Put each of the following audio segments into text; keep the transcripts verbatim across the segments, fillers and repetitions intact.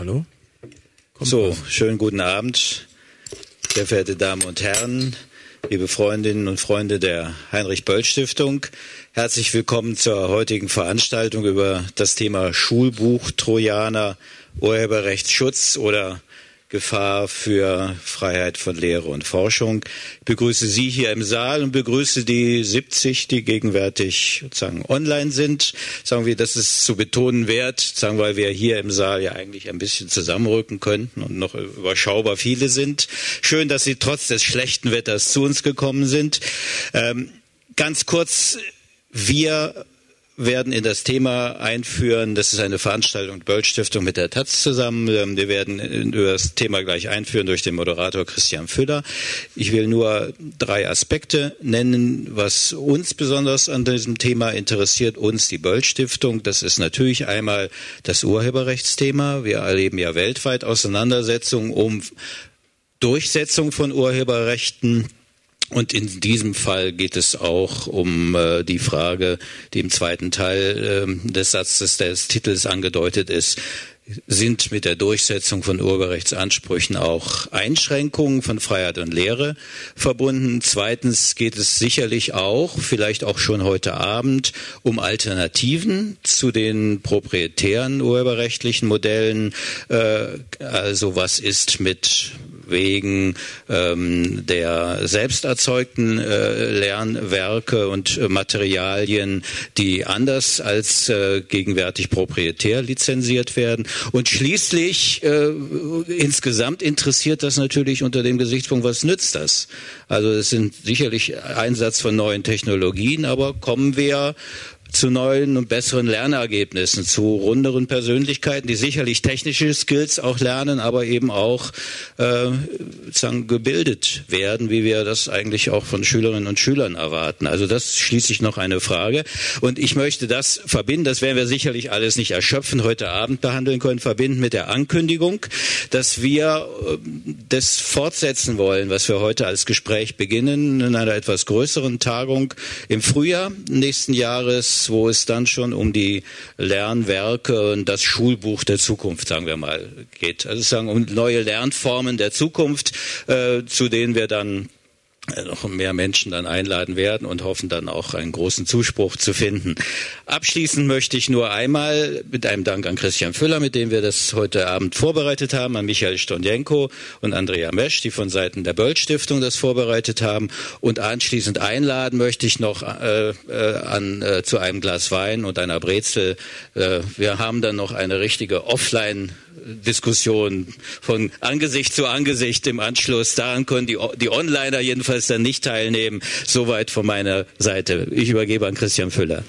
Hallo? Kommt so, was. Schönen guten Abend, sehr verehrte Damen und Herren, liebe Freundinnen und Freunde der Heinrich-Böll-Stiftung. Herzlich willkommen zur heutigen Veranstaltung über das Thema Schulbuch-Trojaner, Urheberrechtsschutz oder Gefahr für Freiheit von Lehre und Forschung. Ich begrüße Sie hier im Saal und begrüße die siebzig, die gegenwärtig sozusagen online sind. Sagen wir, das ist zu betonen wert, sagen, weil wir hier im Saal ja eigentlich ein bisschen zusammenrücken könnten und noch überschaubar viele sind. Schön, dass Sie trotz des schlechten Wetters zu uns gekommen sind. Ähm, ganz kurz, wir werden in das Thema einführen, das ist eine Veranstaltung der Böll-Stiftung mit der Taz zusammen. Wir werden über das Thema gleich einführen durch den Moderator Christian Füller. Ich will nur drei Aspekte nennen, was uns besonders an diesem Thema interessiert, uns die Böll-Stiftung. Das ist natürlich einmal das Urheberrechtsthema. Wir erleben ja weltweit Auseinandersetzungen um Durchsetzung von Urheberrechten. Und in diesem Fall geht es auch um äh, die Frage, die im zweiten Teil äh, des Satzes des Titels angedeutet ist, sind mit der Durchsetzung von Urheberrechtsansprüchen auch Einschränkungen von Freiheit und Lehre verbunden. Zweitens geht es sicherlich auch, vielleicht auch schon heute Abend, um Alternativen zu den proprietären urheberrechtlichen Modellen. Äh, also was ist mit wegen ähm, der selbst erzeugten äh, Lernwerke und äh, Materialien, die anders als äh, gegenwärtig proprietär lizenziert werden. Und schließlich äh, insgesamt interessiert das natürlich unter dem Gesichtspunkt, was nützt das? Also es sind sicherlich Einsatz von neuen Technologien, aber kommen wir zu neuen und besseren Lernergebnissen, zu runderen Persönlichkeiten, die sicherlich technische Skills auch lernen, aber eben auch äh, sozusagen gebildet werden, wie wir das eigentlich auch von Schülerinnen und Schülern erwarten. Also das ist schließlich noch eine Frage. Und ich möchte das verbinden, das werden wir sicherlich alles nicht erschöpfen, heute Abend behandeln können, verbinden mit der Ankündigung, dass wir äh, das fortsetzen wollen, was wir heute als Gespräch beginnen, in einer etwas größeren Tagung im Frühjahr nächsten Jahres, wo es dann schon um die Lernwerke und das Schulbuch der Zukunft, sagen wir mal, geht. Also sagen um neue Lernformen der Zukunft, äh, zu denen wir dann noch mehr Menschen dann einladen werden und hoffen dann auch einen großen Zuspruch zu finden. Abschließend möchte ich nur einmal mit einem Dank an Christian Füller, mit dem wir das heute Abend vorbereitet haben, an Michael Stonjenko und Andrea Mesch, die von Seiten der Böll-Stiftung das vorbereitet haben. Und anschließend einladen möchte ich noch äh, äh, an äh, zu einem Glas Wein und einer Brezel. Äh, wir haben dann noch eine richtige Offline- Diskussion von Angesicht zu Angesicht im Anschluss. Daran können die, die Onliner jedenfalls dann nicht teilnehmen. Soweit von meiner Seite. Ich übergebe an Christian Füller.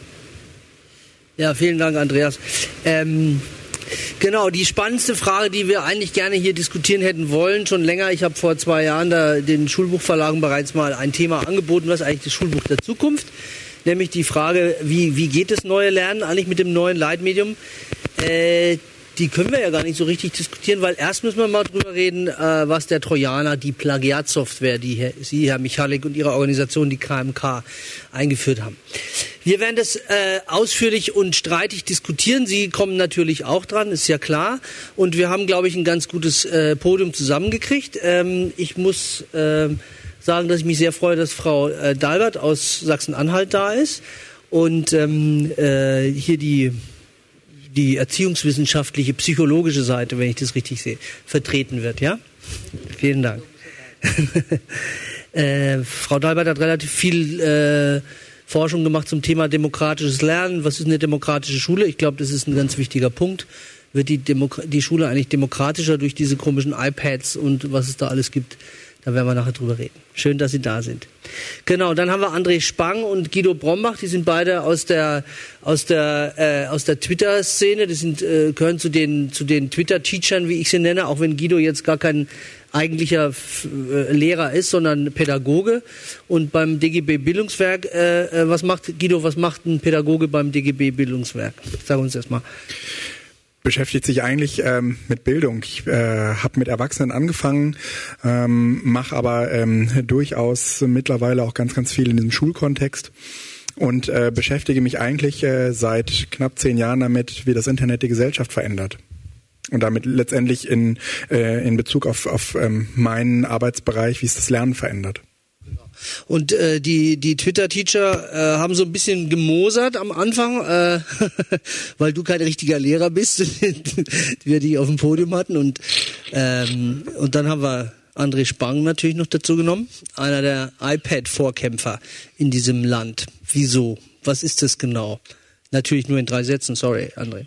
Ja, vielen Dank, Andreas. Ähm, genau, die spannendste Frage, die wir eigentlich gerne hier diskutieren hätten wollen, schon länger. Ich habe vor zwei Jahren da den Schulbuchverlagen bereits mal ein Thema angeboten, was eigentlich das Schulbuch der Zukunft, nämlich die Frage, wie, wie geht das neue Lernen eigentlich mit dem neuen Leitmedium? Äh, Die können wir ja gar nicht so richtig diskutieren, weil erst müssen wir mal drüber reden, äh, was der Trojaner, die Plagiatsoftware, die Herr, Sie, Herr Michalik und Ihre Organisation, die K M K, eingeführt haben. Wir werden das äh, ausführlich und streitig diskutieren. Sie kommen natürlich auch dran, ist ja klar. Und wir haben, glaube ich, ein ganz gutes äh, Podium zusammengekriegt. Ähm, ich muss äh, sagen, dass ich mich sehr freue, dass Frau äh, Dalbert aus Sachsen-Anhalt da ist und ähm, äh, hier die die erziehungswissenschaftliche, psychologische Seite, wenn ich das richtig sehe, vertreten wird, ja? Vielen Dank. äh, Frau Dalbert hat relativ viel äh, Forschung gemacht zum Thema demokratisches Lernen. Was ist eine demokratische Schule? Ich glaube, das ist ein ganz wichtiger Punkt. Wird die, Demo- die Schule eigentlich demokratischer durch diese komischen iPads und was es da alles gibt? Da werden wir nachher drüber reden. Schön, dass Sie da sind. Genau, dann haben wir André Spang und Guido Brombach. Die sind beide aus der aus der äh, aus der Twitter-Szene. Die sind äh, gehören zu den zu den Twitter-Teachern, wie ich sie nenne. Auch wenn Guido jetzt gar kein eigentlicher äh, Lehrer ist, sondern Pädagoge. Und beim D G B Bildungswerk, äh, was macht Guido? Was macht ein Pädagoge beim D G B Bildungswerk? Sag uns erst mal. Beschäftigt sich eigentlich ähm, mit Bildung. Ich äh, habe mit Erwachsenen angefangen, ähm, mache aber ähm, durchaus mittlerweile auch ganz, ganz viel in diesem Schulkontext und äh, beschäftige mich eigentlich äh, seit knapp zehn Jahren damit, wie das Internet die Gesellschaft verändert. und damit letztendlich in, äh, in Bezug auf, auf ähm, meinen Arbeitsbereich, wie es das Lernen verändert. Und äh, die die Twitter-Teacher äh, haben so ein bisschen gemosert am Anfang, äh, weil du kein richtiger Lehrer bist, wir die auf dem Podium hatten. Und ähm, und dann haben wir André Spang natürlich noch dazu genommen, einer der iPad-Vorkämpfer in diesem Land. Wieso? Was ist das genau? Natürlich nur in drei Sätzen, sorry, André.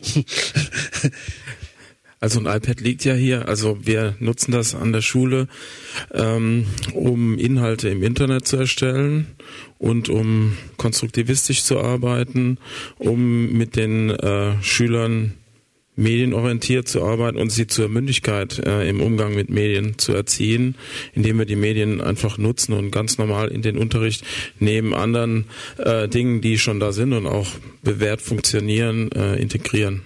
Also ein iPad liegt ja hier, also wir nutzen das an der Schule, ähm, um Inhalte im Internet zu erstellen und um konstruktivistisch zu arbeiten, um mit den äh, Schülern medienorientiert zu arbeiten und sie zur Mündigkeit äh, im Umgang mit Medien zu erziehen, indem wir die Medien einfach nutzen und ganz normal in den Unterricht neben anderen äh, Dingen, die schon da sind und auch bewährt funktionieren, äh, integrieren.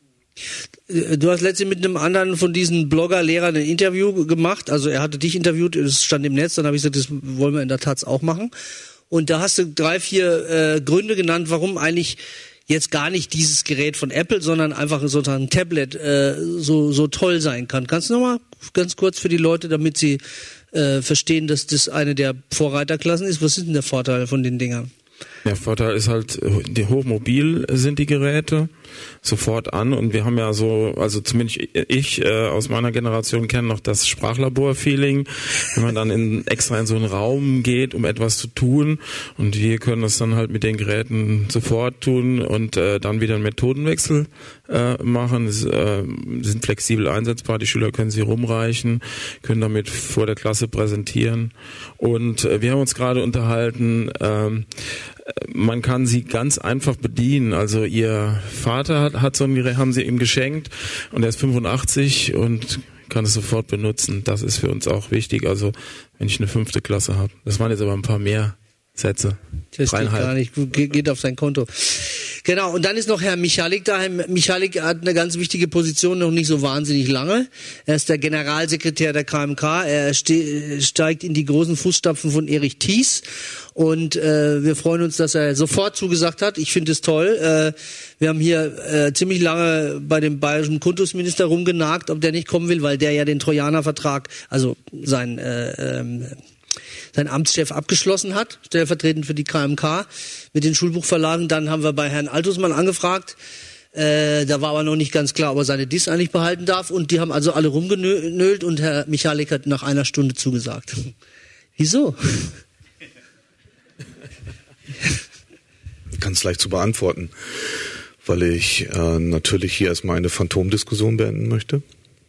Du hast letztens mit einem anderen von diesen Blogger-Lehrern ein Interview gemacht. Also er hatte dich interviewt, es stand im Netz, dann habe ich gesagt, das wollen wir in der Taz auch machen. Und da hast du drei, vier äh, Gründe genannt, warum eigentlich jetzt gar nicht dieses Gerät von Apple, sondern einfach sozusagen ein Tablet äh, so so toll sein kann. Kannst du nochmal ganz kurz für die Leute, damit sie äh, verstehen, dass das eine der Vorreiterklassen ist? Was ist denn der Vorteil von den Dingern? Der Vorteil ist halt, die hochmobil sind die Geräte, sofort an, und wir haben ja so, also zumindest ich äh, aus meiner Generation kenne noch das Sprachlabor-Feeling, wenn man dann in, extra in so einen Raum geht, um etwas zu tun, und wir können das dann halt mit den Geräten sofort tun und äh, dann wieder einen Methodenwechsel äh, machen. Es, äh, sind flexibel einsetzbar, die Schüler können sie rumreichen, können damit vor der Klasse präsentieren, und äh, wir haben uns gerade unterhalten, äh, man kann sie ganz einfach bedienen. Also ihr Vater hat, hat so ein Gerät, haben sie ihm geschenkt, und er ist fünfundachtzig und kann es sofort benutzen. Das ist für uns auch wichtig. Also wenn ich eine fünfte Klasse habe. Das waren jetzt aber ein paar mehr Sätze. Das steht gar nicht. Geht auf sein Konto. Genau, und dann ist noch Herr Michalik da. Herr Michalik hat eine ganz wichtige Position, noch nicht so wahnsinnig lange. Er ist der Generalsekretär der K M K. Er ste- steigt in die großen Fußstapfen von Erich Thies. Und äh, wir freuen uns, dass er sofort zugesagt hat. Ich finde es toll. Äh, wir haben hier äh, ziemlich lange bei dem bayerischen Kultusminister rumgenagt, ob der nicht kommen will, weil der ja den Trojaner-Vertrag, also sein äh, ähm, sein Amtschef abgeschlossen hat, stellvertretend für die K M K mit den Schulbuchverlagen. Dann haben wir bei Herrn Altusmann angefragt. Äh, da war aber noch nicht ganz klar, ob er seine Dis eigentlich behalten darf. Und die haben also alle rumgenölt, und Herr Michalik hat nach einer Stunde zugesagt. Wieso? Ganz leicht zu beantworten, weil ich äh, natürlich hier erstmal eine Phantomdiskussion beenden möchte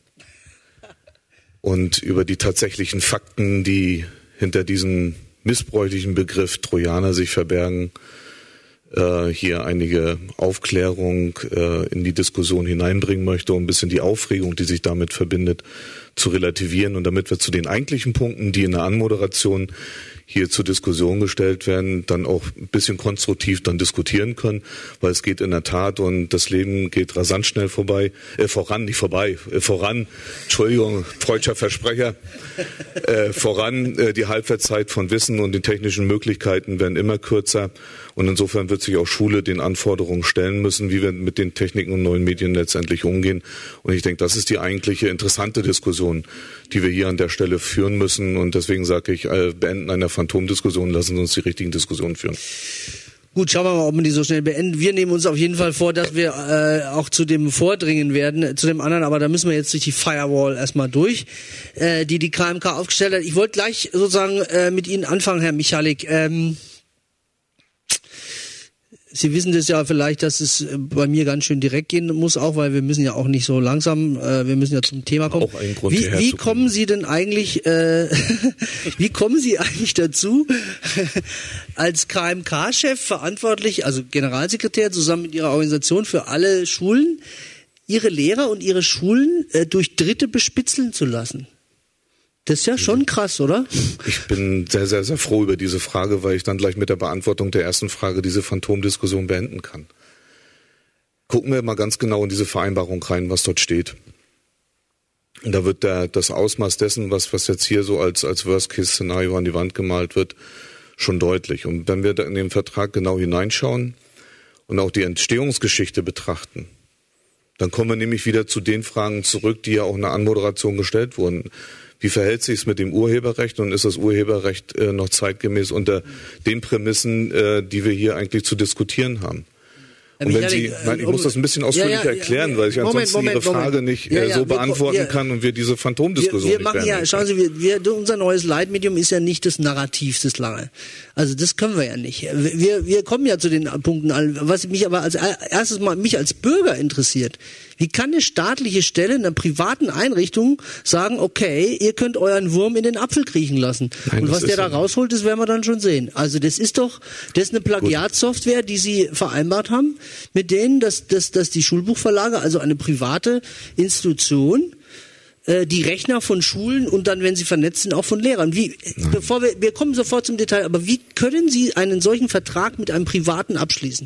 und über die tatsächlichen Fakten, die hinter diesem missbräuchlichen Begriff Trojaner sich verbergen, äh, hier einige Aufklärung äh, in die Diskussion hineinbringen möchte, um ein bisschen die Aufregung, die sich damit verbindet, zu relativieren, und damit wir zu den eigentlichen Punkten, die in der Anmoderation hier zur Diskussion gestellt werden, dann auch ein bisschen konstruktiv dann diskutieren können, weil es geht in der Tat, und das Leben geht rasant schnell vorbei, äh, voran, nicht vorbei, äh, voran, Entschuldigung, freudscher Versprecher, äh, voran, äh, die Halbwertszeit von Wissen und den technischen Möglichkeiten werden immer kürzer, und insofern wird sich auch Schule den Anforderungen stellen müssen, wie wir mit den Techniken und neuen Medien letztendlich umgehen, und ich denke, das ist die eigentliche interessante Diskussion, die wir hier an der Stelle führen müssen, und deswegen sage ich, äh, beenden einer Phantomdiskussion, lassen Sie uns die richtigen Diskussionen führen. Gut, schauen wir mal, ob wir die so schnell beenden. Wir nehmen uns auf jeden Fall vor, dass wir äh, auch zu dem vordringen werden, zu dem anderen, aber da müssen wir jetzt durch die Firewall erstmal durch, äh, die die K M K aufgestellt hat. Ich wollte gleich sozusagen äh, mit Ihnen anfangen, Herr Michalik. Ähm, Sie wissen das ja vielleicht, dass es bei mir ganz schön direkt gehen muss, auch weil wir müssen ja auch nicht so langsam, äh, wir müssen ja zum Thema kommen. Auch ein Grund, wie, wie kommen Sie denn eigentlich, äh, wie kommen Sie eigentlich dazu, als K M K-Chef verantwortlich, also Generalsekretär zusammen mit Ihrer Organisation für alle Schulen, Ihre Lehrer und Ihre Schulen äh, durch Dritte bespitzeln zu lassen? Das ist ja schon krass, oder? Ich bin sehr, sehr, sehr froh über diese Frage, weil ich dann gleich mit der Beantwortung der ersten Frage diese Phantomdiskussion beenden kann. Gucken wir mal ganz genau in diese Vereinbarung rein, was dort steht. Und da wird der, das Ausmaß dessen, was, was jetzt hier so als, als Worst-Case-Szenario an die Wand gemalt wird, schon deutlich. Und wenn wir da in den Vertrag genau hineinschauen und auch die Entstehungsgeschichte betrachten, Dann kommen wir nämlich wieder zu den Fragen zurück, die ja auch in der Anmoderation gestellt wurden. Wie verhält sich es mit dem Urheberrecht und ist das Urheberrecht äh, noch zeitgemäß unter den Prämissen, äh, die wir hier eigentlich zu diskutieren haben? Und wenn Sie, nein, ich muss das ein bisschen ausführlicher ja, ja, erklären, weil ich Moment, ansonsten Moment, Ihre Frage Moment. nicht ja, ja, so beantworten wir, kann und wir diese Phantomdiskussion wir, wir nicht machen ja, schauen Sie, wir, wir, unser neues Leitmedium ist ja nicht das Narrativ, das lange. Also das können wir ja nicht. Wir, wir kommen ja zu den Punkten, was mich aber als erstes mal mich als Bürger interessiert. Wie kann eine staatliche Stelle in einer privaten Einrichtung sagen, okay, ihr könnt euren Wurm in den Apfel kriechen lassen? Nein, und was der da so rausholt, das werden wir dann schon sehen. Also das ist doch, das ist eine Plagiatsoftware, die Sie vereinbart haben mit denen, dass, dass, dass die Schulbuchverlage, also eine private Institution, äh, die Rechner von Schulen und dann, wenn sie vernetzt sind, auch von Lehrern. Wie, bevor wir, wir kommen sofort zum Detail, aber wie können Sie einen solchen Vertrag mit einem Privaten abschließen?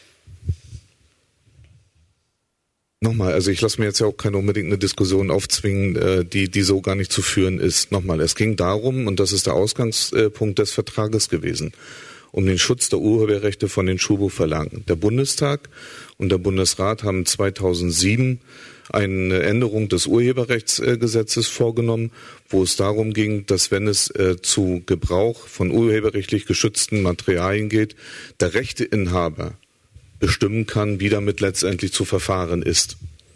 Nochmal, also ich lasse mir jetzt ja auch keine unbedingt eine Diskussion aufzwingen, äh, die, die so gar nicht zu führen ist. Nochmal, es ging darum, und das ist der Ausgangspunkt des Vertrages gewesen, um den Schutz der Urheberrechte von den Schulbuchverlagen. Der Bundestag und der Bundesrat haben zweitausendsieben eine Änderung des Urheberrechtsgesetzes vorgenommen, wo es darum ging, dass wenn es äh, zu Gebrauch von urheberrechtlich geschützten Materialien geht, der Rechteinhaber bestimmen kann, wie damit letztendlich zu verfahren ist.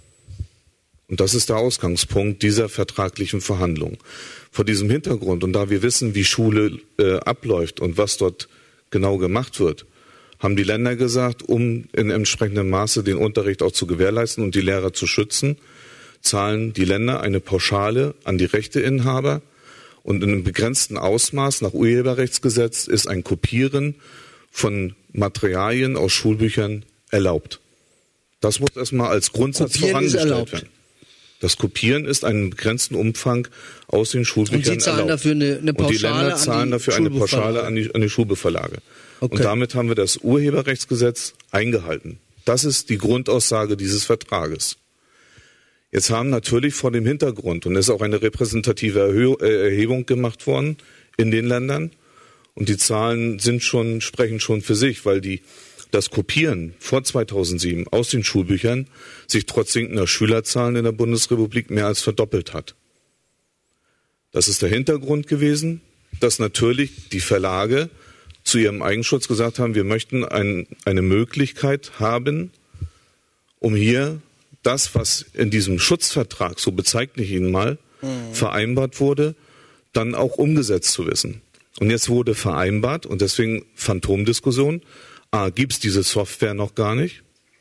Und das ist der Ausgangspunkt dieser vertraglichen Verhandlung. Vor diesem Hintergrund, und da wir wissen, wie Schule äh, abläuft und was dort genau gemacht wird, haben die Länder gesagt, um in entsprechendem Maße den Unterricht auch zu gewährleisten und die Lehrer zu schützen, zahlen die Länder eine Pauschale an die Rechteinhaber und in einem begrenzten Ausmaß nach Urheberrechtsgesetz ist ein Kopieren von Materialien aus Schulbüchern erlaubt. Das muss erstmal als Grundsatz Kopieren vorangestellt werden. Das Kopieren ist einen begrenzten Umfang aus den Schulbüchern erlaubt. Und die zahlen erlaubt. dafür eine, eine Pauschale Und die Länder zahlen dafür eine Pauschale an die, an die Schulbuchverlage. Okay. Und damit haben wir das Urheberrechtsgesetz eingehalten. Das ist die Grundaussage dieses Vertrages. Jetzt haben natürlich vor dem Hintergrund, und es ist auch eine repräsentative Erhö- äh, Erhebung gemacht worden in den Ländern, und die Zahlen sind schon, sprechen schon für sich, weil die, das Kopieren vor zweitausendsieben aus den Schulbüchern sich trotz sinkender Schülerzahlen in der Bundesrepublik mehr als verdoppelt hat. Das ist der Hintergrund gewesen, dass natürlich die Verlage zu ihrem Eigenschutz gesagt haben, wir möchten ein, eine Möglichkeit haben, um hier das, was in diesem Schutzvertrag, so bezeichne ich ihn mal, mhm. vereinbart wurde, dann auch umgesetzt zu wissen. Und jetzt wurde vereinbart, und deswegen Phantomdiskussion, A, gibt es diese Software noch gar nicht,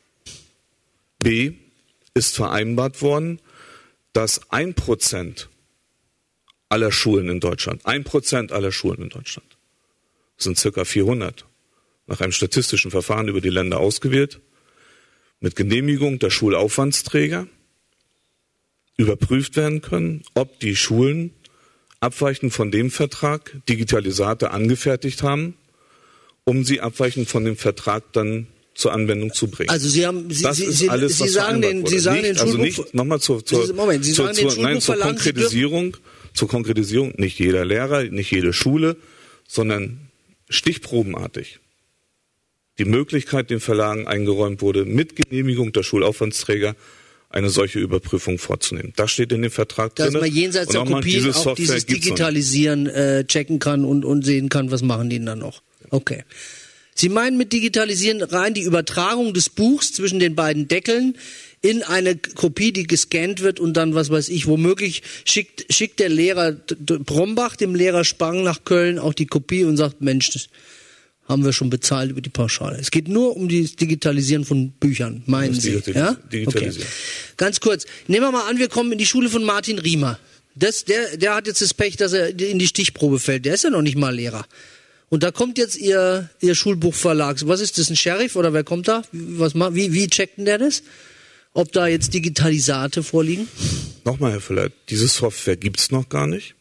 B, ist vereinbart worden, dass ein Prozent aller Schulen in Deutschland, ein Prozent aller Schulen in Deutschland, das sind circa vierhundert, nach einem statistischen Verfahren über die Länder ausgewählt, mit Genehmigung der Schulaufwandsträger überprüft werden können, ob die Schulen abweichend von dem Vertrag Digitalisate angefertigt haben, um sie abweichend von dem Vertrag dann zur Anwendung zu bringen. Also Sie haben, Sie, das Sie, ist Sie, alles, Sie sagen den, Sie sagen nicht, den also nicht nochmal zur, zur, Moment, Sie zur, sagen den zur, nein, zur Konkretisierung, zur Konkretisierung, nicht jeder Lehrer, nicht jede Schule, sondern stichprobenartig die Möglichkeit den Verlagen eingeräumt wurde, mit Genehmigung der Schulaufwandsträger eine solche Überprüfung vorzunehmen. Das steht in dem Vertrag drin. Dass man jenseits der Kopien auch Software dieses Digitalisieren äh, checken kann und, und sehen kann, was machen die denn dann noch. Okay. Sie meinen mit Digitalisieren rein die Übertragung des Buchs zwischen den beiden Deckeln in eine Kopie, die gescannt wird und dann, was weiß ich, womöglich schickt, schickt der Lehrer Brombach dem Lehrer Spang nach Köln auch die Kopie und sagt, Mensch, das haben wir schon bezahlt über die Pauschale. Es geht nur um das Digitalisieren von Büchern, meinen Sie? Ja? Digitalisieren. Okay. Ganz kurz. Nehmen wir mal an, wir kommen in die Schule von Martin Riemer. Das, der, der hat jetzt das Pech, dass er in die Stichprobe fällt. Der ist ja noch nicht mal Lehrer. Und da kommt jetzt Ihr, Ihr Schulbuchverlag. Was ist das, ein Sheriff oder wer kommt da? Was, wie, wie checkt denn der das? Ob da jetzt Digitalisate vorliegen? Nochmal, Herr Füller, diese Software gibt's noch gar nicht.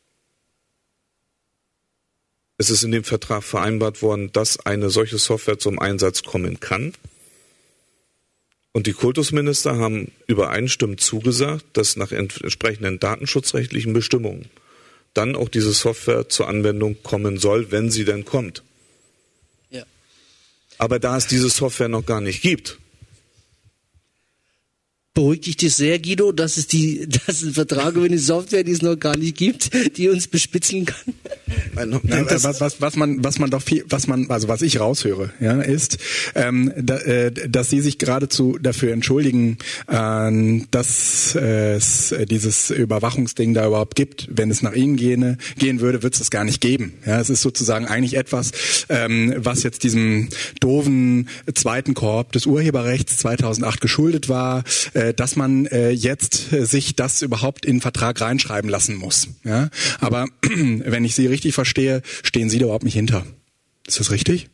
Es ist in dem Vertrag vereinbart worden, dass eine solche Software zum Einsatz kommen kann. Und die Kultusminister haben übereinstimmend zugesagt, dass nach entsprechenden datenschutzrechtlichen Bestimmungen dann auch diese Software zur Anwendung kommen soll, wenn sie denn kommt. Ja. Aber da es diese Software noch gar nicht gibt, Beruhigt dich das sehr, Guido, dass es die, dass es ein Vertrag über eine Software, die es noch gar nicht gibt, die uns bespitzeln kann? Nein, was, was, was man, was man doch viel, was man, also was ich raushöre, ja, ist, ähm, da, äh, dass Sie sich geradezu dafür entschuldigen, äh, dass äh, es dieses Überwachungsding da überhaupt gibt. Wenn es nach Ihnen gehen, gehen würde, wird es das gar nicht geben. Ja, es ist sozusagen eigentlich etwas, ähm, was jetzt diesem doofen zweiten Korb des Urheberrechts zweitausendacht geschuldet war. Äh, dass man äh, jetzt äh, sich das überhaupt in den Vertrag reinschreiben lassen muss. Ja? Aber wenn ich Sie richtig verstehe, stehen Sie da überhaupt nicht hinter. Ist das richtig?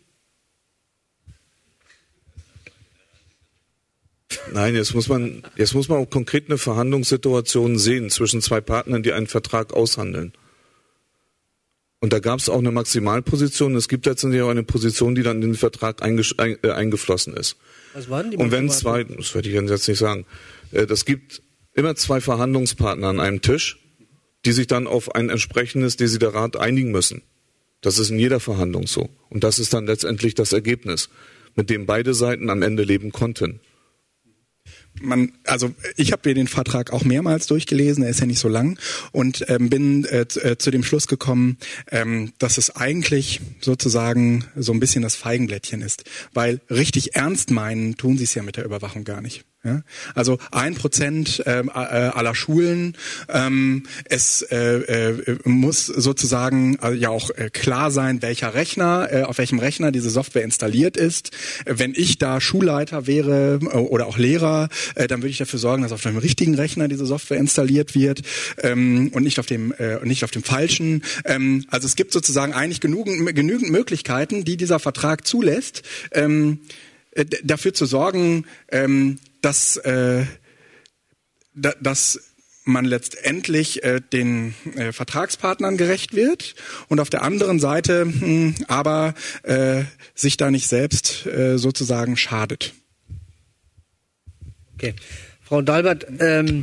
Nein, jetzt muss man, jetzt muss man auch konkret eine Verhandlungssituation sehen zwischen zwei Partnern, die einen Vertrag aushandeln. Und da gab es auch eine Maximalposition. Es gibt letztendlich auch eine Position, die dann in den Vertrag eingesch- ein, äh, eingeflossen ist. Was waren die Und wenn zwei, das würde ich jetzt nicht sagen, äh, das gibt immer zwei Verhandlungspartner an einem Tisch, die sich dann auf ein entsprechendes Desiderat einigen müssen. Das ist in jeder Verhandlung so. Und das ist dann letztendlich das Ergebnis, mit dem beide Seiten am Ende leben konnten. Man, also ich habe mir den Vertrag auch mehrmals durchgelesen, er ist ja nicht so lang, und ähm, bin äh, zu, äh, zu dem Schluss gekommen, ähm, dass es eigentlich sozusagen so ein bisschen das Feigenblättchen ist, weil richtig ernst meinen tun sie es ja mit der Überwachung gar nicht. Ja? Also ein Prozent ähm, äh, aller Schulen, ähm, es äh, äh, muss sozusagen äh, ja auch äh, klar sein, welcher Rechner, äh, auf welchem Rechner diese Software installiert ist. Äh, wenn ich da Schulleiter wäre äh, oder auch Lehrer, äh, dann würde ich dafür sorgen, dass auf dem richtigen Rechner diese Software installiert wird ähm, und nicht auf dem äh, nicht auf dem falschen. Ähm, also es gibt sozusagen eigentlich genügend, genügend Möglichkeiten, die dieser Vertrag zulässt, ähm, äh, dafür zu sorgen, ähm, dass, äh, da, dass man letztendlich äh, den äh, Vertragspartnern gerecht wird und auf der anderen Seite mh, aber äh, sich da nicht selbst äh, sozusagen schadet. Okay. Frau Dalbert, ähm,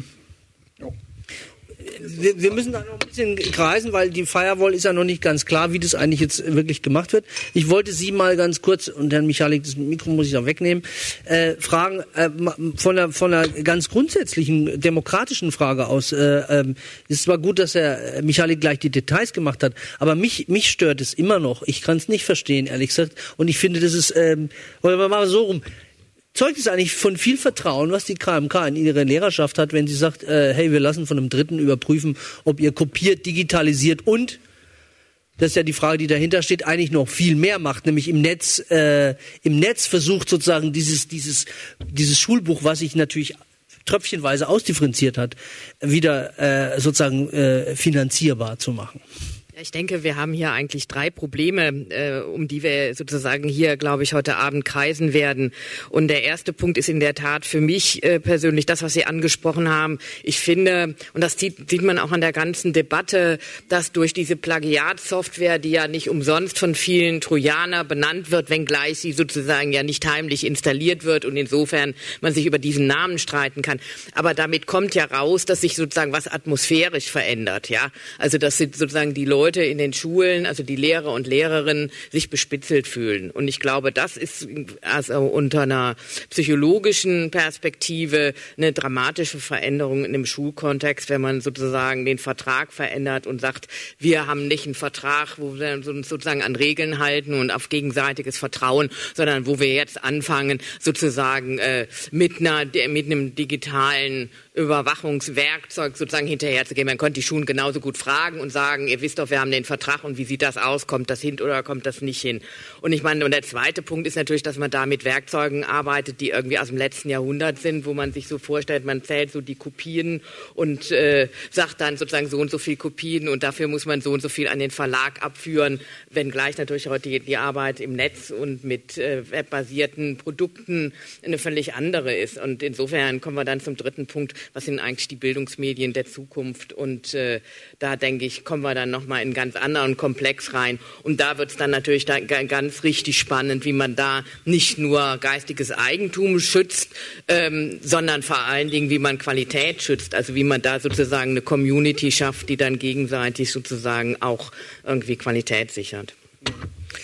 wir, wir müssen da noch ein bisschen kreisen, weil die Firewall ist ja noch nicht ganz klar, wie das eigentlich jetzt wirklich gemacht wird. Ich wollte Sie mal ganz kurz, und Herrn Michalik, das Mikro muss ich auch wegnehmen, äh, fragen, äh, von einer, von einer ganz grundsätzlichen demokratischen Frage aus. Äh, äh, es ist zwar gut, dass Herr Michalik gleich die Details gemacht hat, aber mich, mich stört es immer noch. Ich kann es nicht verstehen, ehrlich gesagt. Und ich finde, das ist, ähm, oder wir machen so rum, zeugt es eigentlich von viel Vertrauen, was die K M K in ihre Lehrerschaft hat, wenn sie sagt, äh, hey, wir lassen von einem Dritten überprüfen, ob ihr kopiert, digitalisiert und, das ist ja die Frage, die dahinter steht, eigentlich noch viel mehr macht, nämlich im Netz, äh, im Netz versucht sozusagen dieses, dieses, dieses Schulbuch, was sich natürlich tröpfchenweise ausdifferenziert hat, wieder äh, sozusagen äh, finanzierbar zu machen. Ich denke, wir haben hier eigentlich drei Probleme, äh, um die wir sozusagen hier, glaube ich, heute Abend kreisen werden. Und der erste Punkt ist in der Tat für mich äh, persönlich das, was Sie angesprochen haben. Ich finde, und das sieht, sieht man auch an der ganzen Debatte, dass durch diese Plagiatsoftware, die ja nicht umsonst von vielen Trojaner benannt wird, wenngleich sie sozusagen ja nicht heimlich installiert wird und insofern man sich über diesen Namen streiten kann. Aber damit kommt ja raus, dass sich sozusagen was atmosphärisch verändert. Ja, also dass sozusagen die Leute in den Schulen, also die Lehrer und Lehrerinnen, sich bespitzelt fühlen. Und ich glaube, das ist also unter einer psychologischen Perspektive eine dramatische Veränderung in dem Schulkontext, wenn man sozusagen den Vertrag verändert und sagt, wir haben nicht einen Vertrag, wo wir uns sozusagen an Regeln halten und auf gegenseitiges Vertrauen, sondern wo wir jetzt anfangen, sozusagen äh, mit einer, mit einem digitalen Überwachungswerkzeug sozusagen hinterherzugehen. Man konnte die Schulen genauso gut fragen und sagen, ihr wisst doch, wir haben den Vertrag und wie sieht das aus? Kommt das hin oder kommt das nicht hin? Und ich meine, und der zweite Punkt ist natürlich, dass man da mit Werkzeugen arbeitet, die irgendwie aus dem letzten Jahrhundert sind, wo man sich so vorstellt, man zählt so die Kopien und äh, sagt dann sozusagen so und so viel Kopien und dafür muss man so und so viel an den Verlag abführen, wenngleich natürlich heute die, die Arbeit im Netz und mit äh, webbasierten Produkten eine völlig andere ist. Und insofern kommen wir dann zum dritten Punkt, was sind eigentlich die Bildungsmedien der Zukunft? Und äh, da denke ich, kommen wir dann nochmal in einen ganz anderen Komplex rein. Und da wird es dann natürlich da ganz richtig spannend, wie man da nicht nur geistiges Eigentum schützt, ähm, sondern vor allen Dingen, wie man Qualität schützt. Also wie man da sozusagen eine Community schafft, die dann gegenseitig sozusagen auch irgendwie Qualität sichert.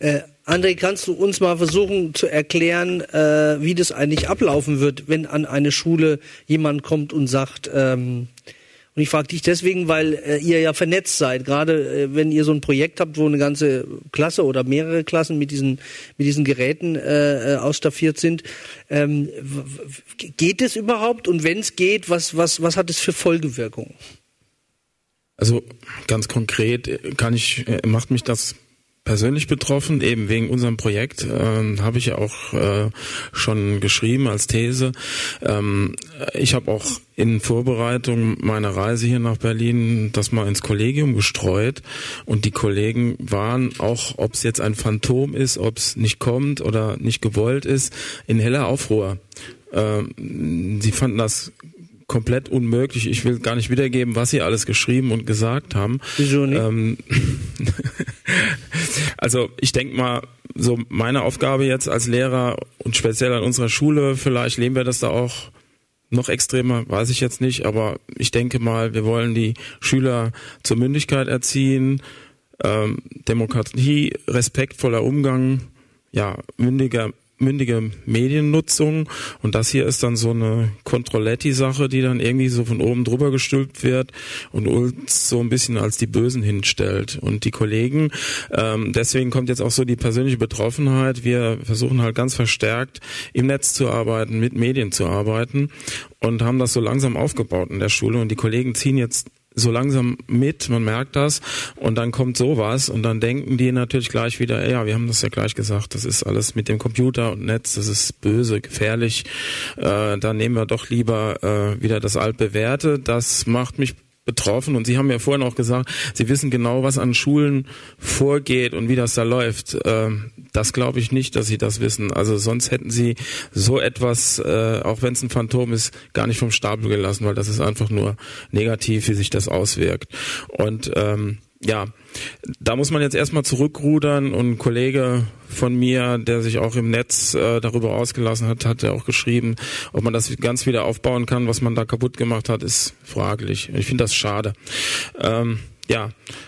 Äh, André, kannst du uns mal versuchen zu erklären, äh, wie das eigentlich ablaufen wird, wenn an eine Schule jemand kommt und sagt, ähm, und ich frage dich deswegen, weil äh, ihr ja vernetzt seid, gerade äh, wenn ihr so ein Projekt habt, wo eine ganze Klasse oder mehrere Klassen mit diesen mit diesen Geräten äh, ausstaffiert sind. Ähm, w- geht es überhaupt? Und wenn es geht, was was was hat es für Folgewirkungen? Also ganz konkret kann ich macht mich das persönlich betroffen, eben wegen unserem Projekt, äh, habe ich ja auch äh, schon geschrieben als These. Ähm, ich habe auch in Vorbereitung meiner Reise hier nach Berlin das mal ins Kollegium gestreut und die Kollegen waren auch, ob es jetzt ein Phantom ist, ob es nicht kommt oder nicht gewollt ist, in heller Aufruhr. Äh, sie fanden das komplett unmöglich. Ich will gar nicht wiedergeben, was sie alles geschrieben und gesagt haben. Wieso nicht? Ähm, also ich denke mal, so meine Aufgabe jetzt als Lehrer und speziell an unserer Schule, vielleicht leben wir das da auch noch extremer, weiß ich jetzt nicht, aber ich denke mal, wir wollen die Schüler zur Mündigkeit erziehen, ähm, Demokratie, respektvoller Umgang, ja, mündiger mündige Mediennutzung und das hier ist dann so eine Controletti-Sache, die dann irgendwie so von oben drüber gestülpt wird und uns so ein bisschen als die Bösen hinstellt. Und die Kollegen, ähm, deswegen kommt jetzt auch so die persönliche Betroffenheit. Wir versuchen halt ganz verstärkt im Netz zu arbeiten, mit Medien zu arbeiten und haben das so langsam aufgebaut in der Schule und die Kollegen ziehen jetzt so langsam mit, man merkt das und dann kommt sowas und dann denken die natürlich gleich wieder, ja, wir haben das ja gleich gesagt, das ist alles mit dem Computer und Netz, das ist böse, gefährlich, äh, da nehmen wir doch lieber äh, wieder das altbewährte, das macht mich betroffen und Sie haben ja vorhin auch gesagt, Sie wissen genau, was an Schulen vorgeht und wie das da läuft. Ähm, das glaube ich nicht, dass Sie das wissen. Also sonst hätten Sie so etwas, äh, auch wenn es ein Phantom ist, gar nicht vom Stapel gelassen, weil das ist einfach nur negativ, wie sich das auswirkt. Und ähm, ja, da muss man jetzt erstmal zurückrudern und ein Kollege von mir, der sich auch im Netz äh, darüber ausgelassen hat, hat ja auch geschrieben, ob man das ganz wieder aufbauen kann, was man da kaputt gemacht hat, ist fraglich. Ich finde das schade. Ähm, ja,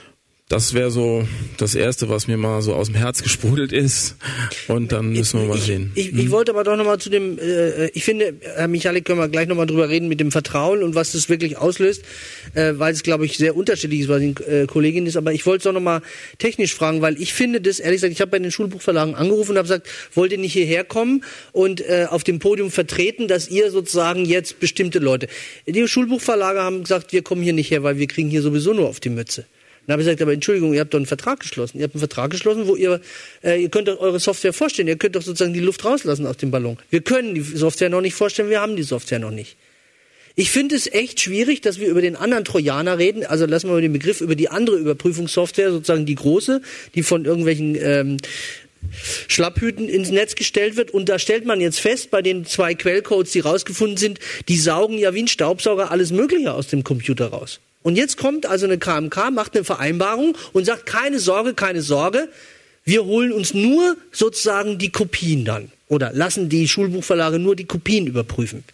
das wäre so das Erste, was mir mal so aus dem Herz gesprudelt ist. Und dann müssen wir mal sehen. Ich, ich, ich wollte aber doch nochmal zu dem, äh, ich finde, Herr Michalik, können wir gleich nochmal drüber reden mit dem Vertrauen und was das wirklich auslöst, äh, weil es, glaube ich, sehr unterschiedlich ist, was die äh, Kollegin ist. Aber ich wollte es doch nochmal technisch fragen, weil ich finde das, ehrlich gesagt, ich habe bei den Schulbuchverlagen angerufen und habe gesagt, wollt ihr nicht hierher kommen und äh, auf dem Podium vertreten, dass ihr sozusagen jetzt bestimmte Leute. Die Schulbuchverlage haben gesagt, wir kommen hier nicht her, weil wir kriegen hier sowieso nur auf die Mütze. Dann habe ich gesagt, aber Entschuldigung, ihr habt doch einen Vertrag geschlossen. Ihr habt einen Vertrag geschlossen, wo ihr, äh, ihr könnt doch eure Software vorstellen. Ihr könnt doch sozusagen die Luft rauslassen aus dem Ballon. Wir können die Software noch nicht vorstellen, wir haben die Software noch nicht. Ich finde es echt schwierig, dass wir über den anderen Trojaner reden. Also lassen wir mal den Begriff über die andere Überprüfungssoftware, sozusagen die große, die von irgendwelchen ähm, Schlapphüten ins Netz gestellt wird. Und da stellt man jetzt fest, bei den zwei Quellcodes, die rausgefunden sind, die saugen ja wie ein Staubsauger alles Mögliche aus dem Computer raus. Und jetzt kommt also eine K M K, macht eine Vereinbarung und sagt, keine Sorge, keine Sorge, wir holen uns nur sozusagen die Kopien dann. Oder lassen die Schulbuchverlage nur die Kopien überprüfen.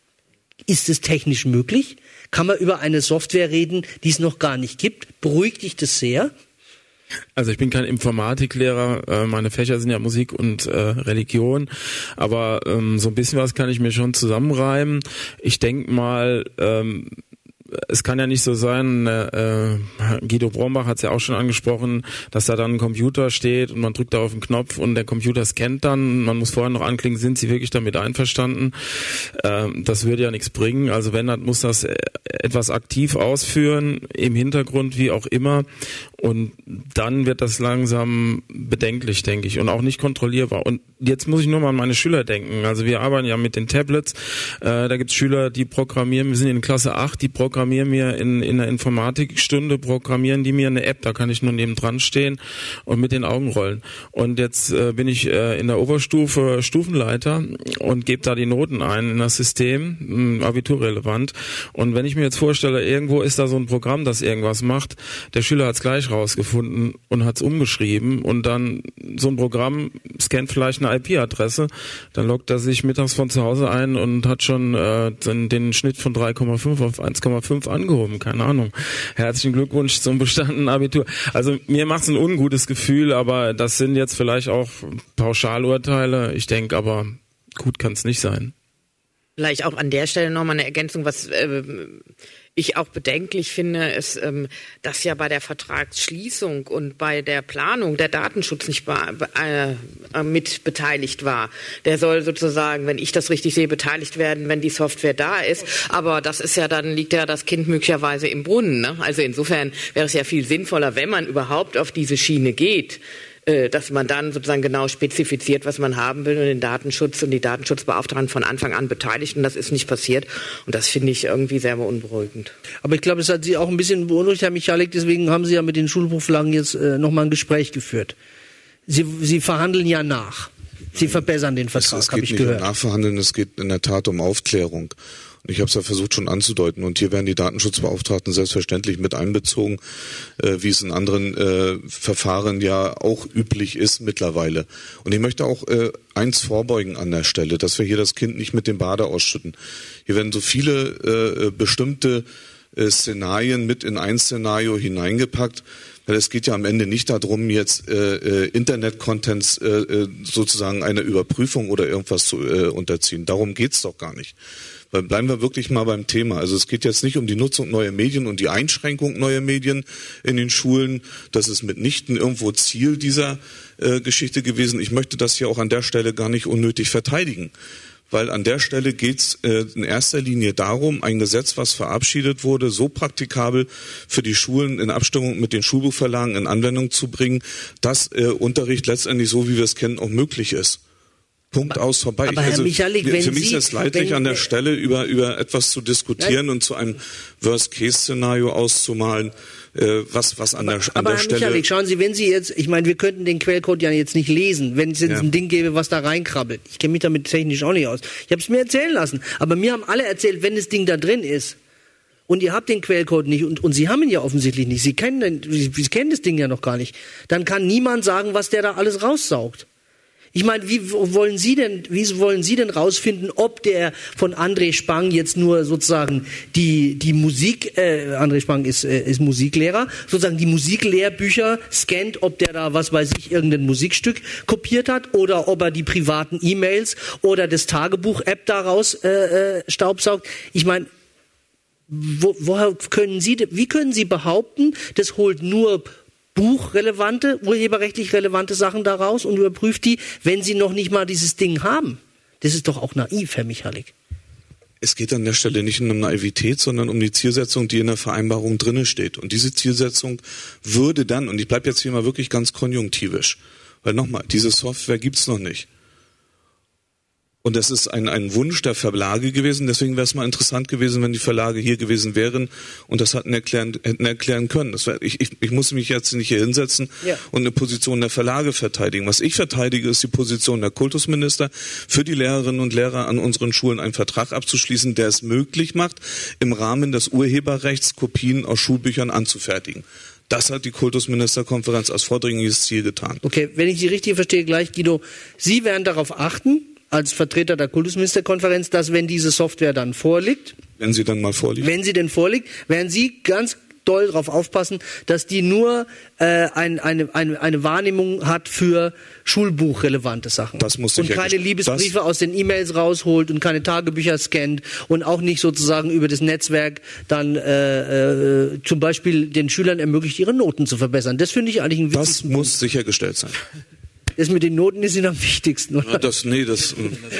Ist es technisch möglich? Kann man über eine Software reden, die es noch gar nicht gibt? Beruhigt dich das sehr? Also ich bin kein Informatiklehrer, meine Fächer sind ja Musik und äh, Religion, aber ähm, so ein bisschen was kann ich mir schon zusammenreimen. Ich denke mal, ähm, es kann ja nicht so sein, äh, Guido Brombach hat es ja auch schon angesprochen, dass da dann ein Computer steht und man drückt da auf den Knopf und der Computer scannt dann, man muss vorher noch anklicken, sind Sie wirklich damit einverstanden? Äh, das würde ja nichts bringen, also wenn, dann muss das etwas aktiv ausführen, im Hintergrund, wie auch immer, und dann wird das langsam bedenklich, denke ich, und auch nicht kontrollierbar. Und jetzt muss ich nur mal an meine Schüler denken, also wir arbeiten ja mit den Tablets, äh, da gibt es Schüler, die programmieren, wir sind in Klasse acht, die programmieren mir in, in einer Informatikstunde, programmieren die mir eine App, da kann ich nur nebendran stehen und mit den Augen rollen. Und jetzt äh, bin ich äh, in der Oberstufe Stufenleiter und gebe da die Noten ein in das System, mh, abiturrelevant. Und wenn ich mir jetzt vorstelle, irgendwo ist da so ein Programm, das irgendwas macht, der Schüler hat es gleich rausgefunden und hat es umgeschrieben und dann so ein Programm scannt vielleicht eine I P-Adresse, dann loggt er sich mittags von zu Hause ein und hat schon äh, den, den Schnitt von drei Komma fünf auf eins Komma fünf fünf angehoben, keine Ahnung. Herzlichen Glückwunsch zum bestandenen Abitur. Also mir macht's ein ungutes Gefühl, aber das sind jetzt vielleicht auch Pauschalurteile. Ich denke aber, gut kann's nicht sein. Vielleicht auch an der Stelle nochmal eine Ergänzung, was äh, ich auch bedenklich finde, ist, ähm, dass ja bei der Vertragsschließung und bei der Planung der Datenschutz nicht äh, äh, mit beteiligt war. Der soll sozusagen, wenn ich das richtig sehe, beteiligt werden, wenn die Software da ist. Aber das ist ja dann, liegt ja das Kind möglicherweise im Brunnen. Ne? Also insofern wäre es ja viel sinnvoller, wenn man überhaupt auf diese Schiene geht, dass man dann sozusagen genau spezifiziert, was man haben will und den Datenschutz und die Datenschutzbeauftragten von Anfang an beteiligt. Und das ist nicht passiert. Und das finde ich irgendwie sehr beunruhigend. Aber ich glaube, das hat Sie auch ein bisschen beunruhigt, Herr Michalik. Deswegen haben Sie ja mit den Schulbuchverlagen jetzt äh, nochmal ein Gespräch geführt. Sie, Sie verhandeln ja nach. Sie verbessern den Vertrag, habe ich gehört. Es geht nicht um Nachverhandeln, es geht in der Tat um Aufklärung. Und ich habe es ja versucht schon anzudeuten. Und hier werden die Datenschutzbeauftragten selbstverständlich mit einbezogen, äh, wie es in anderen äh, Verfahren ja auch üblich ist mittlerweile. Und ich möchte auch äh, eins vorbeugen an der Stelle, dass wir hier das Kind nicht mit dem Bade ausschütten. Hier werden so viele äh, bestimmte äh, Szenarien mit in ein Szenario hineingepackt. Weil es geht ja am Ende nicht darum, jetzt äh, Internet-Contents äh, sozusagen einer Überprüfung oder irgendwas zu äh, unterziehen. Darum geht's doch gar nicht. Weil bleiben wir wirklich mal beim Thema. Also es geht jetzt nicht um die Nutzung neuer Medien und die Einschränkung neuer Medien in den Schulen. Das ist mitnichten irgendwo Ziel dieser äh, Geschichte gewesen. Ich möchte das hier auch an der Stelle gar nicht unnötig verteidigen. Weil an der Stelle geht es äh, in erster Linie darum, ein Gesetz, was verabschiedet wurde, so praktikabel für die Schulen in Abstimmung mit den Schulbuchverlagen in Anwendung zu bringen, dass äh, Unterricht letztendlich so, wie wir es kennen, auch möglich ist. Punkt aus, vorbei. Aber Herr also, Michalik, wenn für mich Sie, ist es leidlich, wenn, an der Stelle über, über etwas zu diskutieren nein. und zu einem Worst-Case-Szenario auszumalen, äh, was, was an aber, der, an aber der Herr Stelle... Michalik, schauen Sie, wenn Sie jetzt, ich meine, wir könnten den Quellcode ja jetzt nicht lesen, wenn es jetzt ja. ein Ding gäbe, was da reinkrabbelt. Ich kenne mich damit technisch auch nicht aus. Ich habe es mir erzählen lassen. Aber mir haben alle erzählt, wenn das Ding da drin ist, und ihr habt den Quellcode nicht und, und Sie haben ihn ja offensichtlich nicht, Sie kennen, den, Sie, Sie kennen das Ding ja noch gar nicht, dann kann niemand sagen, was der da alles raussaugt. Ich meine, wie wollen Sie denn, wie wollen Sie denn rausfinden, ob der von André Spang jetzt nur sozusagen die die Musik, äh, André Spang ist äh, ist Musiklehrer, sozusagen die Musiklehrbücher scannt, ob der da was weiß ich irgendein Musikstück kopiert hat oder ob er die privaten E-Mails oder das Tagebuch-App daraus äh, äh, staubsaugt. Ich meine, wo, woher können Sie, wie können Sie behaupten, das holt nur buchrelevante, urheberrechtlich relevante Sachen daraus und überprüft die, wenn sie noch nicht mal dieses Ding haben? Das ist doch auch naiv, Herr Michalik. Es geht an der Stelle nicht um Naivität, sondern um die Zielsetzung, die in der Vereinbarung drinne steht. Und diese Zielsetzung würde dann, und ich bleibe jetzt hier mal wirklich ganz konjunktivisch, weil nochmal, diese Software gibt's noch nicht. Und das ist ein, ein Wunsch der Verlage gewesen. Deswegen wäre es mal interessant gewesen, wenn die Verlage hier gewesen wären und das hätten erklären, hätten erklären können. Das wär, ich, ich, ich muss mich jetzt nicht hier hinsetzen ja. und eine Position der Verlage verteidigen. Was ich verteidige, ist die Position der Kultusminister, für die Lehrerinnen und Lehrer an unseren Schulen einen Vertrag abzuschließen, der es möglich macht, im Rahmen des Urheberrechts Kopien aus Schulbüchern anzufertigen. Das hat die Kultusministerkonferenz als vordringliches Ziel getan. Okay, wenn ich Sie richtig verstehe, gleich, Guido, Sie werden darauf achten, als Vertreter der Kultusministerkonferenz, dass wenn diese Software dann vorliegt, wenn sie dann mal vorliegt, wenn sie denn vorliegt, werden Sie ganz doll darauf aufpassen, dass die nur äh, ein, eine, eine, eine Wahrnehmung hat für schulbuchrelevante Sachen. Das muss und keine Liebesbriefe aus den E-Mails rausholt und keine Tagebücher scannt und auch nicht sozusagen über das Netzwerk dann äh, äh, zum Beispiel den Schülern ermöglicht, ihre Noten zu verbessern. Das finde ich eigentlich ein wichtiges Das muss sichergestellt sein. Das mit den Noten ist Ihnen am wichtigsten, oder? Ja, das, nee, das,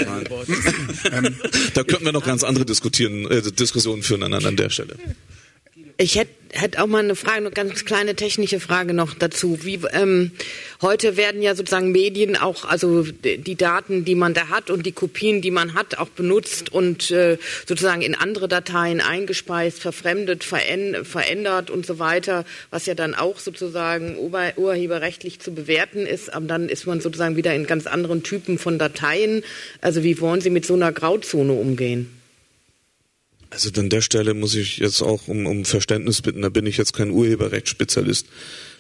nein. Da könnten wir noch ganz andere diskutieren, äh, Diskussionen führen an, an der Stelle. Ich hätte hätt auch mal eine Frage, eine ganz kleine technische Frage noch dazu. Wie, ähm, heute werden ja sozusagen Medien auch, also die Daten, die man da hat und die Kopien, die man hat, auch benutzt und äh, sozusagen in andere Dateien eingespeist, verfremdet, verändert und so weiter, was ja dann auch sozusagen ur- urheberrechtlich zu bewerten ist. Aber dann ist man sozusagen wieder in ganz anderen Typen von Dateien. Also wie wollen Sie mit so einer Grauzone umgehen? Also an der Stelle muss ich jetzt auch um, um Verständnis bitten, da bin ich jetzt kein Urheberrechtsspezialist.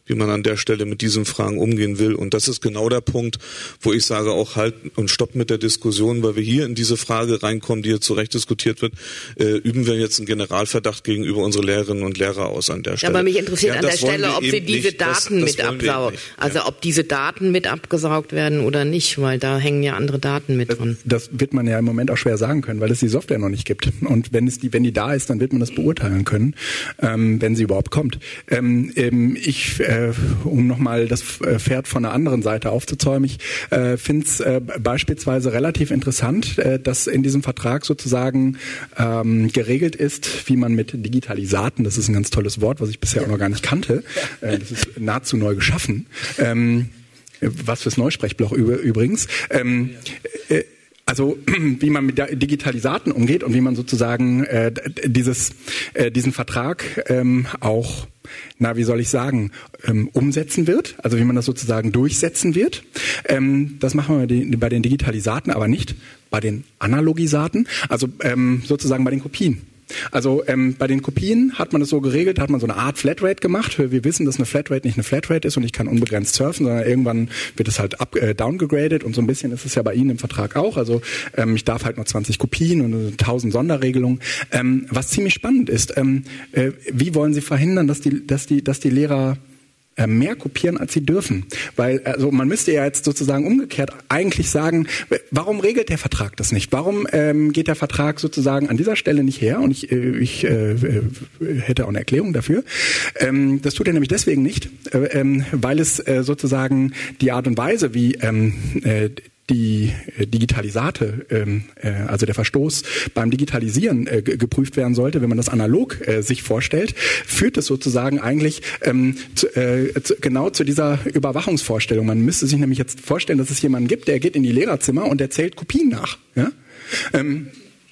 wie man an der Stelle mit diesen Fragen umgehen will. Und das ist genau der Punkt, wo ich sage, auch halt und stopp mit der Diskussion, weil wir hier in diese Frage reinkommen, die hier zu Recht diskutiert wird, äh, üben wir jetzt einen Generalverdacht gegenüber unsere Lehrerinnen und Lehrer aus an der Stelle. Ja, aber mich interessiert ja, an der Stelle, ob sie diese nicht. Daten das, das mit absaugen. Ja. Also ob diese Daten mit abgesaugt werden oder nicht, weil da hängen ja andere Daten mit drin. Das, das wird man ja im Moment auch schwer sagen können, weil es die Software noch nicht gibt. Und wenn es die, wenn die da ist, dann wird man das beurteilen können, ähm, wenn sie überhaupt kommt. Ähm, ähm, ich, äh, um nochmal das Pferd von der anderen Seite aufzuzäumen, ich äh, finde es äh, beispielsweise relativ interessant, äh, dass in diesem Vertrag sozusagen ähm, geregelt ist, wie man mit Digitalisaten, das ist ein ganz tolles Wort, was ich bisher auch noch gar nicht kannte, äh, das ist nahezu neu geschaffen, ähm, was fürs Neusprechbloch übrigens, ähm, äh, also wie man mit Digitalisaten umgeht und wie man sozusagen äh, dieses äh, diesen Vertrag ähm, auch, na wie soll ich sagen, ähm, umsetzen wird, also wie man das sozusagen durchsetzen wird. Ähm, das machen wir die, bei den Digitalisaten, aber nicht bei den Analogisaten, also ähm, sozusagen bei den Kopien. Also ähm, bei den Kopien hat man das so geregelt, hat man so eine Art Flatrate gemacht. Wir wissen, dass eine Flatrate nicht eine Flatrate ist und ich kann unbegrenzt surfen, sondern irgendwann wird es halt up, äh, downgegradet und so ein bisschen ist es ja bei Ihnen im Vertrag auch. Also ähm, ich darf halt nur zwanzig Kopien und tausend Sonderregelungen. Ähm, was ziemlich spannend ist, ähm, äh, wie wollen Sie verhindern, dass die, dass die, dass die Lehrer mehr kopieren, als sie dürfen. Weil, also man müsste ja jetzt sozusagen umgekehrt eigentlich sagen, warum regelt der Vertrag das nicht? Warum ähm, geht der Vertrag sozusagen an dieser Stelle nicht her? Und ich, äh, ich äh, hätte auch eine Erklärung dafür. Ähm, das tut er nämlich deswegen nicht, äh, ähm, weil es äh, sozusagen die Art und Weise, wie ähm, äh, die äh, Digitalisate, ähm, äh, also der Verstoß beim Digitalisieren äh, g- geprüft werden sollte, wenn man das analog äh, sich vorstellt, führt es sozusagen eigentlich ähm, zu, äh, zu, genau zu dieser Überwachungsvorstellung. Man müsste sich nämlich jetzt vorstellen, dass es jemanden gibt, der geht in die Lehrerzimmer und der zählt Kopien nach. Ja? Ähm,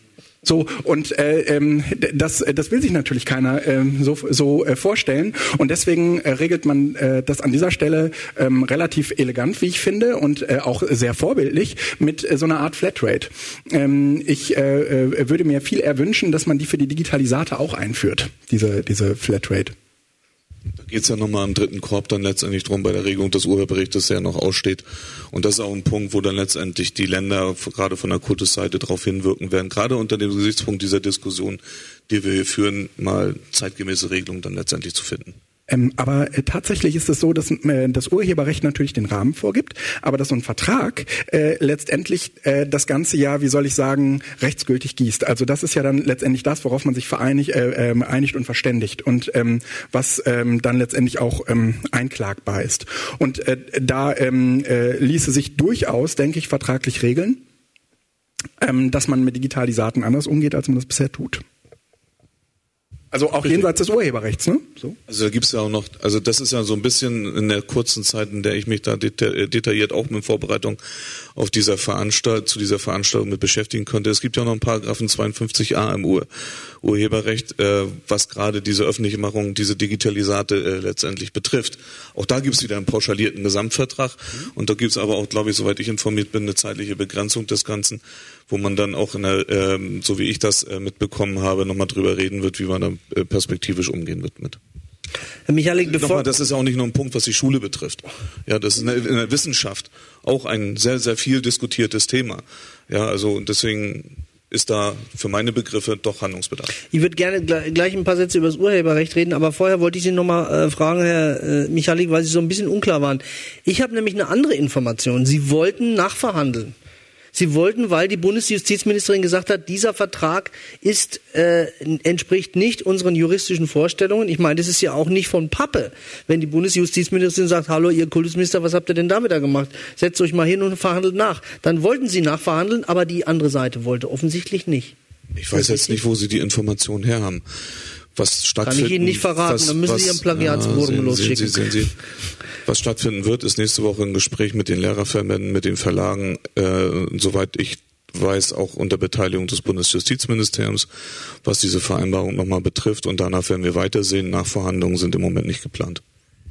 So, und äh, ähm, das, das will sich natürlich keiner ähm, so, so äh, vorstellen. Und deswegen äh, regelt man äh, das an dieser Stelle ähm, relativ elegant, wie ich finde, und äh, auch sehr vorbildlich mit äh, so einer Art Flatrate. Ähm, ich äh, äh, würde mir viel eher wünschen, dass man die für die Digitalisate auch einführt, diese, diese Flatrate. Da geht es ja nochmal im dritten Korb dann letztendlich drum bei der Regelung des Urheberrechts, der ja noch aussteht. Und das ist auch ein Punkt, wo dann letztendlich die Länder gerade von der Kultusseite darauf hinwirken werden, gerade unter dem Gesichtspunkt dieser Diskussion, die wir hier führen, mal zeitgemäße Regelungen dann letztendlich zu finden. Ähm, aber äh, tatsächlich ist es so, dass äh, das Urheberrecht natürlich den Rahmen vorgibt, aber dass so ein Vertrag äh, letztendlich äh, das ganze ja, wie soll ich sagen, rechtsgültig gießt. Also das ist ja dann letztendlich das, worauf man sich vereinigt, äh, äh, einigt und verständigt und ähm, was ähm, dann letztendlich auch ähm, einklagbar ist. Und äh, da ähm, äh, ließe sich durchaus, denke ich, vertraglich regeln, ähm, dass man mit Digitalisaten anders umgeht, als man das bisher tut. Also auch jenseits des Urheberrechts, ne? So. Also da gibt's ja auch noch, also das ist ja so ein bisschen in der kurzen Zeit, in der ich mich da deta- detailliert auch mit Vorbereitung auf dieser Veranstaltung, zu dieser Veranstaltung mit beschäftigen konnte. Es gibt ja auch noch einen Paragraphen zweiundfünfzig a im Ur- Urheberrecht, äh, was gerade diese öffentliche Machung, diese Digitalisate äh, letztendlich betrifft. Auch da gibt's wieder einen pauschalierten Gesamtvertrag mhm. und da gibt's aber auch, glaube ich, soweit ich informiert bin, eine zeitliche Begrenzung des Ganzen, wo man dann auch in der, ähm, so wie ich das äh, mitbekommen habe, nochmal drüber reden wird, wie man da äh, perspektivisch umgehen wird mit. Herr Michalik, bevor Nochmal, das ist auch nicht nur ein Punkt, was die Schule betrifft. Ja, das ist in der, in der Wissenschaft auch ein sehr, sehr viel diskutiertes Thema. Ja, also deswegen ist da für meine Begriffe doch Handlungsbedarf. Ich würde gerne gleich ein paar Sätze über das Urheberrecht reden, aber vorher wollte ich Sie noch mal äh, fragen, Herr äh, Michalik, weil Sie so ein bisschen unklar waren. Ich habe nämlich eine andere Information. Sie wollten nachverhandeln. Sie wollten, weil die Bundesjustizministerin gesagt hat, dieser Vertrag ist äh, entspricht nicht unseren juristischen Vorstellungen. Ich meine, das ist ja auch nicht von Pappe, wenn die Bundesjustizministerin sagt, hallo, Ihr Kultusminister, was habt ihr denn da wieder gemacht? Setzt euch mal hin und verhandelt nach. Dann wollten Sie nachverhandeln, aber die andere Seite wollte offensichtlich nicht. Ich weiß jetzt nicht, wo Sie die Informationen her haben. Was stattfinden, Kann ich Ihnen nicht verraten, was, dann müssen was, Sie Ihren Plagiatsbogen ja, losschicken. Sehen Sie, sehen Sie, was stattfinden wird, ist nächste Woche ein Gespräch mit den Lehrerverbänden, mit den Verlagen, äh, soweit ich weiß, auch unter Beteiligung des Bundesjustizministeriums, was diese Vereinbarung nochmal betrifft. Und danach werden wir weitersehen. Nachverhandlungen sind im Moment nicht geplant.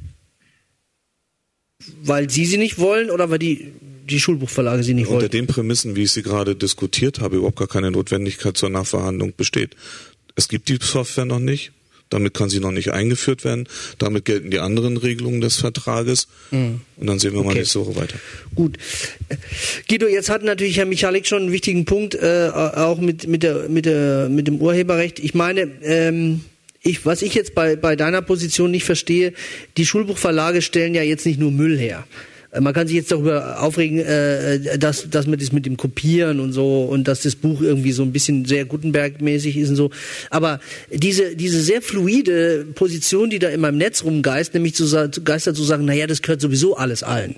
Weil Sie sie nicht wollen oder weil die, die Schulbuchverlage sie nicht Unter wollen? Unter den Prämissen, wie ich sie gerade diskutiert habe, überhaupt gar keine Notwendigkeit zur Nachverhandlung besteht. Es gibt die Software noch nicht. Damit kann sie noch nicht eingeführt werden. Damit gelten die anderen Regelungen des Vertrages. Mhm. Und dann sehen wir okay. mal nächste Woche weiter. Gut. Guido, jetzt hat natürlich Herr Michalik schon einen wichtigen Punkt, äh, auch mit, mit, der, mit, der, mit dem Urheberrecht. Ich meine, ähm, ich, was ich jetzt bei, bei deiner Position nicht verstehe, die Schulbuchverlage stellen ja jetzt nicht nur Müll her. Man kann sich jetzt darüber aufregen, äh, dass, dass man das mit dem Kopieren und so und dass das Buch irgendwie so ein bisschen sehr Gutenberg-mäßig ist und so. Aber diese, diese sehr fluide Position, die da immer im Netz rumgeist, nämlich zu, zu geistert zu sagen, naja, das gehört sowieso alles allen.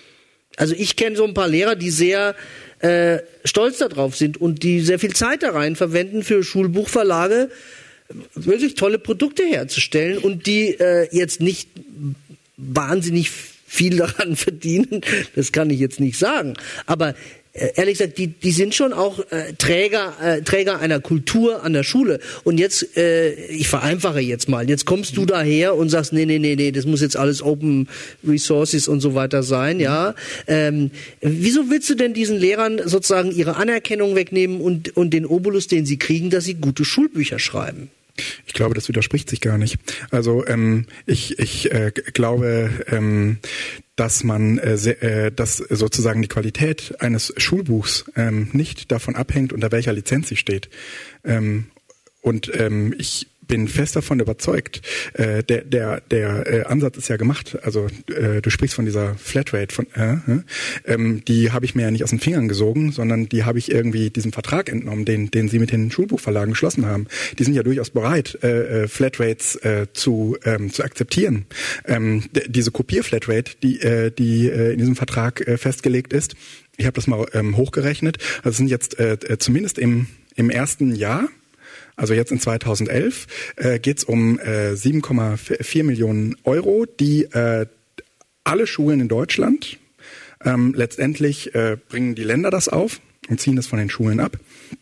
Also ich kenne so ein paar Lehrer, die sehr äh, stolz darauf sind und die sehr viel Zeit da rein verwenden, für Schulbuchverlage wirklich tolle Produkte herzustellen und die äh, jetzt nicht wahnsinnig viel daran verdienen, das kann ich jetzt nicht sagen. Aber äh, ehrlich gesagt, die, die sind schon auch äh, Träger, äh, Träger einer Kultur an der Schule. Und jetzt, äh, ich vereinfache jetzt mal, jetzt kommst du daher und sagst, nee, nee, nee, nee, das muss jetzt alles Open Resources und so weiter sein, ja. Ähm, wieso willst du denn diesen Lehrern sozusagen ihre Anerkennung wegnehmen und, und den Obolus, den sie kriegen, dass sie gute Schulbücher schreiben? Ich glaube, das widerspricht sich gar nicht. Also ähm, ich, ich äh, glaube, ähm, dass man, äh, se- äh, dass sozusagen die Qualität eines Schulbuchs ähm, nicht davon abhängt, unter welcher Lizenz sie steht. Ähm, und ähm, ich bin fest davon überzeugt. Äh, der der der äh, Ansatz ist ja gemacht. Also äh, du sprichst von dieser Flatrate, von äh, äh, ähm, die habe ich mir ja nicht aus den Fingern gesogen, sondern die habe ich irgendwie diesem Vertrag entnommen, den den sie mit den Schulbuchverlagen geschlossen haben. Die sind ja durchaus bereit, äh, Flatrates äh, zu ähm, zu akzeptieren. Ähm, d- diese Kopierflatrate, die äh, die äh, in diesem Vertrag äh, festgelegt ist. Ich habe das mal ähm, hochgerechnet. Also sind jetzt äh, zumindest im im ersten Jahr, also jetzt in zweitausendelf, äh, geht es um äh, sieben Komma vier Millionen Euro, die äh, alle Schulen in Deutschland, ähm, letztendlich äh, bringen die Länder das auf und ziehen das von den Schulen ab,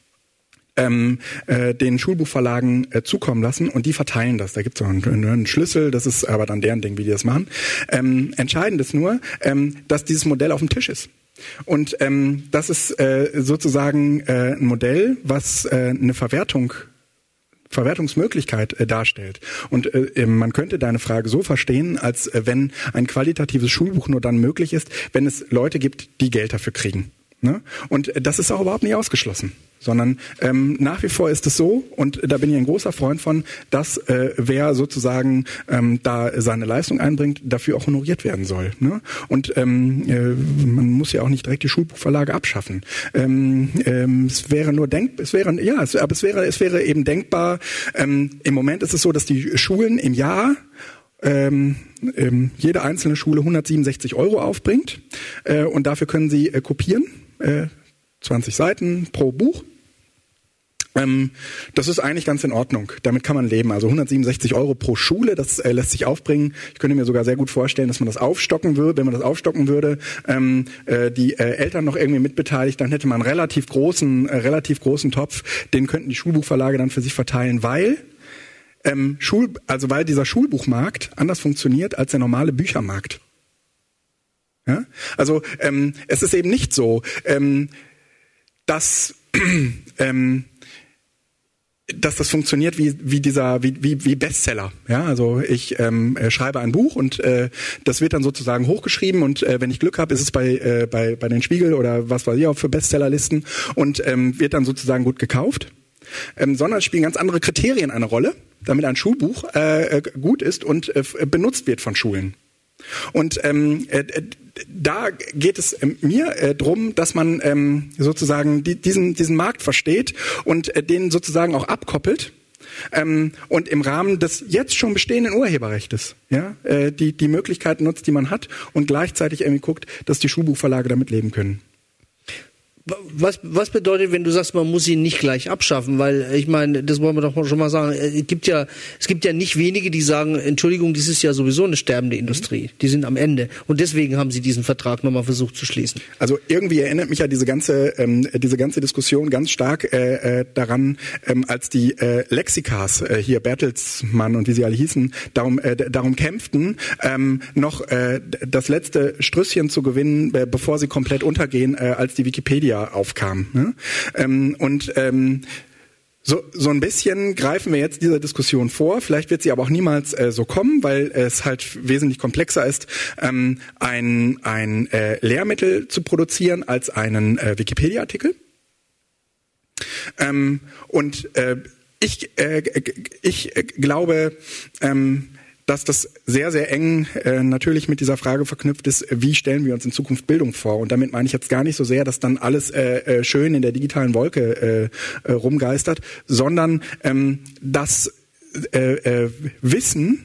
ähm, äh, den Schulbuchverlagen äh, zukommen lassen und die verteilen das. Da gibt es so einen, einen Schlüssel, das ist aber dann deren Ding, wie die das machen. Ähm, entscheidend ist nur, ähm, dass dieses Modell auf dem Tisch ist. Und ähm, das ist äh, sozusagen äh, ein Modell, was äh, eine Verwertung Verwertungsmöglichkeit äh, darstellt. Und äh, man könnte deine Frage so verstehen, als äh, wenn ein qualitatives Schulbuch nur dann möglich ist, wenn es Leute gibt, die Geld dafür kriegen. Ne? Und äh, das ist auch überhaupt nicht ausgeschlossen. Sondern ähm, nach wie vor ist es so, und da bin ich ein großer Freund von, dass äh, wer sozusagen ähm, da seine Leistung einbringt, dafür auch honoriert werden soll. Ne? Und ähm, äh, man muss ja auch nicht direkt die Schulbuchverlage abschaffen. Ähm, ähm, es wäre nur denk, es wäre ja, es, aber es wäre es wäre eben denkbar. Ähm, Im Moment ist es so, dass die Schulen im Jahr Ähm, ähm, jede einzelne Schule hundertsiebenundsechzig Euro aufbringt äh, und dafür können sie äh, kopieren, äh, zwanzig Seiten pro Buch. Ähm, das ist eigentlich ganz in Ordnung. Damit kann man leben. Also hundertsiebenundsechzig Euro pro Schule, das äh, lässt sich aufbringen. Ich könnte mir sogar sehr gut vorstellen, dass man das aufstocken würde. Wenn man das aufstocken würde, ähm, äh, die äh, Eltern noch irgendwie mitbeteiligt, dann hätte man einen relativ großen, äh, relativ großen Topf. Den könnten die Schulbuchverlage dann für sich verteilen, weil ähm, Schul, also weil dieser Schulbuchmarkt anders funktioniert als der normale Büchermarkt. Ja? Also ähm, es ist eben nicht so, ähm, dass ähm, dass das funktioniert wie wie dieser wie wie wie Bestseller, ja, also ich ähm, schreibe ein Buch und äh, das wird dann sozusagen hochgeschrieben und äh, wenn ich Glück habe, ist es bei äh, bei bei den Spiegel oder was weiß ich auch für Bestsellerlisten und ähm, wird dann sozusagen gut gekauft, ähm, sondern es spielen ganz andere Kriterien eine Rolle, damit ein Schulbuch äh, gut ist und äh, benutzt wird von Schulen. Und ähm, äh, da geht es äh, mir äh, drum, dass man ähm, sozusagen die, diesen diesen Markt versteht und äh, den sozusagen auch abkoppelt ähm, und im Rahmen des jetzt schon bestehenden Urheberrechts, ja, äh, die die Möglichkeiten nutzt, die man hat und gleichzeitig irgendwie guckt, dass die Schulbuchverlage damit leben können. Was, was bedeutet, wenn du sagst, man muss ihn nicht gleich abschaffen? Weil ich meine, das wollen wir doch schon mal sagen. Es gibt ja, es gibt ja nicht wenige, die sagen, Entschuldigung, das ist ja sowieso eine sterbende Industrie. Die sind am Ende. Und deswegen haben sie diesen Vertrag nochmal versucht zu schließen. Also irgendwie erinnert mich ja diese ganze, ähm, diese ganze Diskussion ganz stark äh, äh, daran, ähm, als die äh, Lexikas, äh, hier Bertelsmann und wie sie alle hießen, darum, äh, darum kämpften, ähm, noch äh, das letzte Strüsschen zu gewinnen, äh, bevor sie komplett untergehen, äh, als die Wikipedia aufkam. Ne? Ähm, und ähm, So, so ein bisschen greifen wir jetzt dieser Diskussion vor. Vielleicht wird sie aber auch niemals äh, so kommen, weil es halt wesentlich komplexer ist, ähm, ein, ein äh, Lehrmittel zu produzieren als einen äh, Wikipedia-Artikel. Ähm, und äh, ich, äh, ich glaube, ähm, dass das sehr, sehr eng äh, natürlich mit dieser Frage verknüpft ist, wie stellen wir uns in Zukunft Bildung vor? Und damit meine ich jetzt gar nicht so sehr, dass dann alles äh, äh, schön in der digitalen Wolke äh, äh, rumgeistert, sondern ähm, dass äh, äh, Wissen,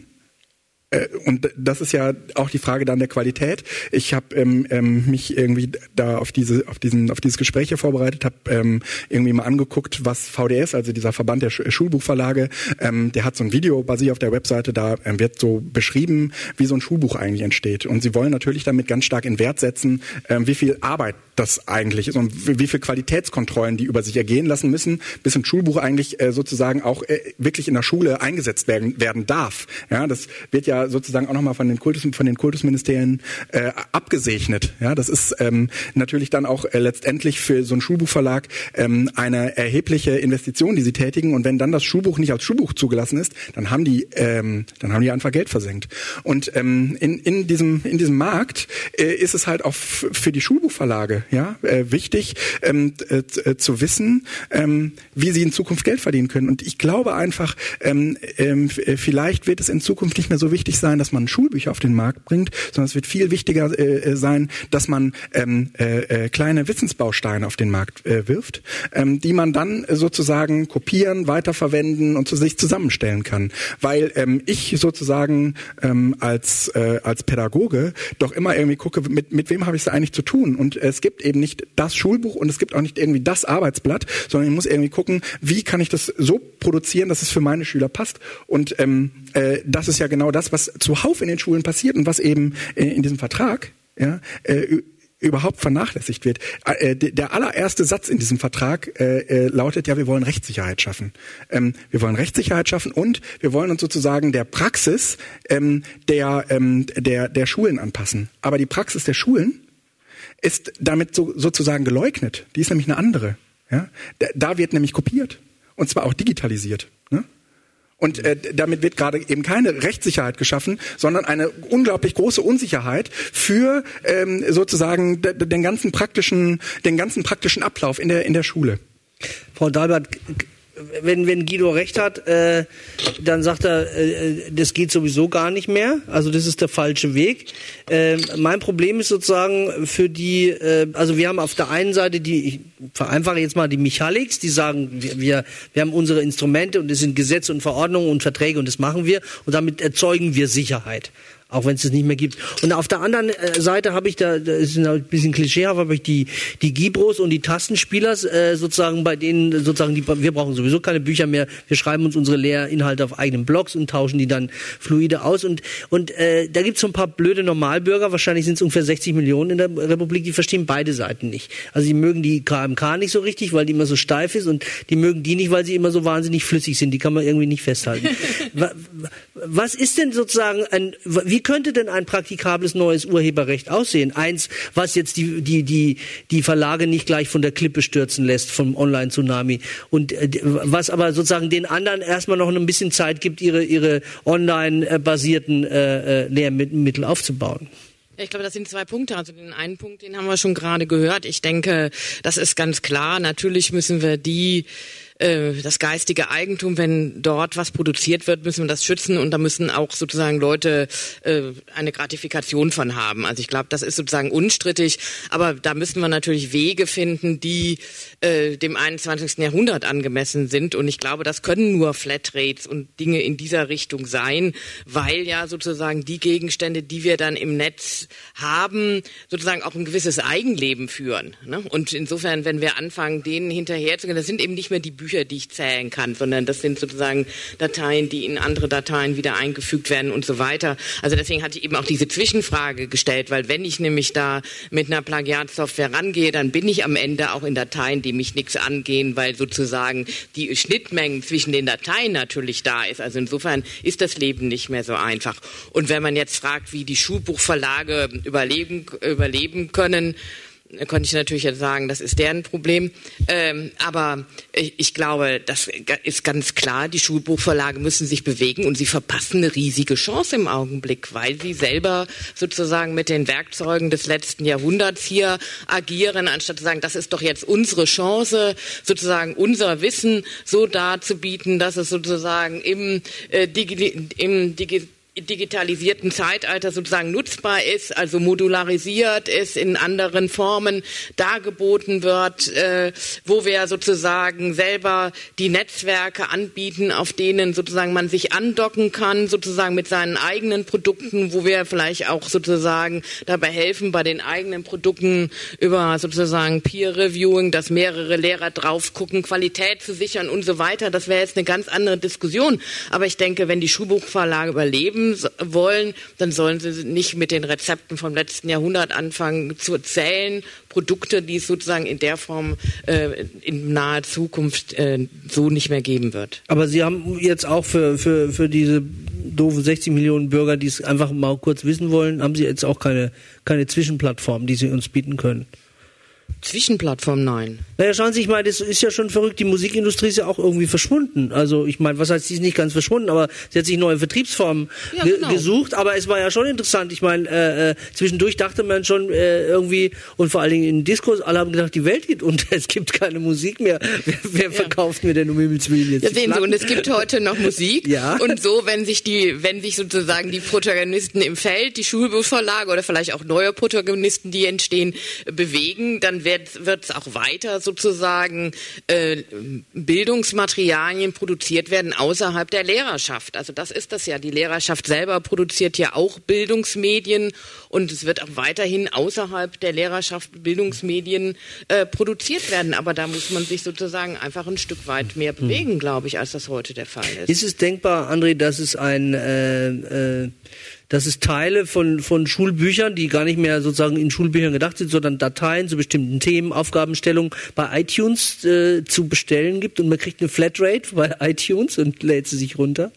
äh, und das ist ja auch die Frage dann der Qualität. Ich habe ähm, ähm, mich irgendwie da auf diese, auf diesen, auf dieses Gespräch hier vorbereitet, habe ähm, irgendwie mal angeguckt, was V D S, also dieser Verband der Sch- Schulbuchverlage, ähm, der hat so ein Video bei sich auf der Webseite, da ähm, wird so beschrieben, wie so ein Schulbuch eigentlich entsteht. Und sie wollen natürlich damit ganz stark in Wert setzen, ähm, wie viel Arbeit das eigentlich ist und wie, wie viel Qualitätskontrollen die über sich ergehen lassen müssen, bis ein Schulbuch eigentlich äh, sozusagen auch äh, wirklich in der Schule eingesetzt werden, werden darf. Ja, das wird ja sozusagen auch nochmal von den Kultus, von den Kultusministerien äh, abgesegnet. Ja, das ist ähm, natürlich dann auch äh, letztendlich für so einen Schulbuchverlag ähm, eine erhebliche Investition, die sie tätigen. Und wenn dann das Schulbuch nicht als Schulbuch zugelassen ist, dann haben die, ähm, dann haben die einfach Geld versenkt. Und ähm, in in diesem in diesem Markt äh, ist es halt auch f- für die Schulbuchverlage ja äh, wichtig ähm, äh, zu wissen, ähm, wie sie in Zukunft Geld verdienen können. Und ich glaube einfach, ähm, ähm, vielleicht wird es in Zukunft nicht mehr so wichtig sein, dass man Schulbücher auf den Markt bringt, sondern es wird viel wichtiger äh, sein, dass man ähm, äh, äh, kleine Wissensbausteine auf den Markt äh, wirft, ähm, die man dann äh, sozusagen kopieren, weiterverwenden und zu sich zusammenstellen kann. Weil ähm, ich sozusagen ähm, als äh, als Pädagoge doch immer irgendwie gucke, mit mit wem habe ich es eigentlich zu tun? Und äh, es gibt eben nicht das Schulbuch und es gibt auch nicht irgendwie das Arbeitsblatt, sondern ich muss irgendwie gucken, wie kann ich das so produzieren, dass es für meine Schüler passt. Und ähm, äh, das ist ja genau das, was zuhauf in den Schulen passiert und was eben äh, in diesem Vertrag ja, äh, überhaupt vernachlässigt wird. Äh, der allererste Satz in diesem Vertrag äh, äh, lautet, ja, wir wollen Rechtssicherheit schaffen. Ähm, wir wollen Rechtssicherheit schaffen und wir wollen uns sozusagen der Praxis ähm, der, ähm, der, der Schulen anpassen. Aber die Praxis der Schulen ist damit so, sozusagen geleugnet. Die ist nämlich eine andere. Ja? Da, da wird nämlich kopiert. Und zwar auch digitalisiert. Ne? Und äh, damit wird gerade eben keine Rechtssicherheit geschaffen, sondern eine unglaublich große Unsicherheit für ähm, sozusagen d- den ganzen praktischen, den ganzen praktischen Ablauf in der in der Schule. Frau Dalbert, wenn wenn Guido recht hat, äh, dann sagt er, äh, das geht sowieso gar nicht mehr. Also das ist der falsche Weg. Äh, mein Problem ist sozusagen für die, äh, also wir haben auf der einen Seite die, ich vereinfache jetzt mal die Michaliks, die sagen, wir, wir wir haben unsere Instrumente und es sind Gesetze und Verordnungen und Verträge und das machen wir und damit erzeugen wir Sicherheit. Auch wenn es es nicht mehr gibt. Und auf der anderen Seite habe ich da, das ist ein bisschen klischeehaft, habe ich die die Gibros und die Tastenspielers äh, sozusagen, bei denen sozusagen die, wir brauchen sowieso keine Bücher mehr. Wir schreiben uns unsere Lehrinhalte auf eigenen Blogs und tauschen die dann fluide aus. Und und äh, da gibt's so ein paar blöde Normalbürger. Wahrscheinlich sind es ungefähr sechzig Millionen in der Republik. Die verstehen beide Seiten nicht. Also die mögen die K M K nicht so richtig, weil die immer so steif ist, und die mögen die nicht, weil sie immer so wahnsinnig flüssig sind. Die kann man irgendwie nicht festhalten. Was ist denn sozusagen ein, wie könnte denn ein praktikables neues Urheberrecht aussehen? Eins, was jetzt die, die, die, die Verlage nicht gleich von der Klippe stürzen lässt, vom Online-Tsunami. Und äh, was aber sozusagen den anderen erstmal noch ein bisschen Zeit gibt, ihre, ihre online-basierten äh, äh, Lehrmittel aufzubauen. Ich glaube, das sind zwei Punkte. Also den einen Punkt, den haben wir schon gerade gehört. Ich denke, das ist ganz klar. Natürlich müssen wir die das geistige Eigentum, wenn dort was produziert wird, müssen wir das schützen, und da müssen auch sozusagen Leute äh, eine Gratifikation von haben. Also ich glaube, das ist sozusagen unstrittig, aber da müssen wir natürlich Wege finden, die äh, dem einundzwanzigsten Jahrhundert angemessen sind, und ich glaube, das können nur Flatrates und Dinge in dieser Richtung sein, weil ja sozusagen die Gegenstände, die wir dann im Netz haben, sozusagen auch ein gewisses Eigenleben führen. Ne? Und insofern, wenn wir anfangen, denen hinterherzugehen, das sind eben nicht mehr die Bücher, Bücher, die ich zählen kann, sondern das sind sozusagen Dateien, die in andere Dateien wieder eingefügt werden und so weiter. Also deswegen hatte ich eben auch diese Zwischenfrage gestellt, weil wenn ich nämlich da mit einer Plagiatsoftware rangehe, dann bin ich am Ende auch in Dateien, die mich nichts angehen, weil sozusagen die Schnittmengen zwischen den Dateien natürlich da ist. Also insofern ist das Leben nicht mehr so einfach. Und wenn man jetzt fragt, wie die Schulbuchverlage überleben, überleben können, konnte ich natürlich jetzt sagen, das ist deren Problem. Ähm, aber ich, ich glaube, das ist ganz klar, die Schulbuchverlage müssen sich bewegen und sie verpassen eine riesige Chance im Augenblick, weil sie selber sozusagen mit den Werkzeugen des letzten Jahrhunderts hier agieren, anstatt zu sagen, das ist doch jetzt unsere Chance, sozusagen unser Wissen so darzubieten, dass es sozusagen im, äh, Digi- im Digi- digitalisierten Zeitalter sozusagen nutzbar ist, also modularisiert ist, in anderen Formen dargeboten wird, äh, wo wir sozusagen selber die Netzwerke anbieten, auf denen sozusagen man sich andocken kann, sozusagen mit seinen eigenen Produkten, wo wir vielleicht auch sozusagen dabei helfen, bei den eigenen Produkten über sozusagen Peer-Reviewing, dass mehrere Lehrer drauf gucken, Qualität zu sichern und so weiter. Das wäre jetzt eine ganz andere Diskussion. Aber ich denke, wenn die Schulbuchverlage überleben wollen, dann sollen sie nicht mit den Rezepten vom letzten Jahrhundert anfangen zu erzählen, Produkte, die es sozusagen in der Form äh, in naher Zukunft äh, so nicht mehr geben wird. Aber Sie haben jetzt auch für, für, für diese doofen sechzig Millionen Bürger, die es einfach mal kurz wissen wollen, haben Sie jetzt auch keine, keine Zwischenplattform, die Sie uns bieten können? Zwischenplattform, nein. Naja, schauen Sie, ich meine, das ist ja schon verrückt, die Musikindustrie ist ja auch irgendwie verschwunden. Also ich meine, was heißt, sie ist nicht ganz verschwunden, aber sie hat sich neue Vertriebsformen ja, ge- genau. gesucht, aber es war ja schon interessant. Ich meine, äh, äh, zwischendurch dachte man schon äh, irgendwie, und vor allen Dingen in Diskurs, alle haben gedacht, die Welt geht unter, es gibt keine Musik mehr. Wer, wer ja. verkauft mir denn um Himmels Willen jetzt? Ja, sehen Sie, und es gibt heute noch Musik. Ja. Und so, wenn sich die, wenn sich sozusagen die Protagonisten im Feld, die Schulbuchverlage oder vielleicht auch neue Protagonisten, die entstehen, bewegen, dann wird es auch weiter sozusagen äh, Bildungsmaterialien produziert werden außerhalb der Lehrerschaft. Also das ist das ja. Die Lehrerschaft selber produziert ja auch Bildungsmedien und es wird auch weiterhin außerhalb der Lehrerschaft Bildungsmedien äh, produziert werden. Aber da muss man sich sozusagen einfach ein Stück weit mehr bewegen, hm. glaube ich, als das heute der Fall ist. Ist es denkbar, André, dass es ein äh, äh, dass es Teile von, von Schulbüchern, die gar nicht mehr sozusagen in Schulbüchern gedacht sind, sondern Dateien zu bestimmten Themen, Aufgabenstellungen bei iTunes äh, zu bestellen gibt und man kriegt eine Flatrate bei iTunes und lädt sie sich runter?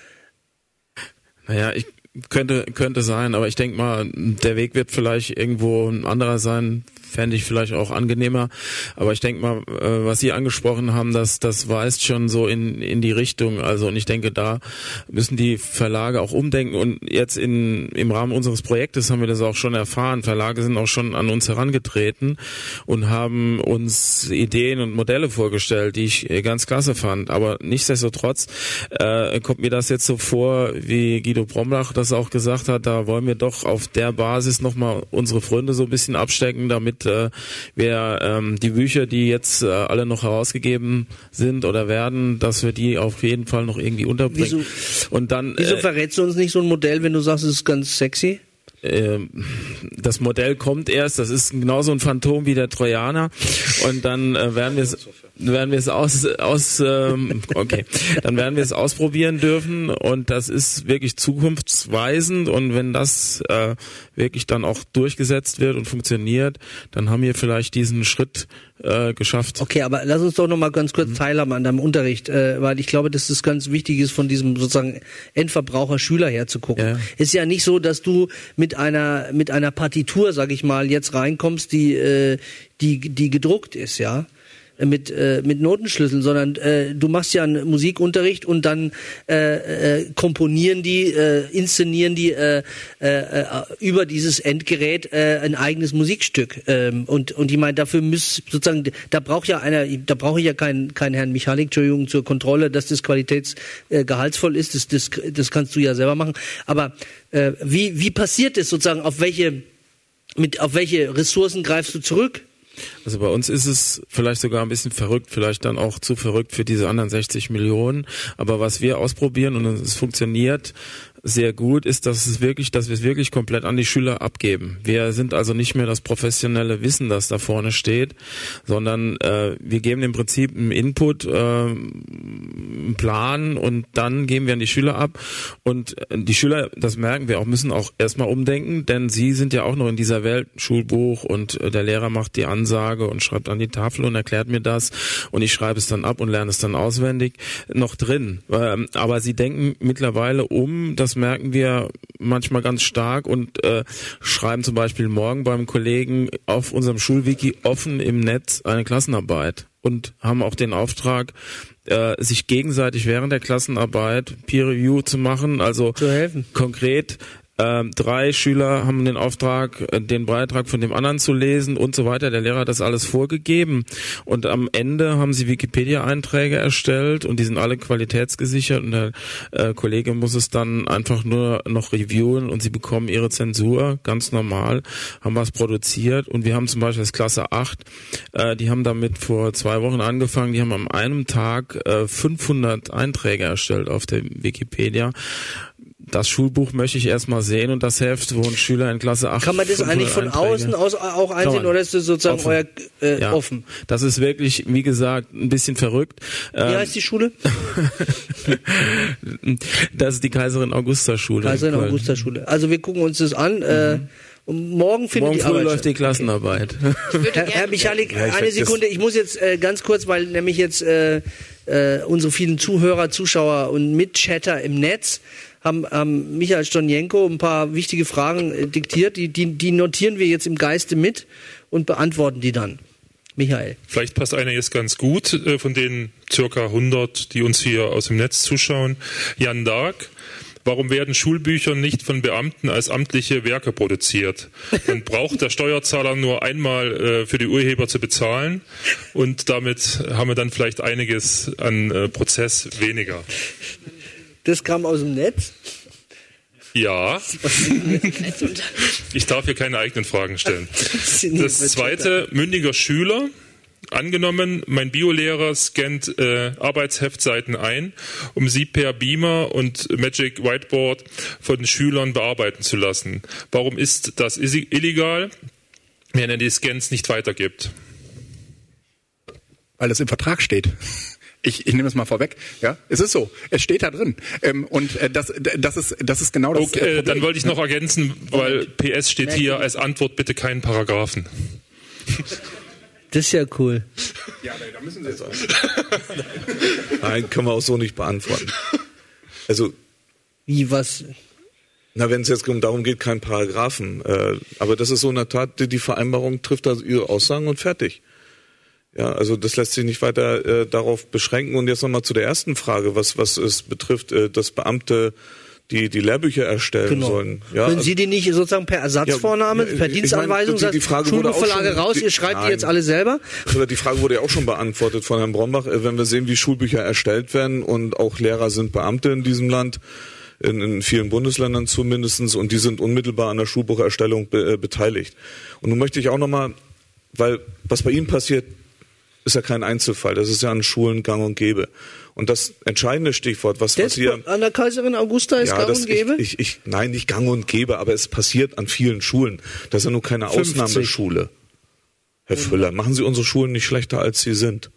Naja, ich könnte, könnte sein, aber ich denke mal, der Weg wird vielleicht irgendwo ein anderer sein. Fände ich vielleicht auch angenehmer. Aber ich denke mal, äh, was Sie angesprochen haben, das, das weist schon so in, in die Richtung. Also, und ich denke, da müssen die Verlage auch umdenken. Und jetzt in, im Rahmen unseres Projektes haben wir das auch schon erfahren. Verlage sind auch schon an uns herangetreten und haben uns Ideen und Modelle vorgestellt, die ich ganz klasse fand. Aber nichtsdestotrotz äh, kommt mir das jetzt so vor, wie Guido Bromlach das auch gesagt hat, da wollen wir doch auf der Basis nochmal unsere Freunde so ein bisschen abstecken, damit äh, wir ähm, die Bücher, die jetzt äh, alle noch herausgegeben sind oder werden, dass wir die auf jeden Fall noch irgendwie unterbringen. Wieso, und dann, wieso äh, verrätst du uns nicht so ein Modell, wenn du sagst, es ist ganz sexy? Das Modell kommt erst, das ist genauso ein Phantom wie der Trojaner und dann äh, werden wir es werden wir es aus aus ähm, okay, dann werden wir es ausprobieren dürfen und das ist wirklich zukunftsweisend und wenn das äh, wirklich dann auch durchgesetzt wird und funktioniert, dann haben wir vielleicht diesen Schritt äh, geschafft. Okay, aber lass uns doch noch mal ganz kurz mhm. teilhaben an deinem Unterricht, äh, weil ich glaube, dass das ganz wichtig ist, von diesem sozusagen Endverbraucher Schüler her zu gucken. Ja. Ist ja nicht so, dass du mit einer mit einer Partitur, sag ich mal, jetzt reinkommst, die äh, die die gedruckt ist, ja, mit äh, mit Notenschlüsseln, sondern äh, du machst ja einen Musikunterricht und dann äh, äh, komponieren die, äh, inszenieren die äh, äh, über dieses Endgerät äh, ein eigenes Musikstück ähm, und und ich meine, dafür muss sozusagen, da braucht ja einer, da brauche ich ja keinen keinen Herrn Michalik, Entschuldigung, zur Kontrolle, dass das qualitätsgehaltsvoll äh, ist, das, das das kannst du ja selber machen, aber äh, wie wie passiert es sozusagen, auf welche mit auf welche Ressourcen greifst du zurück? Also bei uns ist es vielleicht sogar ein bisschen verrückt, vielleicht dann auch zu verrückt für diese anderen sechzig Millionen. Aber was wir ausprobieren und es funktioniert sehr gut, ist, dass es wirklich, dass wir es wirklich komplett an die Schüler abgeben. Wir sind also nicht mehr das professionelle Wissen, das da vorne steht, sondern äh, wir geben im Prinzip einen Input, äh, einen Plan und dann geben wir an die Schüler ab. Und die Schüler, das merken wir auch, müssen auch erstmal umdenken, denn sie sind ja auch noch in dieser Welt, Schulbuch und äh, der Lehrer macht die Ansage und schreibt an die Tafel und erklärt mir das und ich schreibe es dann ab und lerne es dann auswendig noch drin. Ähm, aber sie denken mittlerweile um, dass merken wir manchmal ganz stark und äh, schreiben zum Beispiel morgen beim Kollegen auf unserem Schulwiki offen im Netz eine Klassenarbeit und haben auch den Auftrag, äh, sich gegenseitig während der Klassenarbeit Peer Review zu machen, also zu helfen. Konkret Ähm, drei Schüler haben den Auftrag, den Beitrag von dem anderen zu lesen und so weiter. Der Lehrer hat das alles vorgegeben. Und am Ende haben sie Wikipedia-Einträge erstellt und die sind alle qualitätsgesichert und der äh, Kollege muss es dann einfach nur noch reviewen und sie bekommen ihre Zensur, ganz normal, haben was produziert und wir haben zum Beispiel das Klasse acht, äh, die haben damit vor zwei Wochen angefangen, die haben an einem Tag äh, fünfhundert Einträge erstellt auf der Wikipedia. Das Schulbuch möchte ich erstmal sehen und das Heft, wo ein Schüler in Klasse acht... Kann man das eigentlich von Einträge, außen aus auch einsehen oder ist das sozusagen offen. euer äh, ja. offen? Das ist wirklich, wie gesagt, ein bisschen verrückt. Wie ähm, heißt die Schule? Das ist die Kaiserin Augusta Schule. Kaiserin Augusta Schule. Also wir gucken uns das an. Mhm. Äh, und morgen findet morgen die Arbeit früh läuft statt. die Klassenarbeit. Herr, Herr Michalik, ja, eine Sekunde. Ich muss jetzt äh, ganz kurz, weil nämlich jetzt äh, äh, unsere vielen Zuhörer, Zuschauer und Mitchatter im Netz haben, haben Michael Stonjenko ein paar wichtige Fragen äh, diktiert. Die, die, die notieren wir jetzt im Geiste mit und beantworten die dann. Michael. Vielleicht passt einer jetzt ganz gut äh, von den circa hundert, die uns hier aus dem Netz zuschauen. Jan Dark. Warum werden Schulbücher nicht von Beamten als amtliche Werke produziert? Dann braucht der Steuerzahler nur einmal äh, für die Urheber zu bezahlen und damit haben wir dann vielleicht einiges an äh, Prozess weniger. Das kam aus dem Netz? Ja. Ich darf hier keine eigenen Fragen stellen. Das zweite, mündiger Schüler. Angenommen, mein Biolehrer scannt äh, Arbeitsheftseiten ein, um sie per Beamer und Magic Whiteboard von den Schülern bearbeiten zu lassen. Warum ist das illegal, wenn er die Scans nicht weitergibt? Weil es im Vertrag steht. Ich, ich nehme es mal vorweg. Ja, es ist so. Es steht da drin. Ähm, und äh, das, das ist, das ist genau das. Okay, äh, dann wollte ich noch ergänzen, weil P S steht hier als Antwort bitte keinen Paragraphen. Das ist ja cool. Ja, da müssen Sie jetzt auch. Nein, können wir auch so nicht beantworten. Also. Wie, was? Na, wenn es jetzt darum geht, kein Paragraphen. Äh, aber das ist so in der Tat, die, die Vereinbarung trifft da ihre Aussagen und fertig. Ja, also das lässt sich nicht weiter äh, darauf beschränken. Und jetzt nochmal zu der ersten Frage, was, was es betrifft, äh, dass Beamte die die Lehrbücher erstellen genau. sollen. Ja, Können Sie die nicht sozusagen per Ersatzvorname, ja, per Dienstanweisung, ich mein, die, die Frage Schulbuchverlage raus, die, ihr schreibt nein. die jetzt alle selber? Die Frage wurde ja auch schon beantwortet von Herrn Brombach. Wenn wir sehen, wie Schulbücher erstellt werden und auch Lehrer sind Beamte in diesem Land, in, in vielen Bundesländern zumindestens, und die sind unmittelbar an der Schulbucherstellung be, äh, beteiligt. Und nun möchte ich auch nochmal, weil was bei Ihnen passiert, ist ja kein Einzelfall. Das ist ja an Schulen gang und gäbe. Und das entscheidende Stichwort, was, was hier... An der Kaiserin Augusta ist ja, gang das, und gäbe? Ich, ich, ich, nein, nicht gang und gäbe, aber es passiert an vielen Schulen. Das ist ja nur keine fünfzig. Ausnahmeschule. Herr Füller, machen Sie unsere Schulen nicht schlechter, als sie sind.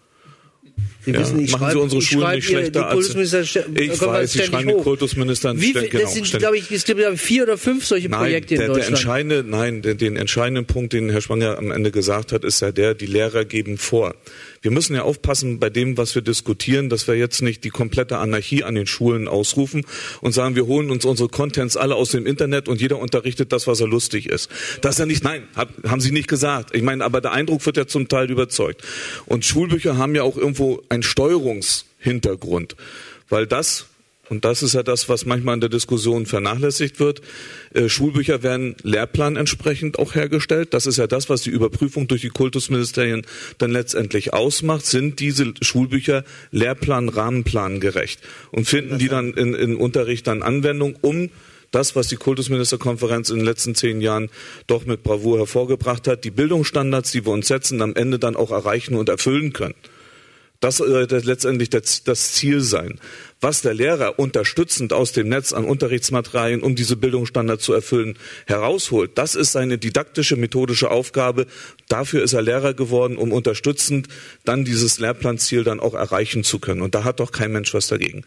Sie ja, wissen, ich machen schreib, Sie unsere Schulen nicht schlechter als... Ich weiß, Sie schreiben die Kultusminister... Wie viel, genau, das sind, glaube ich, es gibt vier oder fünf solche nein, Projekte in der, Deutschland. Der entscheidende, nein, der, den entscheidenden Punkt, den Herr Schwanger am Ende gesagt hat, ist ja der, die Lehrer geben vor. Wir müssen ja aufpassen bei dem, was wir diskutieren, dass wir jetzt nicht die komplette Anarchie an den Schulen ausrufen und sagen, wir holen uns unsere Contents alle aus dem Internet und jeder unterrichtet das, was er lustig ist. Das ist ja nicht, nein, hab, haben Sie nicht gesagt. Ich meine, aber der Eindruck wird ja zum Teil überzeugt. Und Schulbücher haben ja auch irgendwo einen Steuerungshintergrund, weil das... Und das ist ja das, was manchmal in der Diskussion vernachlässigt wird. Äh, Schulbücher werden Lehrplan entsprechend auch hergestellt. Das ist ja das, was die Überprüfung durch die Kultusministerien dann letztendlich ausmacht. Sind diese Schulbücher Lehrplan, Rahmenplan gerecht? Und finden die dann in, in Unterricht dann Anwendung, um das, was die Kultusministerkonferenz in den letzten zehn Jahren doch mit Bravour hervorgebracht hat, die Bildungsstandards, die wir uns setzen, am Ende dann auch erreichen und erfüllen können. Das wird äh, letztendlich das, das Ziel sein. Was der Lehrer unterstützend aus dem Netz an Unterrichtsmaterialien, um diese Bildungsstandards zu erfüllen, herausholt, das ist seine didaktische, methodische Aufgabe. Dafür ist er Lehrer geworden, um unterstützend dann dieses Lehrplanziel dann auch erreichen zu können. Und da hat doch kein Mensch was dagegen.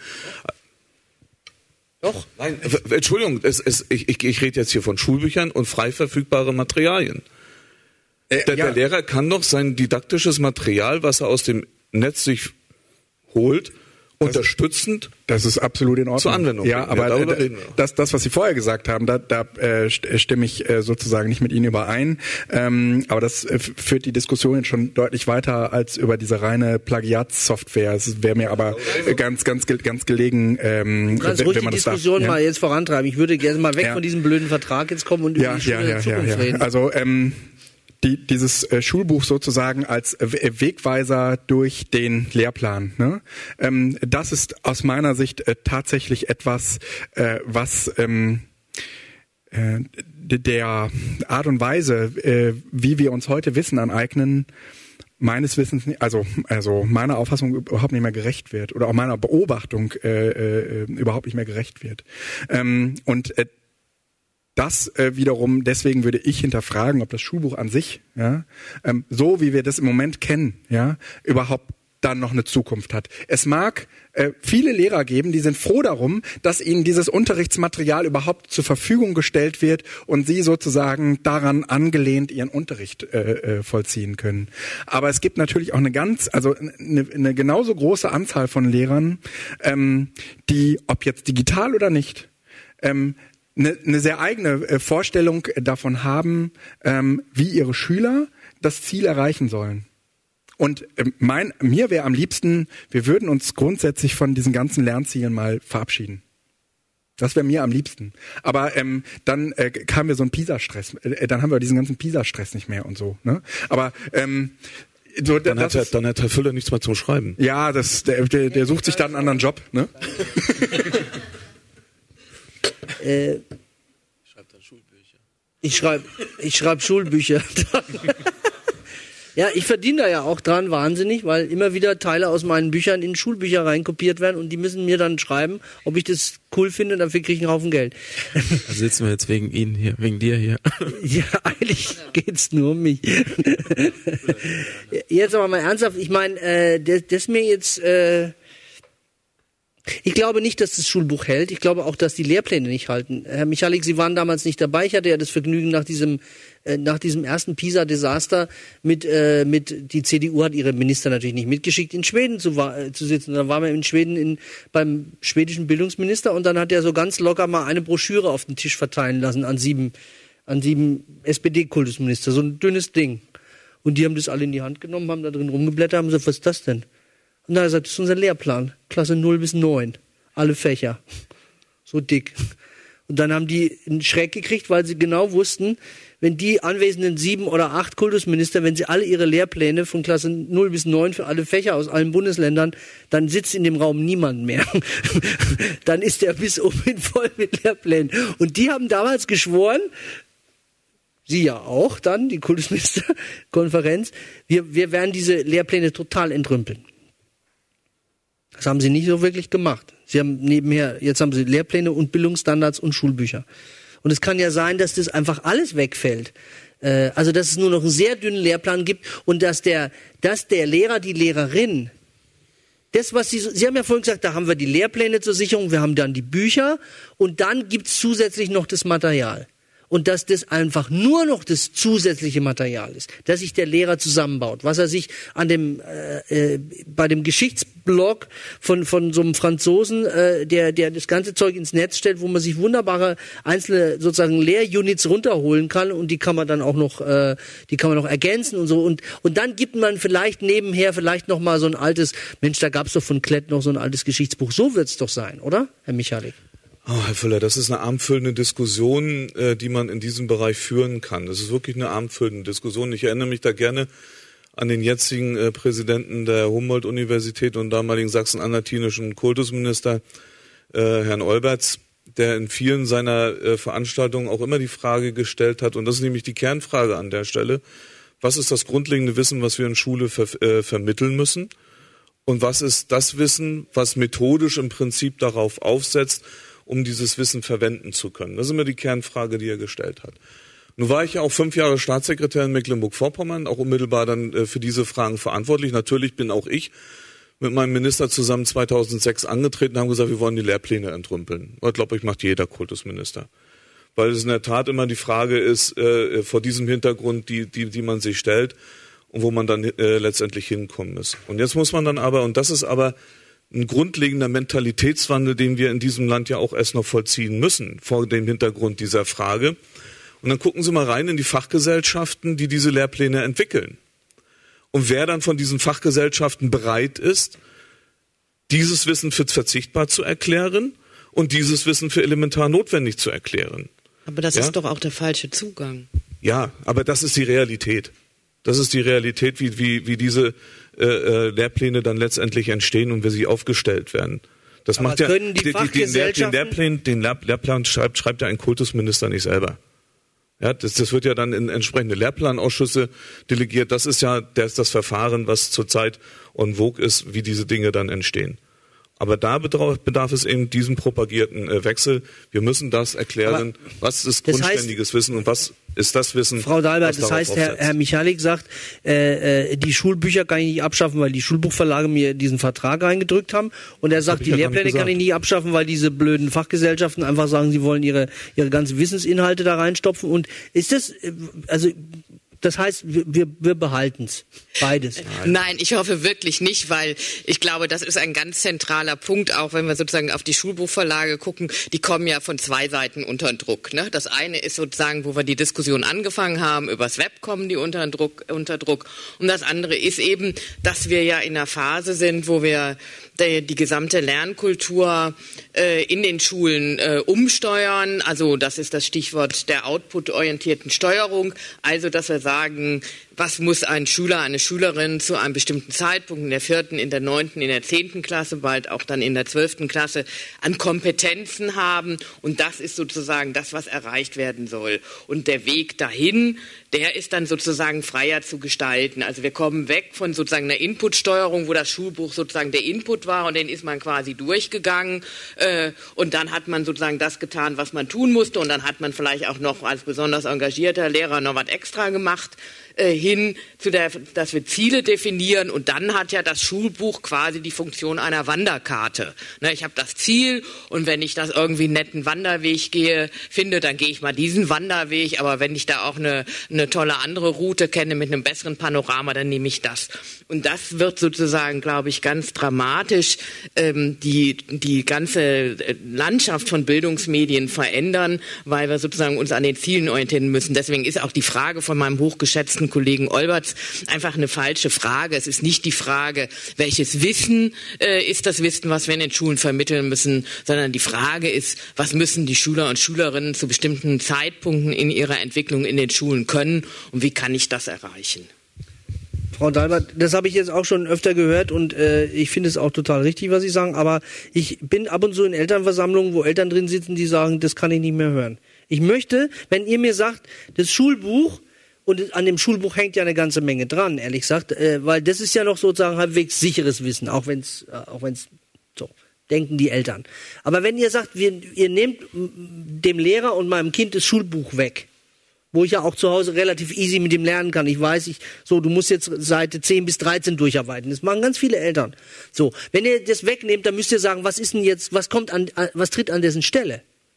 Doch. Nein, Entschuldigung, es, es, ich, ich, ich rede jetzt hier von Schulbüchern und frei verfügbare Materialien. Äh, der, ja. der Lehrer kann doch sein didaktisches Material, was er aus dem Netz sich holt, unterstützend. Das ist absolut in Ordnung. Zur Anwendung. Ja, aber ja, äh, das, das, was Sie vorher gesagt haben, da, da äh, stimme ich äh, sozusagen nicht mit Ihnen überein. Ähm, aber das äh, führt die Diskussion jetzt schon deutlich weiter als über diese reine Plagiatssoftware. Es wäre mir aber äh, ganz, ganz, ganz gelegen, ähm, Ganz wenn, ruhig wenn man die das darf. Diskussion Ja. mal jetzt vorantreiben. Ich würde gerne mal weg Ja. von diesem blöden Vertrag jetzt kommen und Ja, über die ja, Schule ja, der Zukunft ja, ja. reden. Also ähm, die, dieses äh, Schulbuch sozusagen als äh, Wegweiser durch den Lehrplan. Ne? Ähm, das ist aus meiner Sicht äh, tatsächlich etwas, äh, was ähm, äh, der Art und Weise, äh, wie wir uns heute Wissen aneignen, meines Wissens, nicht, also also meiner Auffassung überhaupt nicht mehr gerecht wird oder auch meiner Beobachtung äh, äh, überhaupt nicht mehr gerecht wird. Ähm, und äh, Das äh, wiederum, deswegen würde ich hinterfragen, ob das Schulbuch an sich, ja, ähm, so wie wir das im Moment kennen, ja, überhaupt dann noch eine Zukunft hat. Es mag äh, viele Lehrer geben, die sind froh darum, dass ihnen dieses Unterrichtsmaterial überhaupt zur Verfügung gestellt wird und sie sozusagen daran angelehnt ihren Unterricht äh, äh, vollziehen können. Aber es gibt natürlich auch eine ganz, also eine, eine genauso große Anzahl von Lehrern, ähm, die, ob jetzt digital oder nicht, ähm, eine, eine sehr eigene äh, Vorstellung davon haben, ähm, wie ihre Schüler das Ziel erreichen sollen. Und ähm, mein, mir wäre am liebsten, wir würden uns grundsätzlich von diesen ganzen Lernzielen mal verabschieden. Das wäre mir am liebsten. Aber ähm, dann äh, kam mir so ein PISA-Stress. Äh, dann haben wir diesen ganzen PISA-Stress nicht mehr und so. Ne? Aber ähm, so, dann, das hat ist, Herr, dann hat Herr Füller nichts mehr zum Schreiben. Ja, das, der, der, der sucht sich dann einen anderen Job. Ne? Äh, ich schreibe ich schreib Schulbücher. Ja, ich verdiene da ja auch dran, wahnsinnig, weil immer wieder Teile aus meinen Büchern in Schulbücher reinkopiert werden und die müssen mir dann schreiben, ob ich das cool finde, dafür kriege ich einen Haufen Geld. Da sitzen wir jetzt wegen Ihnen hier, wegen dir hier. Ja, eigentlich geht's nur um mich. Jetzt aber mal ernsthaft, ich meine, äh, das, das mir jetzt... Äh, Ich glaube nicht, dass das Schulbuch hält. Ich glaube auch, dass die Lehrpläne nicht halten. Herr Michalik, Sie waren damals nicht dabei. Ich hatte ja das Vergnügen nach diesem äh, nach diesem ersten PISA-Desaster mit äh, mit die C D U hat ihre Minister natürlich nicht mitgeschickt, in Schweden zu, äh, zu sitzen. Dann waren wir in Schweden in, beim schwedischen Bildungsminister und dann hat er so ganz locker mal eine Broschüre auf den Tisch verteilen lassen an sieben an sieben S P D-Kultusminister. So ein dünnes Ding. Und die haben das alle in die Hand genommen, haben da drin rumgeblättert, haben gesagt, was ist das denn? Und dann hat er gesagt, das ist unser Lehrplan. Klasse null bis neun. Alle Fächer. So dick. Und dann haben die einen Schreck gekriegt, weil sie genau wussten, wenn die anwesenden sieben oder acht Kultusminister, wenn sie alle ihre Lehrpläne von Klasse null bis neun für alle Fächer aus allen Bundesländern, dann sitzt in dem Raum niemand mehr. Dann ist der bis oben voll mit Lehrplänen. Und die haben damals geschworen, Sie ja auch dann, die Kultusministerkonferenz, wir, wir werden diese Lehrpläne total entrümpeln. Das haben sie nicht so wirklich gemacht. Sie haben nebenher, jetzt haben sie Lehrpläne und Bildungsstandards und Schulbücher. Und es kann ja sein, dass das einfach alles wegfällt. Äh, also, dass es nur noch einen sehr dünnen Lehrplan gibt und dass der, dass der Lehrer, die Lehrerin, das, was Sie, Sie haben ja vorhin gesagt, da haben wir die Lehrpläne zur Sicherung, wir haben dann die Bücher und dann gibt's zusätzlich noch das Material. Und dass das einfach nur noch das zusätzliche Material ist, dass sich der Lehrer zusammenbaut, was er sich an dem äh, äh, bei dem Geschichtsblog von von so einem Franzosen, äh, der der das ganze Zeug ins Netz stellt, wo man sich wunderbare einzelne sozusagen Lehrunits runterholen kann und die kann man dann auch noch äh, die kann man noch ergänzen und so und und dann gibt man vielleicht nebenher vielleicht noch mal so ein altes Mensch, da gab's doch von Klett noch so ein altes Geschichtsbuch. So wird's doch sein, oder, Herr Michalik? Oh, Herr Füller, das ist eine abendfüllende Diskussion, äh, die man in diesem Bereich führen kann. Das ist wirklich eine abendfüllende Diskussion. Ich erinnere mich da gerne an den jetzigen äh, Präsidenten der Humboldt-Universität und damaligen sachsen-anhaltinischen Kultusminister, äh, Herrn Olberts, der in vielen seiner äh, Veranstaltungen auch immer die Frage gestellt hat, und das ist nämlich die Kernfrage an der Stelle, was ist das grundlegende Wissen, was wir in Schule ver äh, vermitteln müssen? Und was ist das Wissen, was methodisch im Prinzip darauf aufsetzt, um dieses Wissen verwenden zu können? Das ist immer die Kernfrage, die er gestellt hat. Nun war ich ja auch fünf Jahre Staatssekretär in Mecklenburg-Vorpommern, auch unmittelbar dann äh, für diese Fragen verantwortlich. Natürlich bin auch ich mit meinem Minister zusammen zweitausendsechs angetreten und haben gesagt, wir wollen die Lehrpläne entrümpeln. Ich glaube, ich macht jeder Kultusminister. Weil es in der Tat immer die Frage ist, äh, vor diesem Hintergrund, die, die, die man sich stellt und wo man dann äh, letztendlich hinkommen muss. Und jetzt muss man dann aber, und das ist aber ein grundlegender Mentalitätswandel, den wir in diesem Land ja auch erst noch vollziehen müssen, vor dem Hintergrund dieser Frage. Und dann gucken Sie mal rein in die Fachgesellschaften, die diese Lehrpläne entwickeln. Und wer dann von diesen Fachgesellschaften bereit ist, dieses Wissen für verzichtbar zu erklären und dieses Wissen für elementar notwendig zu erklären. Aber das ja? ist doch auch der falsche Zugang. Ja, aber das ist die Realität. Das ist die Realität, wie, wie, wie diese äh, äh, Lehrpläne dann letztendlich entstehen und wie sie aufgestellt werden. Das aber macht ja können die die, die, den, Lehr, den Lehrplan, den Lehr, Lehrplan schreibt, schreibt ja ein Kultusminister nicht selber. Ja, das, das wird ja dann in entsprechende Lehrplanausschüsse delegiert. Das ist ja das, das Verfahren, was zurzeit en vogue ist, wie diese Dinge dann entstehen. Aber da bedarf, bedarf es eben diesem propagierten äh, Wechsel. Wir müssen das erklären, aber was ist grundständiges heißt, Wissen und was ist das Wissen. Frau Dalbert, das heißt, Herr, Herr Michalik sagt, äh, äh, die Schulbücher kann ich nicht abschaffen, weil die Schulbuchverlage mir diesen Vertrag reingedrückt haben. Und er sagt, die ja Lehrpläne kann ich nicht abschaffen, weil diese blöden Fachgesellschaften einfach sagen, sie wollen ihre ihre ganzen Wissensinhalte da reinstopfen. Und ist das, also das heißt, wir, wir behalten es, beides. Nein, ich hoffe wirklich nicht, weil ich glaube, das ist ein ganz zentraler Punkt, auch wenn wir sozusagen auf die Schulbuchverlage gucken, die kommen ja von zwei Seiten unter Druck. Ne? Das eine ist sozusagen, wo wir die Diskussion angefangen haben, übers Web kommen die unter Druck, unter Druck. Und das andere ist eben, dass wir ja in einer Phase sind, wo wir die, die gesamte Lernkultur äh, in den Schulen äh, umsteuern. Also das ist das Stichwort der output-orientierten Steuerung. Also dass wir sagen, was muss ein Schüler, eine Schülerin zu einem bestimmten Zeitpunkt in der vierten, in der neunten, in der zehnten Klasse, bald auch dann in der zwölften Klasse an Kompetenzen haben. Und das ist sozusagen das, was erreicht werden soll. Und der Weg dahin, der ist dann sozusagen freier zu gestalten. Also wir kommen weg von sozusagen einer Inputsteuerung, wo das Schulbuch sozusagen der Input war und den ist man quasi durchgegangen. Äh, und dann hat man sozusagen das getan, was man tun musste. Und dann hat man vielleicht auch noch als besonders engagierter Lehrer noch was extra gemacht. Hin zu der, dass wir Ziele definieren und dann hat ja das Schulbuch quasi die Funktion einer Wanderkarte. Ne, ich habe das Ziel und wenn ich das irgendwie einen netten Wanderweg gehe, finde, dann gehe ich mal diesen Wanderweg, aber wenn ich da auch eine, eine tolle andere Route kenne mit einem besseren Panorama, dann nehme ich das. Und das wird sozusagen, glaube ich, ganz dramatisch ähm, die, die ganze Landschaft von Bildungsmedien verändern, weil wir sozusagen uns an den Zielen orientieren müssen. Deswegen ist auch die Frage von meinem hochgeschätzten Kollegen Olberts einfach eine falsche Frage. Es ist nicht die Frage, welches Wissen äh, ist das Wissen, was wir in den Schulen vermitteln müssen, sondern die Frage ist, was müssen die Schüler und Schülerinnen zu bestimmten Zeitpunkten in ihrer Entwicklung in den Schulen können und wie kann ich das erreichen? Frau Dalbert, das habe ich jetzt auch schon öfter gehört und äh, ich finde es auch total richtig, was Sie sagen, aber ich bin ab und zu in Elternversammlungen, wo Eltern drin sitzen, die sagen, das kann ich nicht mehr hören. Ich möchte, wenn ihr mir sagt, das Schulbuch, und an dem Schulbuch hängt ja eine ganze Menge dran, ehrlich gesagt, äh, weil das ist ja noch sozusagen halbwegs sicheres Wissen, auch wenn es, äh, auch wenn es so denken die Eltern. Aber wenn ihr sagt, wir, ihr nehmt dem Lehrer und meinem Kind das Schulbuch weg, wo ich ja auch zu Hause relativ easy mit dem lernen kann. Ich weiß, ich, so, du musst jetzt Seite zehn bis dreizehn durcharbeiten. Das machen ganz viele Eltern. So, wenn ihr das wegnehmt, dann müsst ihr sagen, was ist denn jetzt, was kommt an, was tritt an dessen Stelle?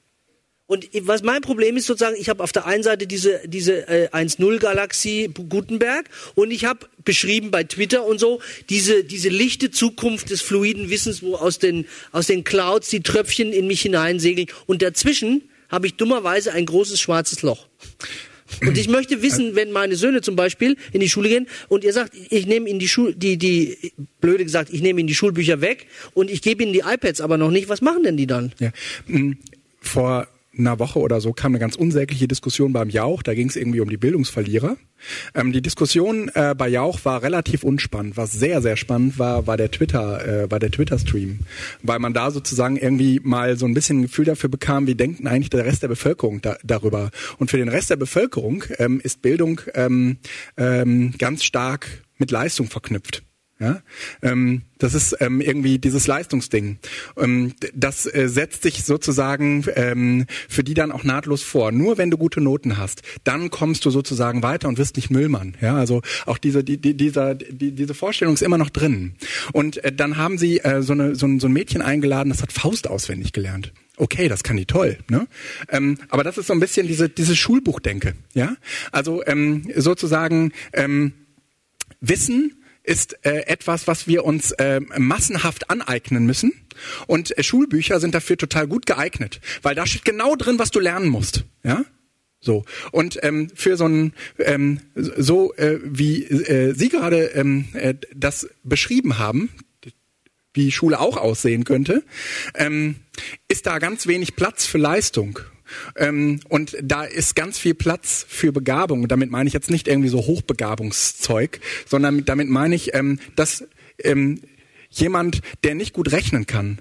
Und was mein Problem ist sozusagen, ich habe auf der einen Seite diese diese äh, eins null Galaxie Gutenberg und ich habe beschrieben bei Twitter und so diese diese lichte Zukunft des fluiden Wissens, wo aus den aus den Clouds die Tröpfchen in mich hineinsegeln und dazwischen habe ich dummerweise ein großes schwarzes Loch. Und ich möchte wissen, wenn meine Söhne zum Beispiel in die Schule gehen und ihr sagt, ich nehme ihnen die Schul die die blöde gesagt, ich nehme ihnen die Schulbücher weg und ich gebe ihnen die iPads aber noch nicht, was machen denn die dann? Ja. Vor einer Woche oder so kam eine ganz unsägliche Diskussion beim Jauch, da ging es irgendwie um die Bildungsverlierer. Ähm, die Diskussion äh, bei Jauch war relativ unspannend. Was sehr, sehr spannend war, war der Twitter, äh, war der Twitter-Stream. Weil man da sozusagen irgendwie mal so ein bisschen ein Gefühl dafür bekam, wie denkt denn eigentlich der Rest der Bevölkerung da, darüber. Und für den Rest der Bevölkerung ähm, ist Bildung ähm, ähm, ganz stark mit Leistung verknüpft. Ja, ähm, das ist ähm, irgendwie dieses Leistungsding. Ähm, das äh, setzt sich sozusagen ähm, für die dann auch nahtlos vor. Nur wenn du gute Noten hast, dann kommst du sozusagen weiter und wirst nicht Müllmann. Ja, also auch diese die, die, dieser die, diese Vorstellung ist immer noch drin. Und äh, dann haben sie äh, so eine so ein, so ein Mädchen eingeladen, das hat Faust auswendig gelernt. Okay, das kann die toll, ne? Ähm, aber das ist so ein bisschen diese diese Schulbuchdenke. Ja, also ähm, sozusagen ähm, Wissen ist äh, etwas, was wir uns äh, massenhaft aneignen müssen. Und äh, Schulbücher sind dafür total gut geeignet, weil da steht genau drin, was du lernen musst. Ja, so. Und ähm, für so ein ähm, so äh, wie äh, Sie gerade ähm, äh, das beschrieben haben, wie Schule auch aussehen könnte, ähm, ist da ganz wenig Platz für Leistung. Ähm, und da ist ganz viel Platz für Begabung. Damit meine ich jetzt nicht irgendwie so Hochbegabungszeug, sondern damit meine ich, ähm, dass ähm, jemand, der nicht gut rechnen kann,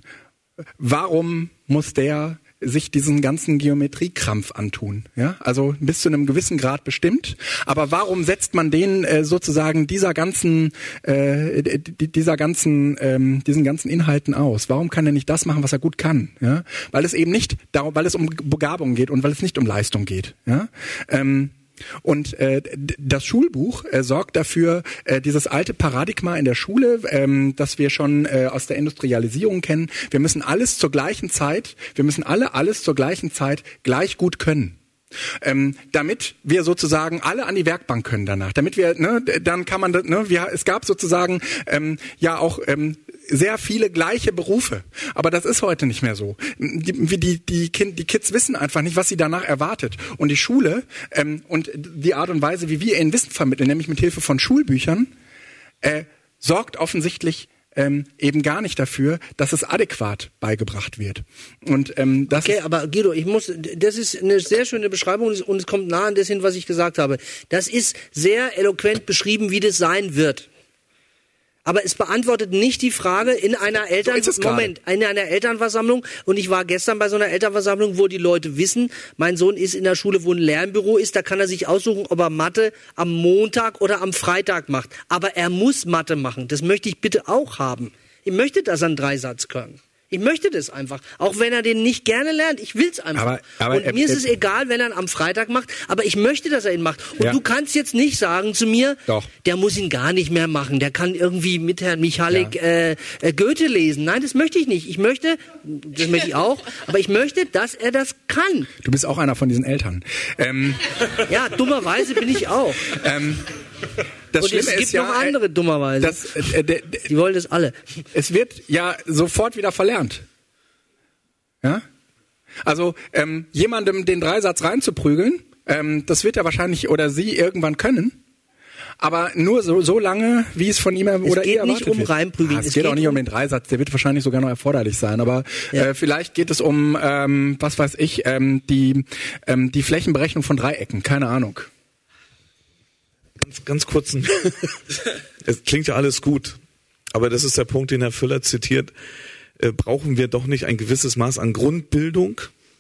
warum muss der sich diesen ganzen Geometriekrampf antun? Ja, also bis zu einem gewissen Grad bestimmt. Aber warum setzt man den äh, sozusagen dieser ganzen, äh, dieser ganzen, ähm, diesen ganzen Inhalten aus? Warum kann er nicht das machen, was er gut kann? Ja, weil es eben nicht darum, weil es um Begabung geht und weil es nicht um Leistung geht. Ja. Ähm, Und äh, das Schulbuch äh, sorgt dafür, äh, dieses alte Paradigma in der Schule, ähm, das wir schon äh, aus der Industrialisierung kennen. Wir müssen alles zur gleichen Zeit, wir müssen alle alles zur gleichen Zeit gleich gut können. Ähm, damit wir sozusagen alle an die Werkbank können danach. Damit wir, ne, dann kann man, ne, wir, es gab sozusagen ähm, ja auch ähm, sehr viele gleiche Berufe. Aber das ist heute nicht mehr so. Die, die, die, kind, die Kids wissen einfach nicht, was sie danach erwartet. Und die Schule ähm, und die Art und Weise, wie wir ihnen Wissen vermitteln, nämlich mit Hilfe von Schulbüchern, äh, sorgt offensichtlich ähm, eben gar nicht dafür, dass es adäquat beigebracht wird. Und ähm, das okay, aber Guido, ich muss, das ist eine sehr schöne Beschreibung und es kommt nah an das hin, was ich gesagt habe. Das ist sehr eloquent beschrieben, wie das sein wird. Aber es beantwortet nicht die Frage in einer Eltern so Moment, in einer Elternversammlung. Und ich war gestern bei so einer Elternversammlung, wo die Leute wissen, mein Sohn ist in der Schule, wo ein Lernbüro ist, da kann er sich aussuchen, ob er Mathe am Montag oder am Freitag macht. Aber er muss Mathe machen. Das möchte ich bitte auch haben. Ich möchte, dass er einen Dreisatz kann. Ich möchte das einfach. Auch wenn er den nicht gerne lernt. Ich will's einfach. Aber, aber, und mir äh, ist es egal, wenn er ihn am Freitag macht. Aber ich möchte, dass er ihn macht. Und ja. du kannst jetzt nicht sagen zu mir, Doch. der muss ihn gar nicht mehr machen. Der kann irgendwie mit Herrn Michalik Ja. äh, äh, Goethe lesen. Nein, das möchte ich nicht. Ich möchte, das möchte ich auch, aber ich möchte, dass er das kann. Du bist auch einer von diesen Eltern. Ähm, Ja, dummerweise bin ich auch. ähm, das Und Schlimme es gibt ist ja, noch andere, dummerweise. Das, äh, äh, Die wollen das alle. es wird ja sofort wieder verlernt. Ja? Also ähm, jemandem den Dreisatz reinzuprügeln, ähm, das wird er wahrscheinlich oder sie irgendwann können. Aber nur so, so lange, wie es von ihm oder geht ihr erwartet nicht um wird. reinprügeln. Ah, es, Es geht, geht auch nicht um um- den Dreisatz, der wird wahrscheinlich sogar noch erforderlich sein. Aber Ja. äh, vielleicht geht es um, ähm, was weiß ich, ähm, die, ähm, die Flächenberechnung von Dreiecken. Keine Ahnung. Ganz, ganz kurzen. Es klingt ja alles gut, aber das ist der Punkt, den Herr Füller zitiert. Äh, brauchen wir doch nicht ein gewisses Maß an Grundbildung?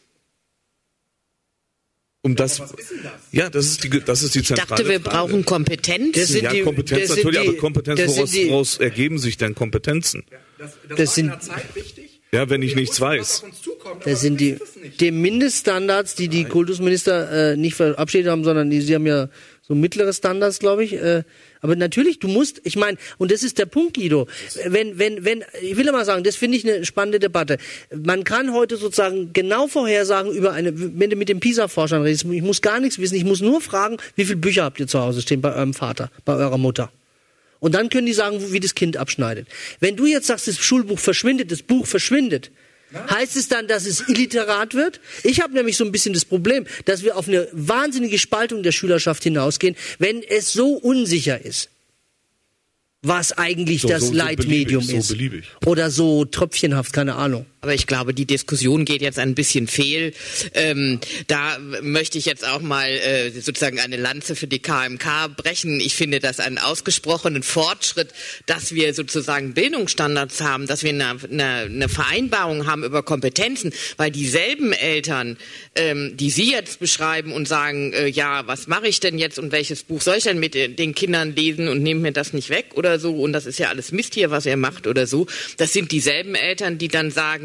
Um das, was ist denn das? ja, das ist die, das ist die Ich zentrale dachte, wir Frage. brauchen Kompetenz. Das sind ja, die- Kompetenz das sind natürlich, die- aber Kompetenz, das sind woraus, die- woraus ergeben sich denn Kompetenzen? Das, Das war sind- in der Zeit wichtig. Ja, wenn ich Wir nichts wussten, was weiß. auf uns zukommt, aber Das sind wir die, wissen es nicht. die Mindeststandards, die die Kultusminister äh, nicht verabschiedet haben, sondern die, sie haben ja so mittlere Standards, glaube ich. Äh, aber natürlich, du musst, ich meine, und das ist der Punkt, Guido. Wenn, wenn, wenn, ich will ja mal sagen, das finde ich eine spannende Debatte. Man kann heute sozusagen genau vorhersagen über eine, wenn du mit den PISA-Forschern redest, ich muss gar nichts wissen, ich muss nur fragen, wie viele Bücher habt ihr zu Hause stehen bei eurem Vater, bei eurer Mutter? Und dann können die sagen, wie das Kind abschneidet. Wenn du jetzt sagst, das Schulbuch verschwindet, das Buch verschwindet, heißt es dann, dass es illiterat wird? Ich habe nämlich so ein bisschen das Problem, dass wir auf eine wahnsinnige Spaltung der Schülerschaft hinausgehen, wenn es so unsicher ist, was eigentlich So- das so- so Leitmedium beliebig, ist. so beliebig. Oder so tröpfchenhaft, keine Ahnung. Aber ich glaube, die Diskussion geht jetzt ein bisschen fehl. Ähm, da möchte ich jetzt auch mal äh, sozusagen eine Lanze für die K M K brechen. Ich finde das einen ausgesprochenen Fortschritt, dass wir sozusagen Bildungsstandards haben, dass wir eine, eine, eine Vereinbarung haben über Kompetenzen, weil dieselben Eltern, ähm, die Sie jetzt beschreiben und sagen, äh, ja, was mache ich denn jetzt und welches Buch soll ich denn mit den Kindern lesen und nehmt mir das nicht weg oder so und das ist ja alles Mist hier, was ihr macht oder so. Das sind dieselben Eltern, die dann sagen,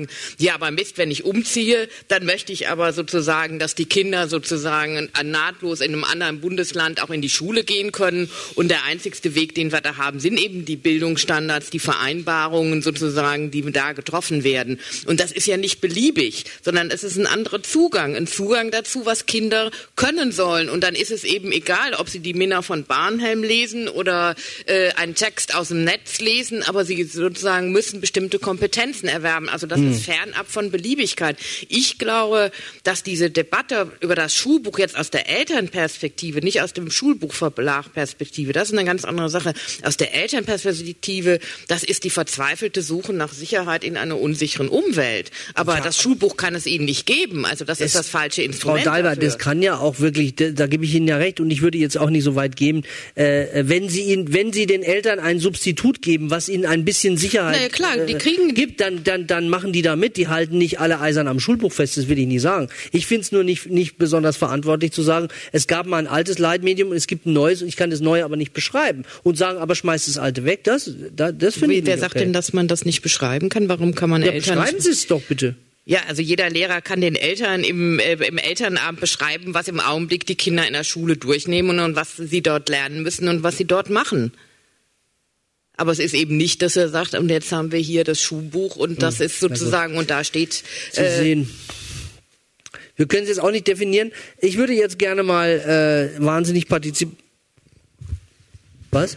ja, aber Mist, wenn ich umziehe, dann möchte ich aber sozusagen, dass die Kinder sozusagen nahtlos in einem anderen Bundesland auch in die Schule gehen können. Und der einzigste Weg, den wir da haben, sind eben die Bildungsstandards, die Vereinbarungen sozusagen, die da getroffen werden. Und das ist ja nicht beliebig, sondern es ist ein anderer Zugang, ein Zugang dazu, was Kinder können sollen. Und dann ist es eben egal, ob sie die Minna von Barnhelm lesen oder äh, einen Text aus dem Netz lesen, aber sie sozusagen müssen bestimmte Kompetenzen erwerben. Also das hm. ist fernab von Beliebigkeit. Ich glaube, dass diese Debatte über das Schulbuch jetzt aus der Elternperspektive, nicht aus dem Schulbuchverlag-Perspektive, das ist eine ganz andere Sache. Aus der Elternperspektive, das ist die verzweifelte Suche nach Sicherheit in einer unsicheren Umwelt. Aber ja, das Schulbuch kann es ihnen nicht geben. Also das, das ist das falsche Instrument. Frau Dalbert, das kann ja auch wirklich, da gebe ich Ihnen ja recht, und ich würde jetzt auch nicht so weit geben, äh, wenn Sie ihn, wenn Sie den Eltern ein Substitut geben, was ihnen ein bisschen Sicherheit naja, klar, die kriegen äh, gibt, dann, dann, dann machen die da mit. Die halten nicht alle eisern am Schulbuch fest, das will ich nicht sagen. Ich finde es nur nicht, nicht besonders verantwortlich zu sagen, es gab mal ein altes Leitmedium und es gibt ein neues und ich kann das neue aber nicht beschreiben. Und sagen, aber schmeißt das alte weg, das, das, das finde ich nicht. Wer sagt okay. denn, dass man das nicht beschreiben kann? Warum kann man ja, Eltern... Beschreiben Sie es doch bitte. Ja, also jeder Lehrer kann den Eltern im, äh, im Elternabend beschreiben, was im Augenblick die Kinder in der Schule durchnehmen und was sie dort lernen müssen und was sie dort machen. Aber es ist eben nicht, dass er sagt, und jetzt haben wir hier das Schulbuch und das hm, ist sozusagen, und da steht... Zu äh, sehen. Wir können es jetzt auch nicht definieren. Ich würde jetzt gerne mal äh, wahnsinnig partizipieren. Was?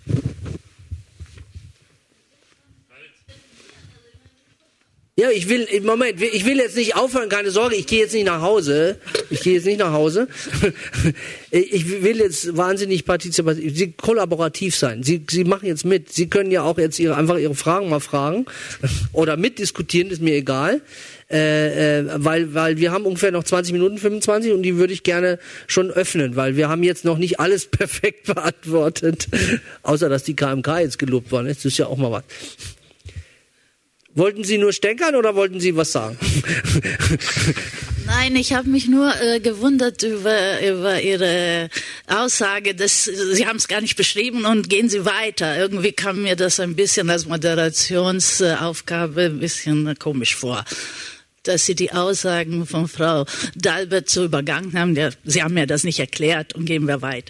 Ja, ich will, Moment, ich will jetzt nicht aufhören, keine Sorge, ich gehe jetzt nicht nach Hause. Ich gehe jetzt nicht nach Hause. Ich will jetzt wahnsinnig partizipativ, Sie kollaborativ sein. Sie, Sie machen jetzt mit. Sie können ja auch jetzt ihre, einfach Ihre Fragen mal fragen. Oder mitdiskutieren, ist mir egal. Äh, äh, weil, weil wir haben ungefähr noch zwanzig Minuten, fünfundzwanzig, und die würde ich gerne schon öffnen, weil wir haben jetzt noch nicht alles perfekt beantwortet. Außer, dass die K M K jetzt gelobt waren. Das ist ja auch mal was. Wollten Sie nur stänkern oder wollten Sie was sagen? Nein, ich habe mich nur äh, gewundert über, über Ihre Aussage, dass Sie haben es gar nicht beschrieben und gehen Sie weiter. Irgendwie kam mir das ein bisschen als Moderationsaufgabe ein bisschen komisch vor, dass Sie die Aussagen von Frau Dalbert so übergangen haben. Ja, Sie haben mir das nicht erklärt und gehen wir weiter.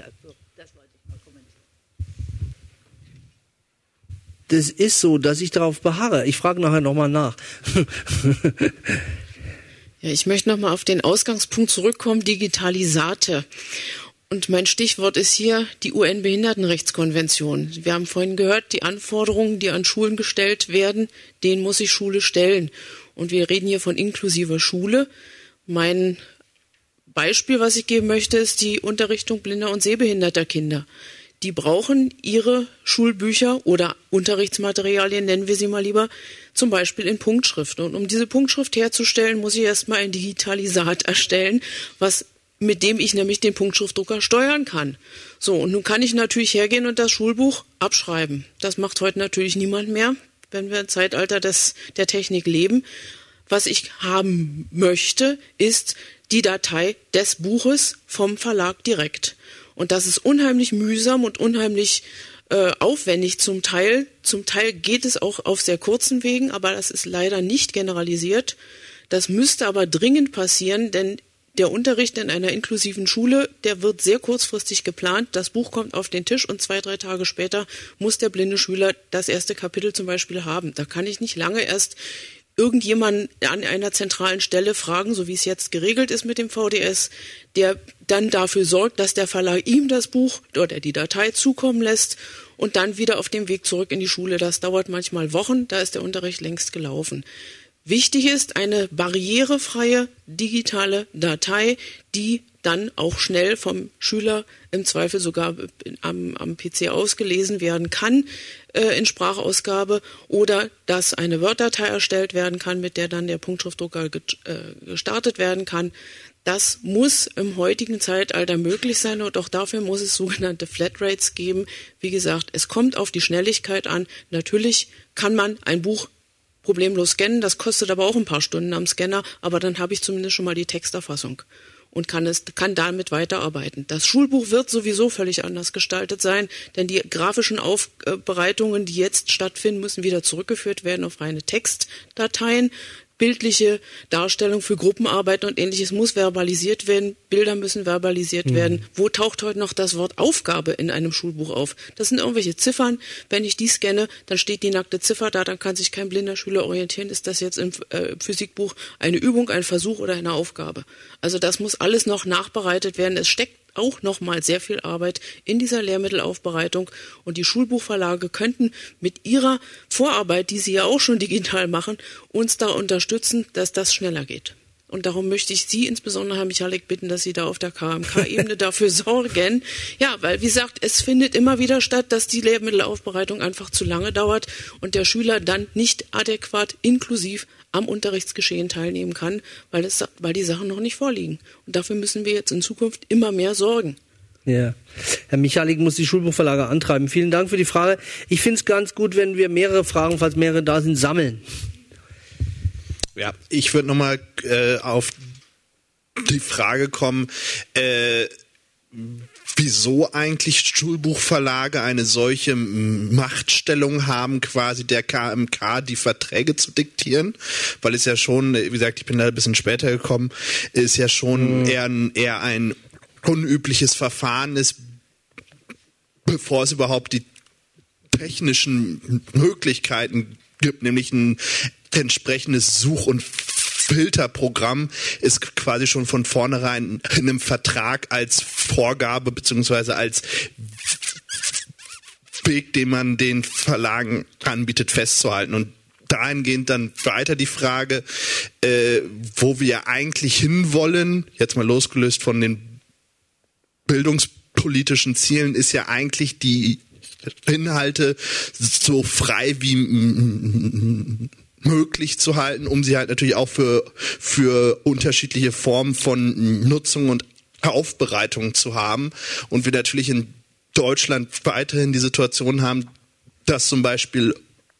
Das ist so, dass ich darauf beharre. Ich frage nachher nochmal nach. Ja, ich möchte nochmal auf den Ausgangspunkt zurückkommen, Digitalisate. Und mein Stichwort ist hier die U N-Behindertenrechtskonvention. Wir haben vorhin gehört, die Anforderungen, die an Schulen gestellt werden, denen muss sich Schule stellen. Und wir reden hier von inklusiver Schule. Mein Beispiel, was ich geben möchte, ist die Unterrichtung blinder und sehbehinderter Kinder. Die brauchen ihre Schulbücher oder Unterrichtsmaterialien, nennen wir sie mal lieber, zum Beispiel in Punktschrift. Und um diese Punktschrift herzustellen, muss ich erstmal ein Digitalisat erstellen, was, mit dem ich nämlich den Punktschriftdrucker steuern kann. So, und nun kann ich natürlich hergehen und das Schulbuch abschreiben. Das macht heute natürlich niemand mehr, wenn wir im Zeitalter des, der Technik leben. Was ich haben möchte, ist die Datei des Buches vom Verlag direkt. Und das ist unheimlich mühsam und unheimlich äh, aufwendig zum Teil. Zum Teil geht es auch auf sehr kurzen Wegen, aber das ist leider nicht generalisiert. Das müsste aber dringend passieren, denn der Unterricht in einer inklusiven Schule, der wird sehr kurzfristig geplant. Das Buch kommt auf den Tisch und zwei, drei Tage später muss der blinde Schüler das erste Kapitel zum Beispiel haben. Da kann ich nicht lange erst irgendjemanden an einer zentralen Stelle fragen, so wie es jetzt geregelt ist mit dem V D S, der dann dafür sorgt, dass der Verlag ihm das Buch oder die Datei zukommen lässt und dann wieder auf dem Weg zurück in die Schule. Das dauert manchmal Wochen, da ist der Unterricht längst gelaufen. Wichtig ist eine barrierefreie digitale Datei, die dann auch schnell vom Schüler im Zweifel sogar am, am P C ausgelesen werden kann äh, in Sprachausgabe, oder dass eine Word-Datei erstellt werden kann, mit der dann der Punktschriftdrucker ge äh, gestartet werden kann. Das muss im heutigen Zeitalter möglich sein, und auch dafür muss es sogenannte Flatrates geben. Wie gesagt, es kommt auf die Schnelligkeit an. Natürlich kann man ein Buch problemlos scannen, das kostet aber auch ein paar Stunden am Scanner, aber dann habe ich zumindest schon mal die Texterfassung und kann es kann damit weiterarbeiten. Das Schulbuch wird sowieso völlig anders gestaltet sein, denn die grafischen Aufbereitungen, die jetzt stattfinden, müssen wieder zurückgeführt werden auf reine Textdateien. bildliche Darstellung für Gruppenarbeiten und Ähnliches muss verbalisiert werden, Bilder müssen verbalisiert mhm. werden. Wo taucht heute noch das Wort Aufgabe in einem Schulbuch auf? Das sind irgendwelche Ziffern. Wenn ich die scanne, dann steht die nackte Ziffer da, dann kann sich kein blinder Schüler orientieren, ist das jetzt im äh, Physikbuch eine Übung, ein Versuch oder eine Aufgabe. Also das muss alles noch nachbereitet werden. Es steckt auch nochmal sehr viel Arbeit in dieser Lehrmittelaufbereitung und die Schulbuchverlage könnten mit ihrer Vorarbeit, die sie ja auch schon digital machen, uns da unterstützen, dass das schneller geht. Und darum möchte ich Sie, insbesondere Herr Michalik, bitten, dass Sie da auf der K M K-Ebene dafür sorgen. Ja, weil, wie gesagt, es findet immer wieder statt, dass die Lehrmittelaufbereitung einfach zu lange dauert und der Schüler dann nicht adäquat inklusiv am Unterrichtsgeschehen teilnehmen kann, weil, es, weil die Sachen noch nicht vorliegen. Und dafür müssen wir jetzt in Zukunft immer mehr sorgen. Ja, Herr Michalik muss die Schulbuchverlage antreiben. Vielen Dank für die Frage. Ich finde es ganz gut, wenn wir mehrere Fragen, falls mehrere da sind, sammeln. Ja, ich würde nochmal äh, auf die Frage kommen, äh, wieso eigentlich Schulbuchverlage eine solche Machtstellung haben, quasi der K M K die Verträge zu diktieren, weil es ja schon, wie gesagt, ich bin da ein bisschen später gekommen, ist ja schon mhm. eher, eher ein unübliches Verfahren ist, bevor es überhaupt die technischen Möglichkeiten gibt, nämlich ein entsprechendes Such- und Filterprogramm ist quasi schon von vornherein in einem Vertrag als Vorgabe beziehungsweise als Weg, den man den Verlagen anbietet, festzuhalten. Und dahingehend dann weiter die Frage, äh, wo wir eigentlich hinwollen, jetzt mal losgelöst von den bildungspolitischen Zielen, ist ja eigentlich die Inhalte so frei wie möglich zu halten, um sie halt natürlich auch für, für unterschiedliche Formen von Nutzung und Aufbereitung zu haben. Und wir natürlich in Deutschland weiterhin die Situation haben, dass zum Beispiel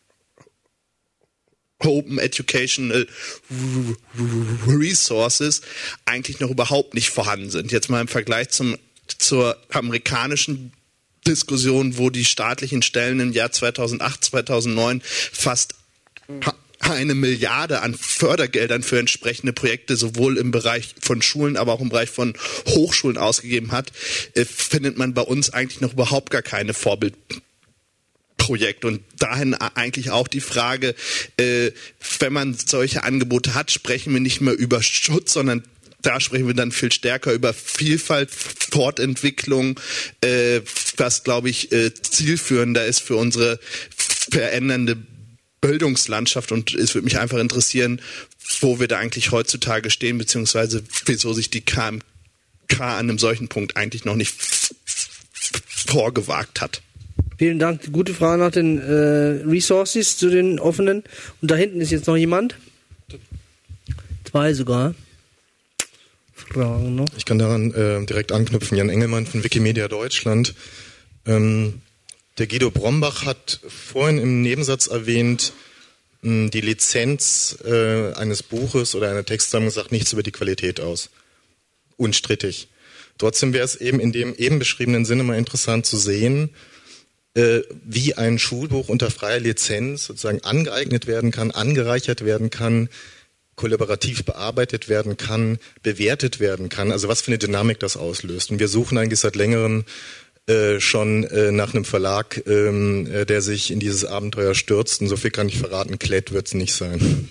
Open Educational Resources eigentlich noch überhaupt nicht vorhanden sind. Jetzt mal im Vergleich zum, zur amerikanischen Diskussion, wo die staatlichen Stellen im Jahr zweitausendacht, zweitausendneun fast eine Milliarde an Fördergeldern für entsprechende Projekte sowohl im Bereich von Schulen, aber auch im Bereich von Hochschulen ausgegeben hat, äh, findet man bei uns eigentlich noch überhaupt gar keine Vorbildprojekte. Und dahin eigentlich auch die Frage, äh, wenn man solche Angebote hat, sprechen wir nicht mehr über Schutz, sondern da sprechen wir dann viel stärker über Vielfalt, Fortentwicklung, äh, was, glaube ich, äh, zielführender ist für unsere verändernde Bildungslandschaft. Und es würde mich einfach interessieren, wo wir da eigentlich heutzutage stehen, beziehungsweise wieso sich die K M K an einem solchen Punkt eigentlich noch nicht vorgewagt hat. Vielen Dank. Gute Frage nach den äh, Resources zu den offenen. Und da hinten ist jetzt noch jemand. Zwei sogar. Fragen noch. Ich kann daran äh, direkt anknüpfen. Jan Engelmann von Wikimedia Deutschland. Ähm, Der Guido Brombach hat vorhin im Nebensatz erwähnt, die Lizenz äh, eines Buches oder einer Textsammlung sagt nichts über die Qualität aus. Unstrittig. Trotzdem wäre es eben in dem eben beschriebenen Sinne mal interessant zu sehen, äh, wie ein Schulbuch unter freier Lizenz sozusagen angeeignet werden kann, angereichert werden kann, kollaborativ bearbeitet werden kann, bewertet werden kann. Also was für eine Dynamik das auslöst. Und wir suchen eigentlich seit längerem Äh, schon äh, nach einem Verlag, ähm, äh, der sich in dieses Abenteuer stürzt. Und so viel kann ich verraten, Klett wird es nicht sein.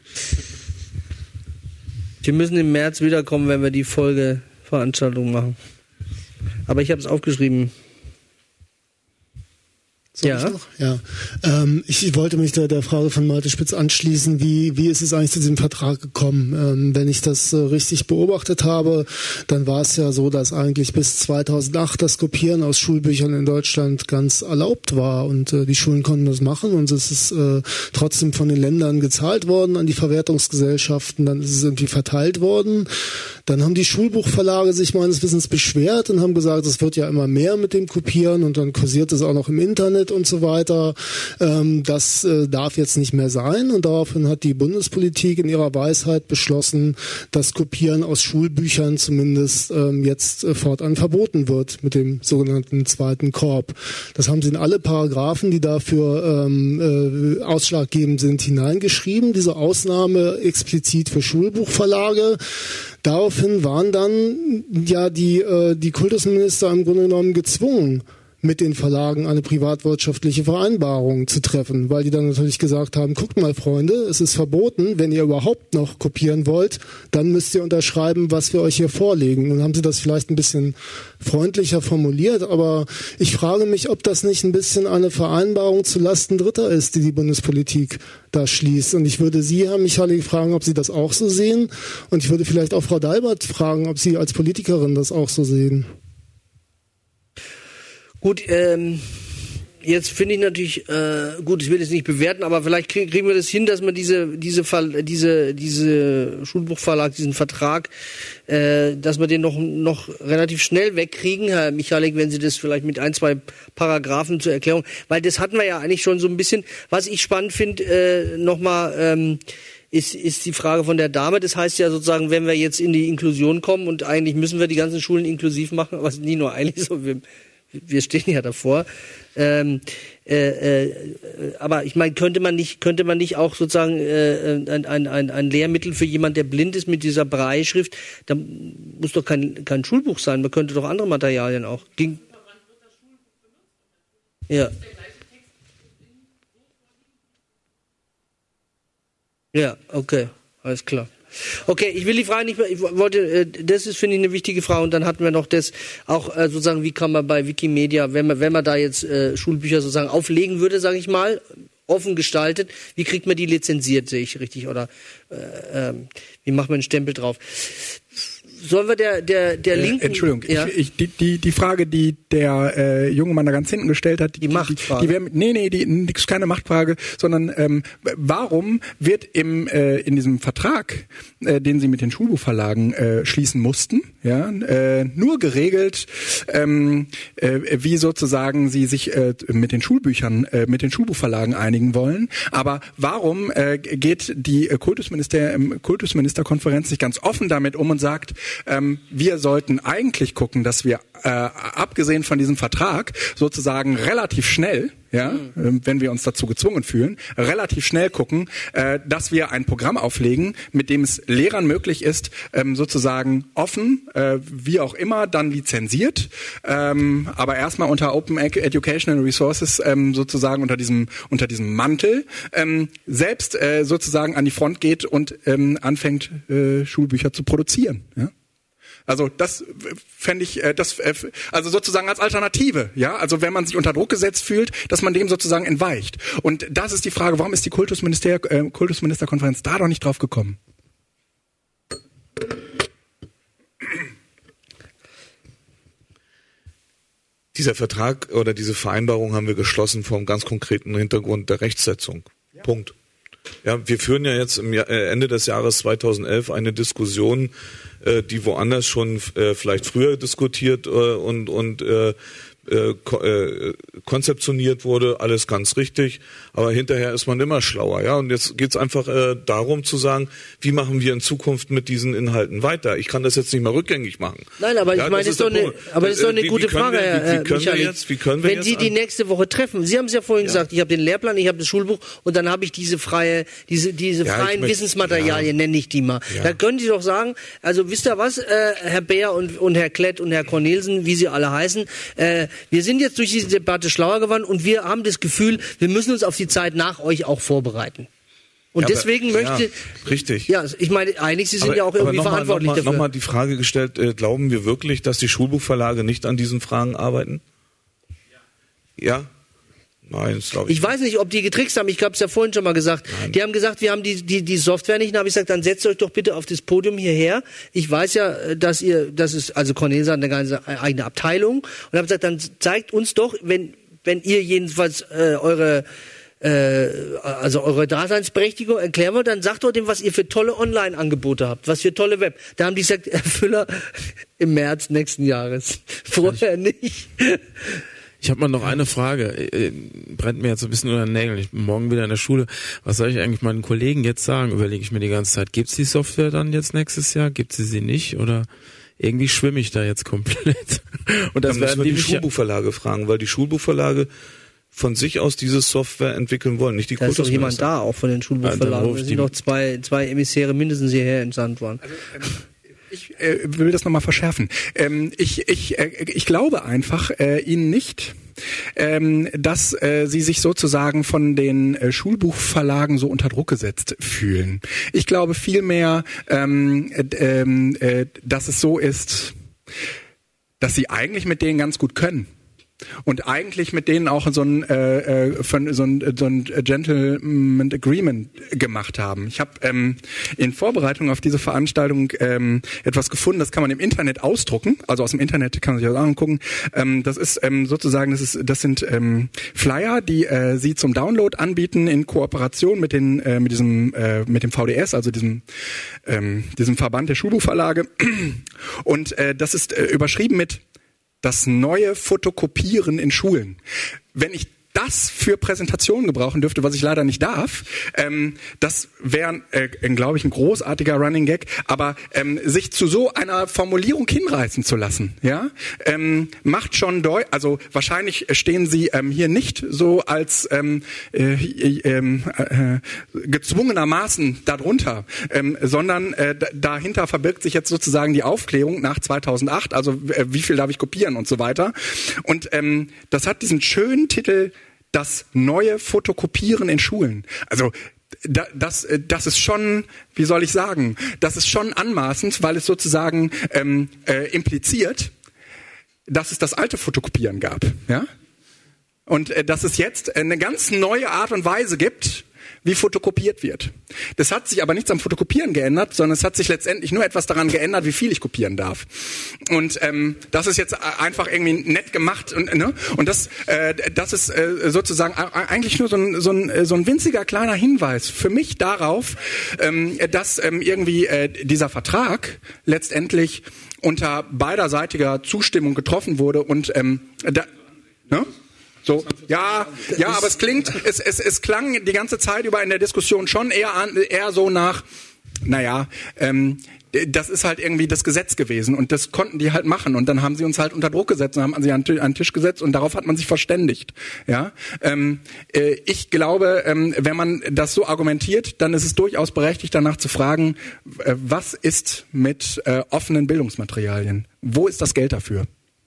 Wir müssen im März wiederkommen, wenn wir die Folgeveranstaltung machen. Aber ich habe es aufgeschrieben. Soll ja. Ich noch? Ja. Ähm, ich wollte mich der, der Frage von Malte Spitz anschließen. Wie, wie ist es eigentlich zu diesem Vertrag gekommen? Ähm, wenn ich das äh, richtig beobachtet habe, dann war es ja so, dass eigentlich bis zweitausendacht das Kopieren aus Schulbüchern in Deutschland ganz erlaubt war und äh, die Schulen konnten das machen und es ist äh, trotzdem von den Ländern gezahlt worden an die Verwertungsgesellschaften, dann ist es irgendwie verteilt worden. Dann haben die Schulbuchverlage sich meines Wissens beschwert und haben gesagt, es wird ja immer mehr mit dem Kopieren und dann kursiert es auch noch im Internet wird und so weiter. Ähm, das äh, darf jetzt nicht mehr sein und daraufhin hat die Bundespolitik in ihrer Weisheit beschlossen, dass Kopieren aus Schulbüchern zumindest ähm, jetzt äh, fortan verboten wird mit dem sogenannten zweiten Korb. Das haben sie in alle Paragraphen, die dafür ähm, äh, ausschlaggebend sind, hineingeschrieben. Diese Ausnahme explizit für Schulbuchverlage. Daraufhin waren dann ja die, äh, die Kultusminister im Grunde genommen gezwungen, mit den Verlagen eine privatwirtschaftliche Vereinbarung zu treffen, weil die dann natürlich gesagt haben, guckt mal Freunde, es ist verboten, wenn ihr überhaupt noch kopieren wollt, dann müsst ihr unterschreiben, was wir euch hier vorlegen. Nun haben sie das vielleicht ein bisschen freundlicher formuliert, aber ich frage mich, ob das nicht ein bisschen eine Vereinbarung zu Lasten Dritter ist, die die Bundespolitik da schließt. Und ich würde Sie, Herr Michalik, fragen, ob Sie das auch so sehen. Und ich würde vielleicht auch Frau Dalbert fragen, ob Sie als Politikerin das auch so sehen. Gut, ähm, jetzt finde ich natürlich, äh, gut, ich will das nicht bewerten, aber vielleicht krieg, kriegen wir das hin, dass man diese, diese, Ver, diese, diese Schulbuchverlag, diesen Vertrag, äh, dass wir den noch, noch relativ schnell wegkriegen, Herr Michalik, wenn Sie das vielleicht mit ein, zwei Paragraphen zur Erklärung, weil das hatten wir ja eigentlich schon so ein bisschen. Was ich spannend finde, äh, nochmal, ähm, ist, ist die Frage von der Dame. Das heißt ja sozusagen, wenn wir jetzt in die Inklusion kommen und eigentlich müssen wir die ganzen Schulen inklusiv machen, aber nicht nur eigentlich so, wir, wir stehen ja davor. Ähm, äh, äh, aber ich meine, könnte man nicht, könnte man nicht auch sozusagen äh, ein, ein, ein, ein Lehrmittel für jemand, der blind ist mit dieser Brailleschrift, da muss doch kein, kein Schulbuch sein, man könnte doch andere Materialien auch. Ging, ja. Ja, okay, alles klar. Okay, ich will die Frage nicht mehr, ich wollte, das ist, finde ich, eine wichtige Frage. Und dann hatten wir noch das, auch äh, sozusagen, wie kann man bei Wikimedia, wenn man, wenn man da jetzt äh, Schulbücher sozusagen auflegen würde, sage ich mal, offen gestaltet, wie kriegt man die lizenziert, sehe ich richtig, oder äh, äh, wie macht man einen Stempel drauf? Sollen wir der, der, der äh, linken... Entschuldigung, ja? ich, ich, die, die, die Frage, die der äh, junge Mann da ganz hinten gestellt hat, die, die Machtfrage. Die, die wär, nee, nee, die ist keine Machtfrage, sondern ähm, warum wird im äh, in diesem Vertrag, äh, den Sie mit den Schulbuchverlagen äh, schließen mussten, ja, äh, nur geregelt, ähm, äh, wie sozusagen Sie sich äh, mit den Schulbüchern, äh, mit den Schulbuchverlagen einigen wollen, aber warum äh, geht die äh, Kultusminister, äh, Kultusministerkonferenz nicht ganz offen damit um und sagt, Ähm, wir sollten eigentlich gucken, dass wir, äh, abgesehen von diesem Vertrag, sozusagen relativ schnell, ja, mhm. äh, wenn wir uns dazu gezwungen fühlen, relativ schnell gucken, äh, dass wir ein Programm auflegen, mit dem es Lehrern möglich ist, ähm, sozusagen offen, äh, wie auch immer, dann lizenziert, ähm, aber erstmal unter Open Educational Resources, ähm, sozusagen unter diesem unter diesem Mantel, ähm, selbst äh, sozusagen an die Front geht und ähm, anfängt, äh, Schulbücher zu produzieren. Ja? Also das fände ich, äh, das äh, also sozusagen als Alternative, ja. Also wenn man sich unter Druck gesetzt fühlt, dass man dem sozusagen entweicht. Und das ist die Frage, warum ist die Kultusminister, äh, Kultusministerkonferenz da doch nicht drauf gekommen? Dieser Vertrag oder diese Vereinbarung haben wir geschlossen vor einem ganz konkreten Hintergrund der Rechtsetzung. Ja. Punkt. Ja, wir führen ja jetzt im Jahr, äh, Ende des Jahres zweitausendelf eine Diskussion, äh, die woanders schon äh, vielleicht früher diskutiert äh, und und äh, äh, konzeptioniert wurde, alles ganz richtig, aber hinterher ist man immer schlauer, ja, und jetzt geht's einfach äh, darum zu sagen, wie machen wir in Zukunft mit diesen Inhalten weiter? Ich kann das jetzt nicht mehr rückgängig machen. Nein, aber ja, ich meine, das ist doch eine, aber das ist doch eine wie, gute wie Frage, wir, Herr wie, wie können Michalik. wir jetzt, wie können wir Wenn jetzt Sie die an, nächste Woche treffen, Sie haben es ja vorhin ja. gesagt, ich habe den Lehrplan, ich habe das Schulbuch und dann habe ich diese freie, diese diese ja, freien möchte, Wissensmaterialien, ja. nenne ich die mal. Ja. Da können Sie doch sagen, also wisst ihr was, äh, Herr Beer und, und Herr Klett und Herr Cornelsen, wie Sie alle heißen, äh, wir sind jetzt durch diese Debatte schlauer geworden und wir haben das Gefühl, wir müssen uns auf die Zeit nach euch auch vorbereiten. Und ja, deswegen aber, möchte... Ja, richtig. Ja, ich meine, eigentlich, Sie sind aber, ja auch irgendwie noch verantwortlich mal, noch mal, dafür. Nochmal die Frage gestellt, äh, glauben wir wirklich, dass die Schulbuchverlage nicht an diesen Fragen arbeiten? Ja? Ja? Nein, das glaube ich Ich weiß nicht, ob die getrickst haben. Ich habe es ja vorhin schon mal gesagt. Nein. Die haben gesagt, wir haben die, die, die Software nicht. Dann habe ich gesagt, dann setzt euch doch bitte auf das Podium hierher. Ich weiß ja, dass ihr, das ist, also Cornelia hat eine ganze eigene Abteilung. Und habe gesagt, dann zeigt uns doch, wenn, wenn ihr jedenfalls äh, eure äh, also eure Daseinsberechtigung erklären wollt, dann sagt doch dem, was ihr für tolle Online-Angebote habt, was für tolle Web. Da haben die gesagt, Herr Füller, im März nächsten Jahres. Vorher nicht. Ich habe mal noch eine Frage, äh, brennt mir jetzt so ein bisschen unter den Nägeln. Ich bin morgen wieder in der Schule. Was soll ich eigentlich meinen Kollegen jetzt sagen? Überlege ich mir die ganze Zeit. Gibt's die Software dann jetzt nächstes Jahr? Gibt sie sie nicht? Oder irgendwie schwimme ich da jetzt komplett? Und das dann werden müssen wir die die Schulbuchverlage fragen, weil die Schulbuchverlage von sich aus diese Software entwickeln wollen, nicht die Da ist doch jemand Kultusminister. da, auch von den Schulbuchverlagen. Da sind doch zwei, zwei Emissäre mindestens hierher entsandt worden. Also, ähm, ich äh, will das nochmal verschärfen. Ähm, ich, ich, äh, ich glaube einfach äh, Ihnen nicht, ähm, dass äh, Sie sich sozusagen von den äh, Schulbuchverlagen so unter Druck gesetzt fühlen. Ich glaube vielmehr, ähm, äh, äh, dass es so ist, dass Sie eigentlich mit denen ganz gut können. Und eigentlich mit denen auch so ein, äh, äh, von, so ein, so ein Gentleman Agreement gemacht haben. Ich habe ähm, in Vorbereitung auf diese Veranstaltung ähm, etwas gefunden, das kann man im Internet ausdrucken, also aus dem Internet kann man sich das angucken. Ähm, das ist ähm, sozusagen, das, ist, das sind ähm, Flyer, die äh, sie zum Download anbieten in Kooperation mit, den, äh, mit, diesem, äh, mit dem V D S, also diesem, ähm, diesem Verband der Schulbuchverlage. Und äh, das ist äh, überschrieben mit das neue Fotokopieren in Schulen. Wenn ich das für Präsentationen gebrauchen dürfte, was ich leider nicht darf, ähm, das wäre, äh, glaube ich, ein großartiger Running Gag, aber ähm, sich zu so einer Formulierung hinreißen zu lassen, ja, ähm, macht schon deu- also wahrscheinlich stehen Sie ähm, hier nicht so als ähm, äh, äh, äh, gezwungenermaßen darunter, ähm, sondern äh, d- dahinter verbirgt sich jetzt sozusagen die Aufklärung nach zweitausendacht, also äh, wie viel darf ich kopieren und so weiter. Und ähm, das hat diesen schönen Titel, das neue Fotokopieren in Schulen. Also da, das, das ist schon, wie soll ich sagen, das ist schon anmaßend, weil es sozusagen ähm, äh, impliziert, dass es das alte Fotokopieren gab, ja? Und äh, dass es jetzt eine ganz neue Art und Weise gibt, wie fotokopiert wird. Das hat sich aber nichts am Fotokopieren geändert, sondern es hat sich letztendlich nur etwas daran geändert, wie viel ich kopieren darf. Und ähm, das ist jetzt einfach irgendwie nett gemacht und ne? Und das, äh, das ist äh, sozusagen eigentlich nur so ein, so ein so ein winziger kleiner Hinweis für mich darauf, ähm, dass ähm, irgendwie äh, dieser Vertrag letztendlich unter beiderseitiger Zustimmung getroffen wurde und ähm, da, ne? So, ja, ja, aber es klingt, es, es, es klang die ganze Zeit über in der Diskussion schon eher an, eher so nach, naja, ähm, das ist halt irgendwie das Gesetz gewesen und das konnten die halt machen und dann haben sie uns halt unter Druck gesetzt und haben sie an den Tisch gesetzt und darauf hat man sich verständigt. Ja, ähm, äh, ich glaube, ähm, wenn man das so argumentiert, dann ist es durchaus berechtigt, danach zu fragen, äh, was ist mit äh, offenen Bildungsmaterialien? Wo ist das Geld dafür?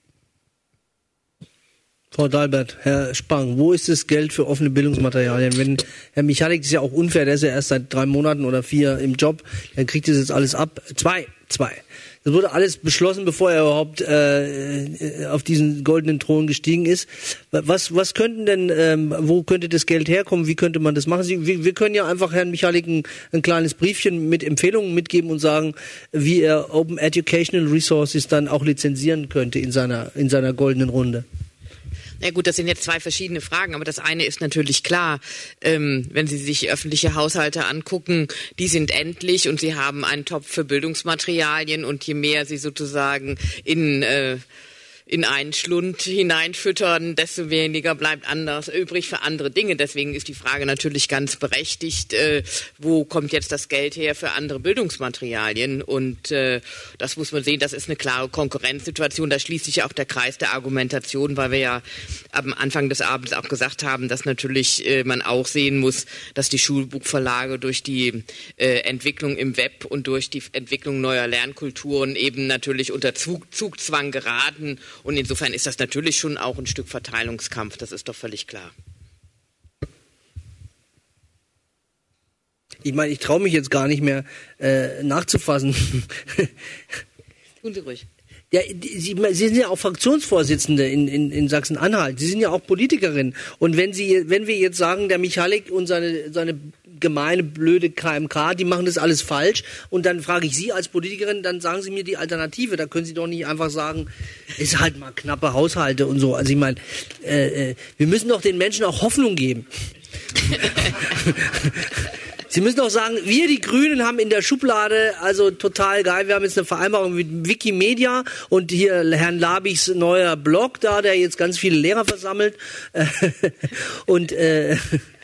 Frau Dalbert, Herr Spang, wo ist das Geld für offene Bildungsmaterialien? Wenn Herr Michalik, das ist ja auch unfair, der ist ja erst seit drei Monaten oder vier im Job, dann kriegt das jetzt alles ab. Zwei, zwei. Das wurde alles beschlossen, bevor er überhaupt äh, auf diesen goldenen Thron gestiegen ist. Was, was könnten denn, ähm, wo könnte das Geld herkommen? Wie könnte man das machen? Sie, wir, wir können ja einfach Herrn Michalik ein, ein kleines Briefchen mit Empfehlungen mitgeben und sagen, wie er Open Educational Resources dann auch lizenzieren könnte in seiner, in seiner goldenen Runde. Na gut, das sind jetzt zwei verschiedene Fragen, aber das eine ist natürlich klar, ähm, wenn Sie sich öffentliche Haushalte angucken, die sind endlich und sie haben einen Topf für Bildungsmaterialien und je mehr sie sozusagen in äh, in einen Schlund hineinfüttern, desto weniger bleibt anders übrig für andere Dinge. Deswegen ist die Frage natürlich ganz berechtigt, äh, wo kommt jetzt das Geld her für andere Bildungsmaterialien? Und äh, das muss man sehen, das ist eine klare Konkurrenzsituation. Da schließt sich ja auch der Kreis der Argumentation, weil wir ja am Anfang des Abends auch gesagt haben, dass natürlich äh, man auch sehen muss, dass die Schulbuchverlage durch die äh, Entwicklung im Web und durch die Entwicklung neuer Lernkulturen eben natürlich unter Zug, Zugzwang geraten. Und insofern ist das natürlich schon auch ein Stück Verteilungskampf, das ist doch völlig klar. Ich meine, ich traue mich jetzt gar nicht mehr äh, nachzufassen. Tun Sie ruhig. Ja, Sie, Sie sind ja auch Fraktionsvorsitzende in, in, in Sachsen-Anhalt. Sie sind ja auch Politikerin. Und wenn Sie, wenn wir jetzt sagen, der Michalik und seine, seine gemeine, blöde K M K, die machen das alles falsch, und dann frage ich Sie als Politikerin, dann sagen Sie mir die Alternative. Da können Sie doch nicht einfach sagen, ist halt mal knappe Haushalte und so. Also ich meine, äh, äh, wir müssen doch den Menschen auch Hoffnung geben. Sie müssen auch sagen, wir die Grünen haben in der Schublade, also total geil, wir haben jetzt eine Vereinbarung mit Wikimedia und hier Herrn Labichs neuer Blog da, der jetzt ganz viele Lehrer versammelt. Und äh,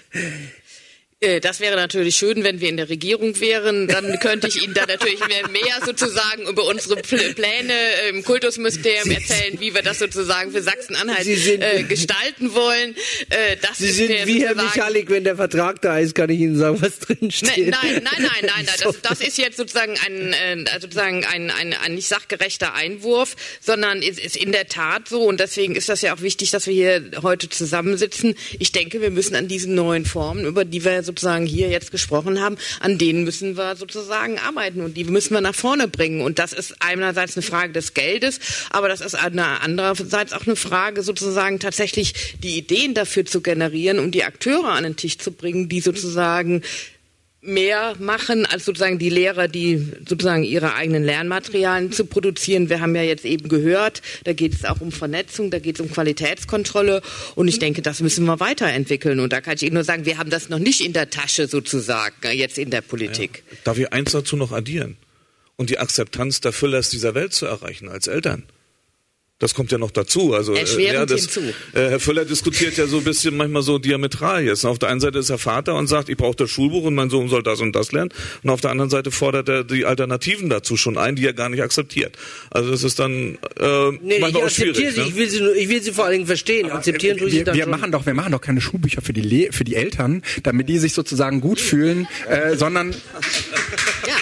das wäre natürlich schön, wenn wir in der Regierung wären. Dann könnte ich Ihnen da natürlich mehr, mehr sozusagen über unsere Pläne im Kultusministerium erzählen, wie wir das sozusagen für Sachsen-Anhalt äh, gestalten wollen. Äh, das Sie sind wie Herr Michalik, wenn der Vertrag da ist, kann ich Ihnen sagen, was drin steht. Nein, nein, nein, nein, nein. Das, das ist jetzt sozusagen ein, äh, sozusagen ein, ein, ein nicht sachgerechter Einwurf, sondern es ist in der Tat so. Und deswegen ist das ja auch wichtig, dass wir hier heute zusammensitzen. Ich denke, wir müssen an diesen neuen Formen, über die wir sozusagen hier jetzt gesprochen haben, an denen müssen wir sozusagen arbeiten und die müssen wir nach vorne bringen. Und das ist einerseits eine Frage des Geldes, aber das ist andererseits auch eine Frage, sozusagen tatsächlich die Ideen dafür zu generieren und die Akteure an den Tisch zu bringen, die sozusagen mehr machen, als sozusagen die Lehrer, die sozusagen ihre eigenen Lernmaterialien zu produzieren. Wir haben ja jetzt eben gehört, da geht es auch um Vernetzung, da geht es um Qualitätskontrolle und ich denke, das müssen wir weiterentwickeln. Und da kann ich Ihnen nur sagen, wir haben das noch nicht in der Tasche sozusagen, jetzt in der Politik. Ja. Darf ich eins dazu noch addieren? Und die Akzeptanz der Füllers dieser Welt zu erreichen als Eltern. Das kommt ja noch dazu. Also, äh, ja, das, äh, Herr Füller diskutiert ja so ein bisschen manchmal so diametral jetzt. Auf der einen Seite ist er Vater und sagt, ich brauche das Schulbuch und mein Sohn soll das und das lernen. Und auf der anderen Seite fordert er die Alternativen dazu schon ein, die er gar nicht akzeptiert. Also das ist dann äh, nee, manchmal auch schwierig. Sie, ne? ich, will sie, ich will sie vor allen Dingen verstehen. Aber akzeptieren tue ich sie dann wir schon. machen doch, wir machen doch keine Schulbücher für die Le- für die Eltern, damit die sich sozusagen gut fühlen, äh, sondern ja.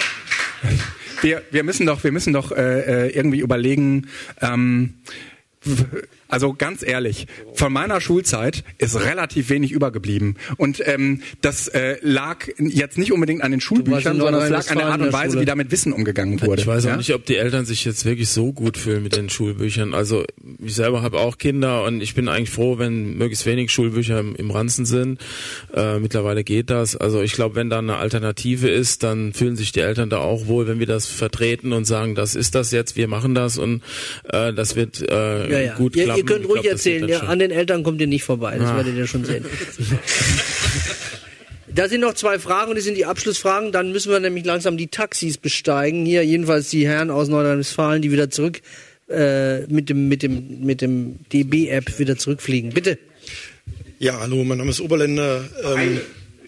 Wir, wir müssen doch, wir müssen doch äh, irgendwie überlegen. Ähm, also ganz ehrlich, von meiner Schulzeit ist relativ wenig übergeblieben. Und ähm, das äh, lag jetzt nicht unbedingt an den Schulbüchern, sondern es lag an der Art und Weise, wie damit Wissen umgegangen wurde. Ich weiß auch ja? nicht, ob die Eltern sich jetzt wirklich so gut fühlen mit den Schulbüchern. Also ich selber habe auch Kinder und ich bin eigentlich froh, wenn möglichst wenig Schulbücher im, im Ranzen sind. Äh, mittlerweile geht das. Also ich glaube, wenn da eine Alternative ist, dann fühlen sich die Eltern da auch wohl, wenn wir das vertreten und sagen, das ist das jetzt, wir machen das und äh, das wird äh, ja, ja. gut ihr, klappen. Ihr könnt ruhig glaub, erzählen, ja, an den Eltern kommt ihr nicht vorbei, das ah. werdet ihr schon sehen. Da sind noch zwei Fragen und das sind die Abschlussfragen, dann müssen wir nämlich langsam die Taxis besteigen. Hier jedenfalls die Herren aus Nordrhein-Westfalen, die wieder zurück äh, mit dem mit dem mit dem D B-App wieder zurückfliegen. Bitte. Ja, hallo, mein Name ist Oberländer. Ähm,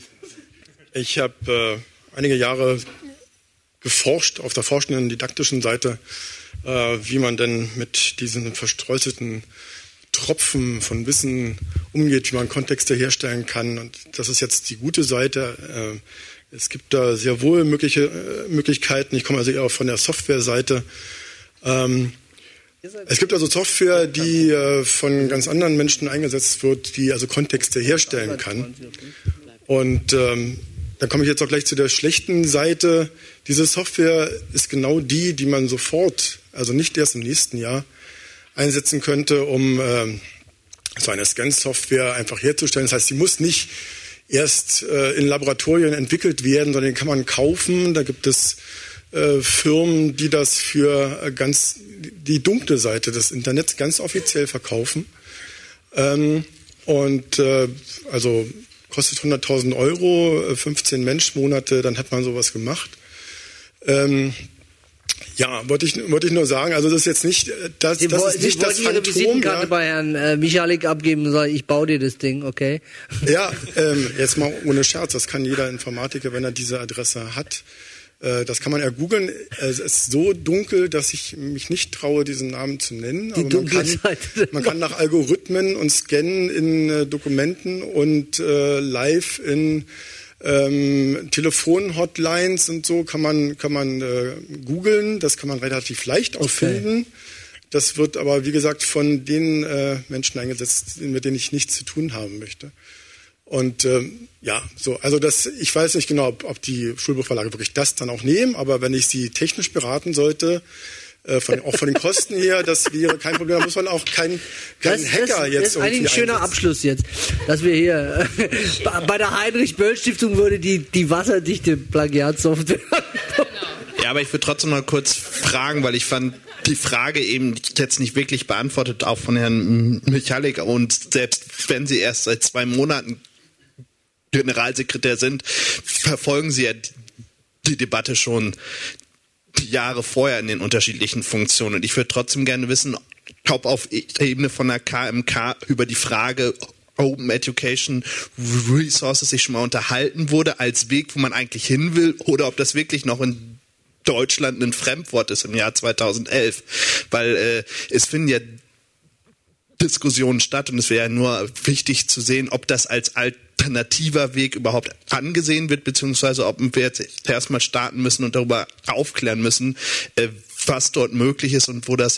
ich habe äh, einige Jahre geforscht auf der forschenden didaktischen Seite, äh, wie man denn mit diesen verstreuselten Tropfen von Wissen umgeht, wie man Kontexte herstellen kann. Und das ist jetzt die gute Seite. Äh, es gibt da sehr wohl mögliche äh, Möglichkeiten. Ich komme also eher von der Softwareseite. Ähm, es gibt also Software, die äh, von ganz anderen Menschen eingesetzt wird, die also Kontexte herstellen kann. Und ähm, dann komme ich jetzt auch gleich zu der schlechten Seite. Diese Software ist genau die, die man sofort, also nicht erst im nächsten Jahr, einsetzen könnte, um ähm, so eine Scan-Software einfach herzustellen. Das heißt, sie muss nicht erst äh, in Laboratorien entwickelt werden, sondern die kann man kaufen. Da gibt es äh, Firmen, die das für äh, ganz die dunkle Seite des Internets ganz offiziell verkaufen. Ähm, und äh, also kostet hunderttausend Euro, fünfzehn Menschmonate, dann hat man sowas gemacht. Ähm, Ja, wollte ich, wollte ich nur sagen, also das ist jetzt nicht das, Sie das ist nicht Sie das Ihre Phantom. Visitenkarte Ja. bei Herrn äh, Michalik abgeben und sagen, ich baue dir das Ding, okay? Ja, ähm, jetzt mal ohne Scherz, das kann jeder Informatiker, wenn er diese Adresse hat. Äh, das kann man ja googeln. Es ist so dunkel, dass ich mich nicht traue, diesen Namen zu nennen. Die Aber man kann, Seite. man kann nach Algorithmen und Scannen in äh, Dokumenten und äh, live in Ähm, Telefonhotlines und so kann man kann man äh, googeln, das kann man relativ leicht auch okay. finden. Das wird aber, wie gesagt, von den äh, Menschen eingesetzt, mit denen ich nichts zu tun haben möchte. Und ähm, ja, so, also das, ich weiß nicht genau, ob, ob die Schulbuchverlage wirklich das dann auch nehmen, aber wenn ich sie technisch beraten sollte, Äh, von, auch von den Kosten her, das wäre kein Problem. Da muss man auch kein, kein das, Hacker das, jetzt Das ist eigentlich ein schöner einsetzen. Abschluss jetzt, dass wir hier äh, bei der Heinrich-Böll-Stiftung würde die, die wasserdichte Plagiatsoftware. Ja, aber ich würde trotzdem mal kurz fragen, weil ich fand die Frage eben jetzt nicht wirklich beantwortet, auch von Herrn Michalik. Und selbst wenn sie erst seit zwei Monaten Generalsekretär sind, verfolgen Sie ja die Debatte schon Jahre vorher in den unterschiedlichen Funktionen. Und ich würde trotzdem gerne wissen, ob auf Ebene von der K M K über die Frage Open Education Resources sich schon mal unterhalten wurde als Weg, wo man eigentlich hin will, oder ob das wirklich noch in Deutschland ein Fremdwort ist im Jahr zweitausendelf. Weil äh, es finden ja Diskussionen statt und es wäre ja nur wichtig zu sehen, ob das als alternativer Weg überhaupt angesehen wird, beziehungsweise ob wir jetzt erstmal starten müssen und darüber aufklären müssen, äh, was dort möglich ist und wo das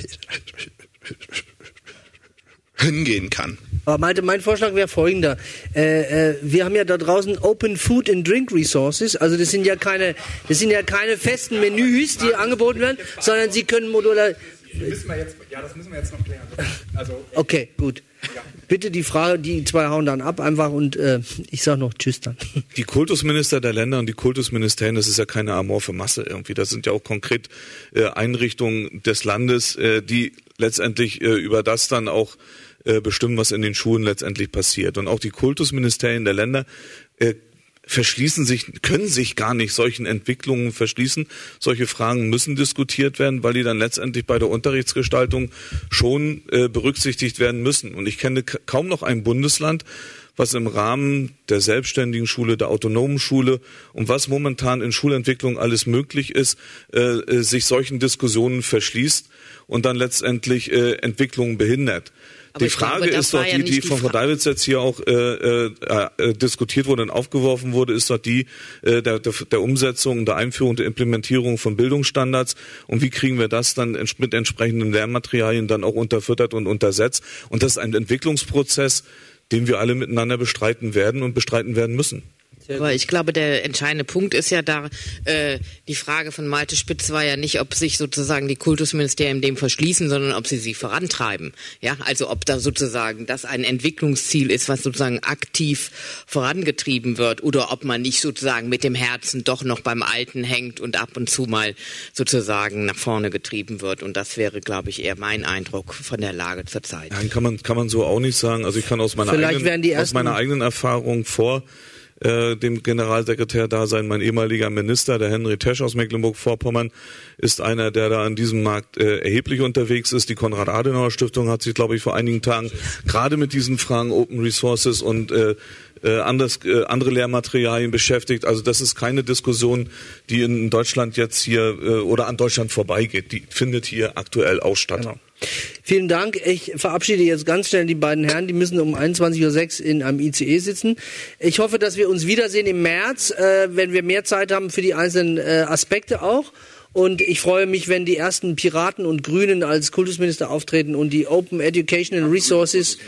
hingehen kann. Aber mein, mein Vorschlag wäre folgender. Äh, äh, wir haben ja da draußen Open Food and Drink Resources. Also das sind ja keine, das sind ja keine festen Menüs, die angeboten werden, sondern sie können modular... Müssen wir jetzt, ja, das müssen wir jetzt noch klären. Also, okay, gut. Ja. Bitte die Frage, die zwei hauen dann ab einfach und äh, ich sage noch Tschüss dann. Die Kultusminister der Länder und die Kultusministerien, das ist ja keine amorphe Masse irgendwie. Das sind ja auch konkret äh, Einrichtungen des Landes, äh, die letztendlich äh, über das dann auch äh, bestimmen, was in den Schulen letztendlich passiert. Und auch die Kultusministerien der Länder äh, verschließen sich, können sich gar nicht solchen Entwicklungen verschließen. Solche Fragen müssen diskutiert werden, weil die dann letztendlich bei der Unterrichtsgestaltung schon äh, berücksichtigt werden müssen. Und ich kenne k- kaum noch ein Bundesland, was im Rahmen der selbstständigen Schule, der autonomen Schule und was momentan in Schulentwicklung alles möglich ist, äh, äh, sich solchen Diskussionen verschließt und dann letztendlich äh, Entwicklungen behindert. Aber die Frage glaube, ist doch, ja die, die die von Frau Deiwitz jetzt hier auch äh, äh, äh, diskutiert wurde und aufgeworfen wurde, ist doch die äh, der, der, der Umsetzung, der Einführung, der Implementierung von Bildungsstandards. Und wie kriegen wir das dann ents- mit entsprechenden Lehrmaterialien dann auch unterfüttert und untersetzt? Und das ist ein Entwicklungsprozess, den wir alle miteinander bestreiten werden und bestreiten werden müssen. Aber ich glaube, der entscheidende Punkt ist ja da, äh, die Frage von Malte Spitz war ja nicht, ob sich sozusagen die Kultusministerien dem verschließen, sondern ob sie sie vorantreiben. Ja, also ob da sozusagen das ein Entwicklungsziel ist, was sozusagen aktiv vorangetrieben wird, oder ob man nicht sozusagen mit dem Herzen doch noch beim Alten hängt und ab und zu mal sozusagen nach vorne getrieben wird. Und das wäre, glaube ich, eher mein Eindruck von der Lage zurzeit. Nein, kann man, kann man so auch nicht sagen. Also ich kann aus meiner, eigenen, aus meiner eigenen Erfahrung vor Äh, dem Generalsekretär da sein. Mein ehemaliger Minister, der Henry Tesch aus Mecklenburg-Vorpommern, ist einer, der da an diesem Markt äh, erheblich unterwegs ist. Die Konrad-Adenauer-Stiftung hat sich, glaube ich, vor einigen Tagen gerade mit diesen Fragen Open Resources und äh, äh, anders, äh, andere Lehrmaterialien beschäftigt. Also das ist keine Diskussion, die in Deutschland jetzt hier äh, oder an Deutschland vorbeigeht. Die findet hier aktuell auch statt. Genau. Vielen Dank. Ich verabschiede jetzt ganz schnell die beiden Herren. Die müssen um einundzwanzig Uhr sechs in einem I C E sitzen. Ich hoffe, dass wir uns wiedersehen im März, äh, wenn wir mehr Zeit haben für die einzelnen äh, Aspekte auch. Und ich freue mich, wenn die ersten Piraten und Grünen als Kultusminister auftreten und die Open Educational Resources.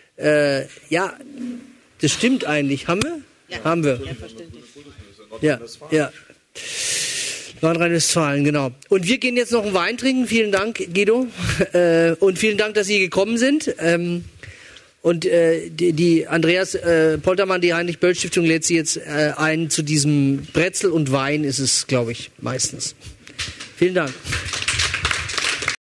Äh, ja, das stimmt eigentlich. Haben wir? Ja. Haben wir. Ja, ja. Nordrhein-Westfalen, genau. Und wir gehen jetzt noch einen Wein trinken. Vielen Dank, Guido. Äh, und vielen Dank, dass Sie gekommen sind. Ähm, und äh, die, die Andreas äh, Poltermann, die Heinrich-Böll-Stiftung, lädt Sie jetzt äh, ein zu diesem Brezel und Wein ist es, glaube ich, meistens. Vielen Dank.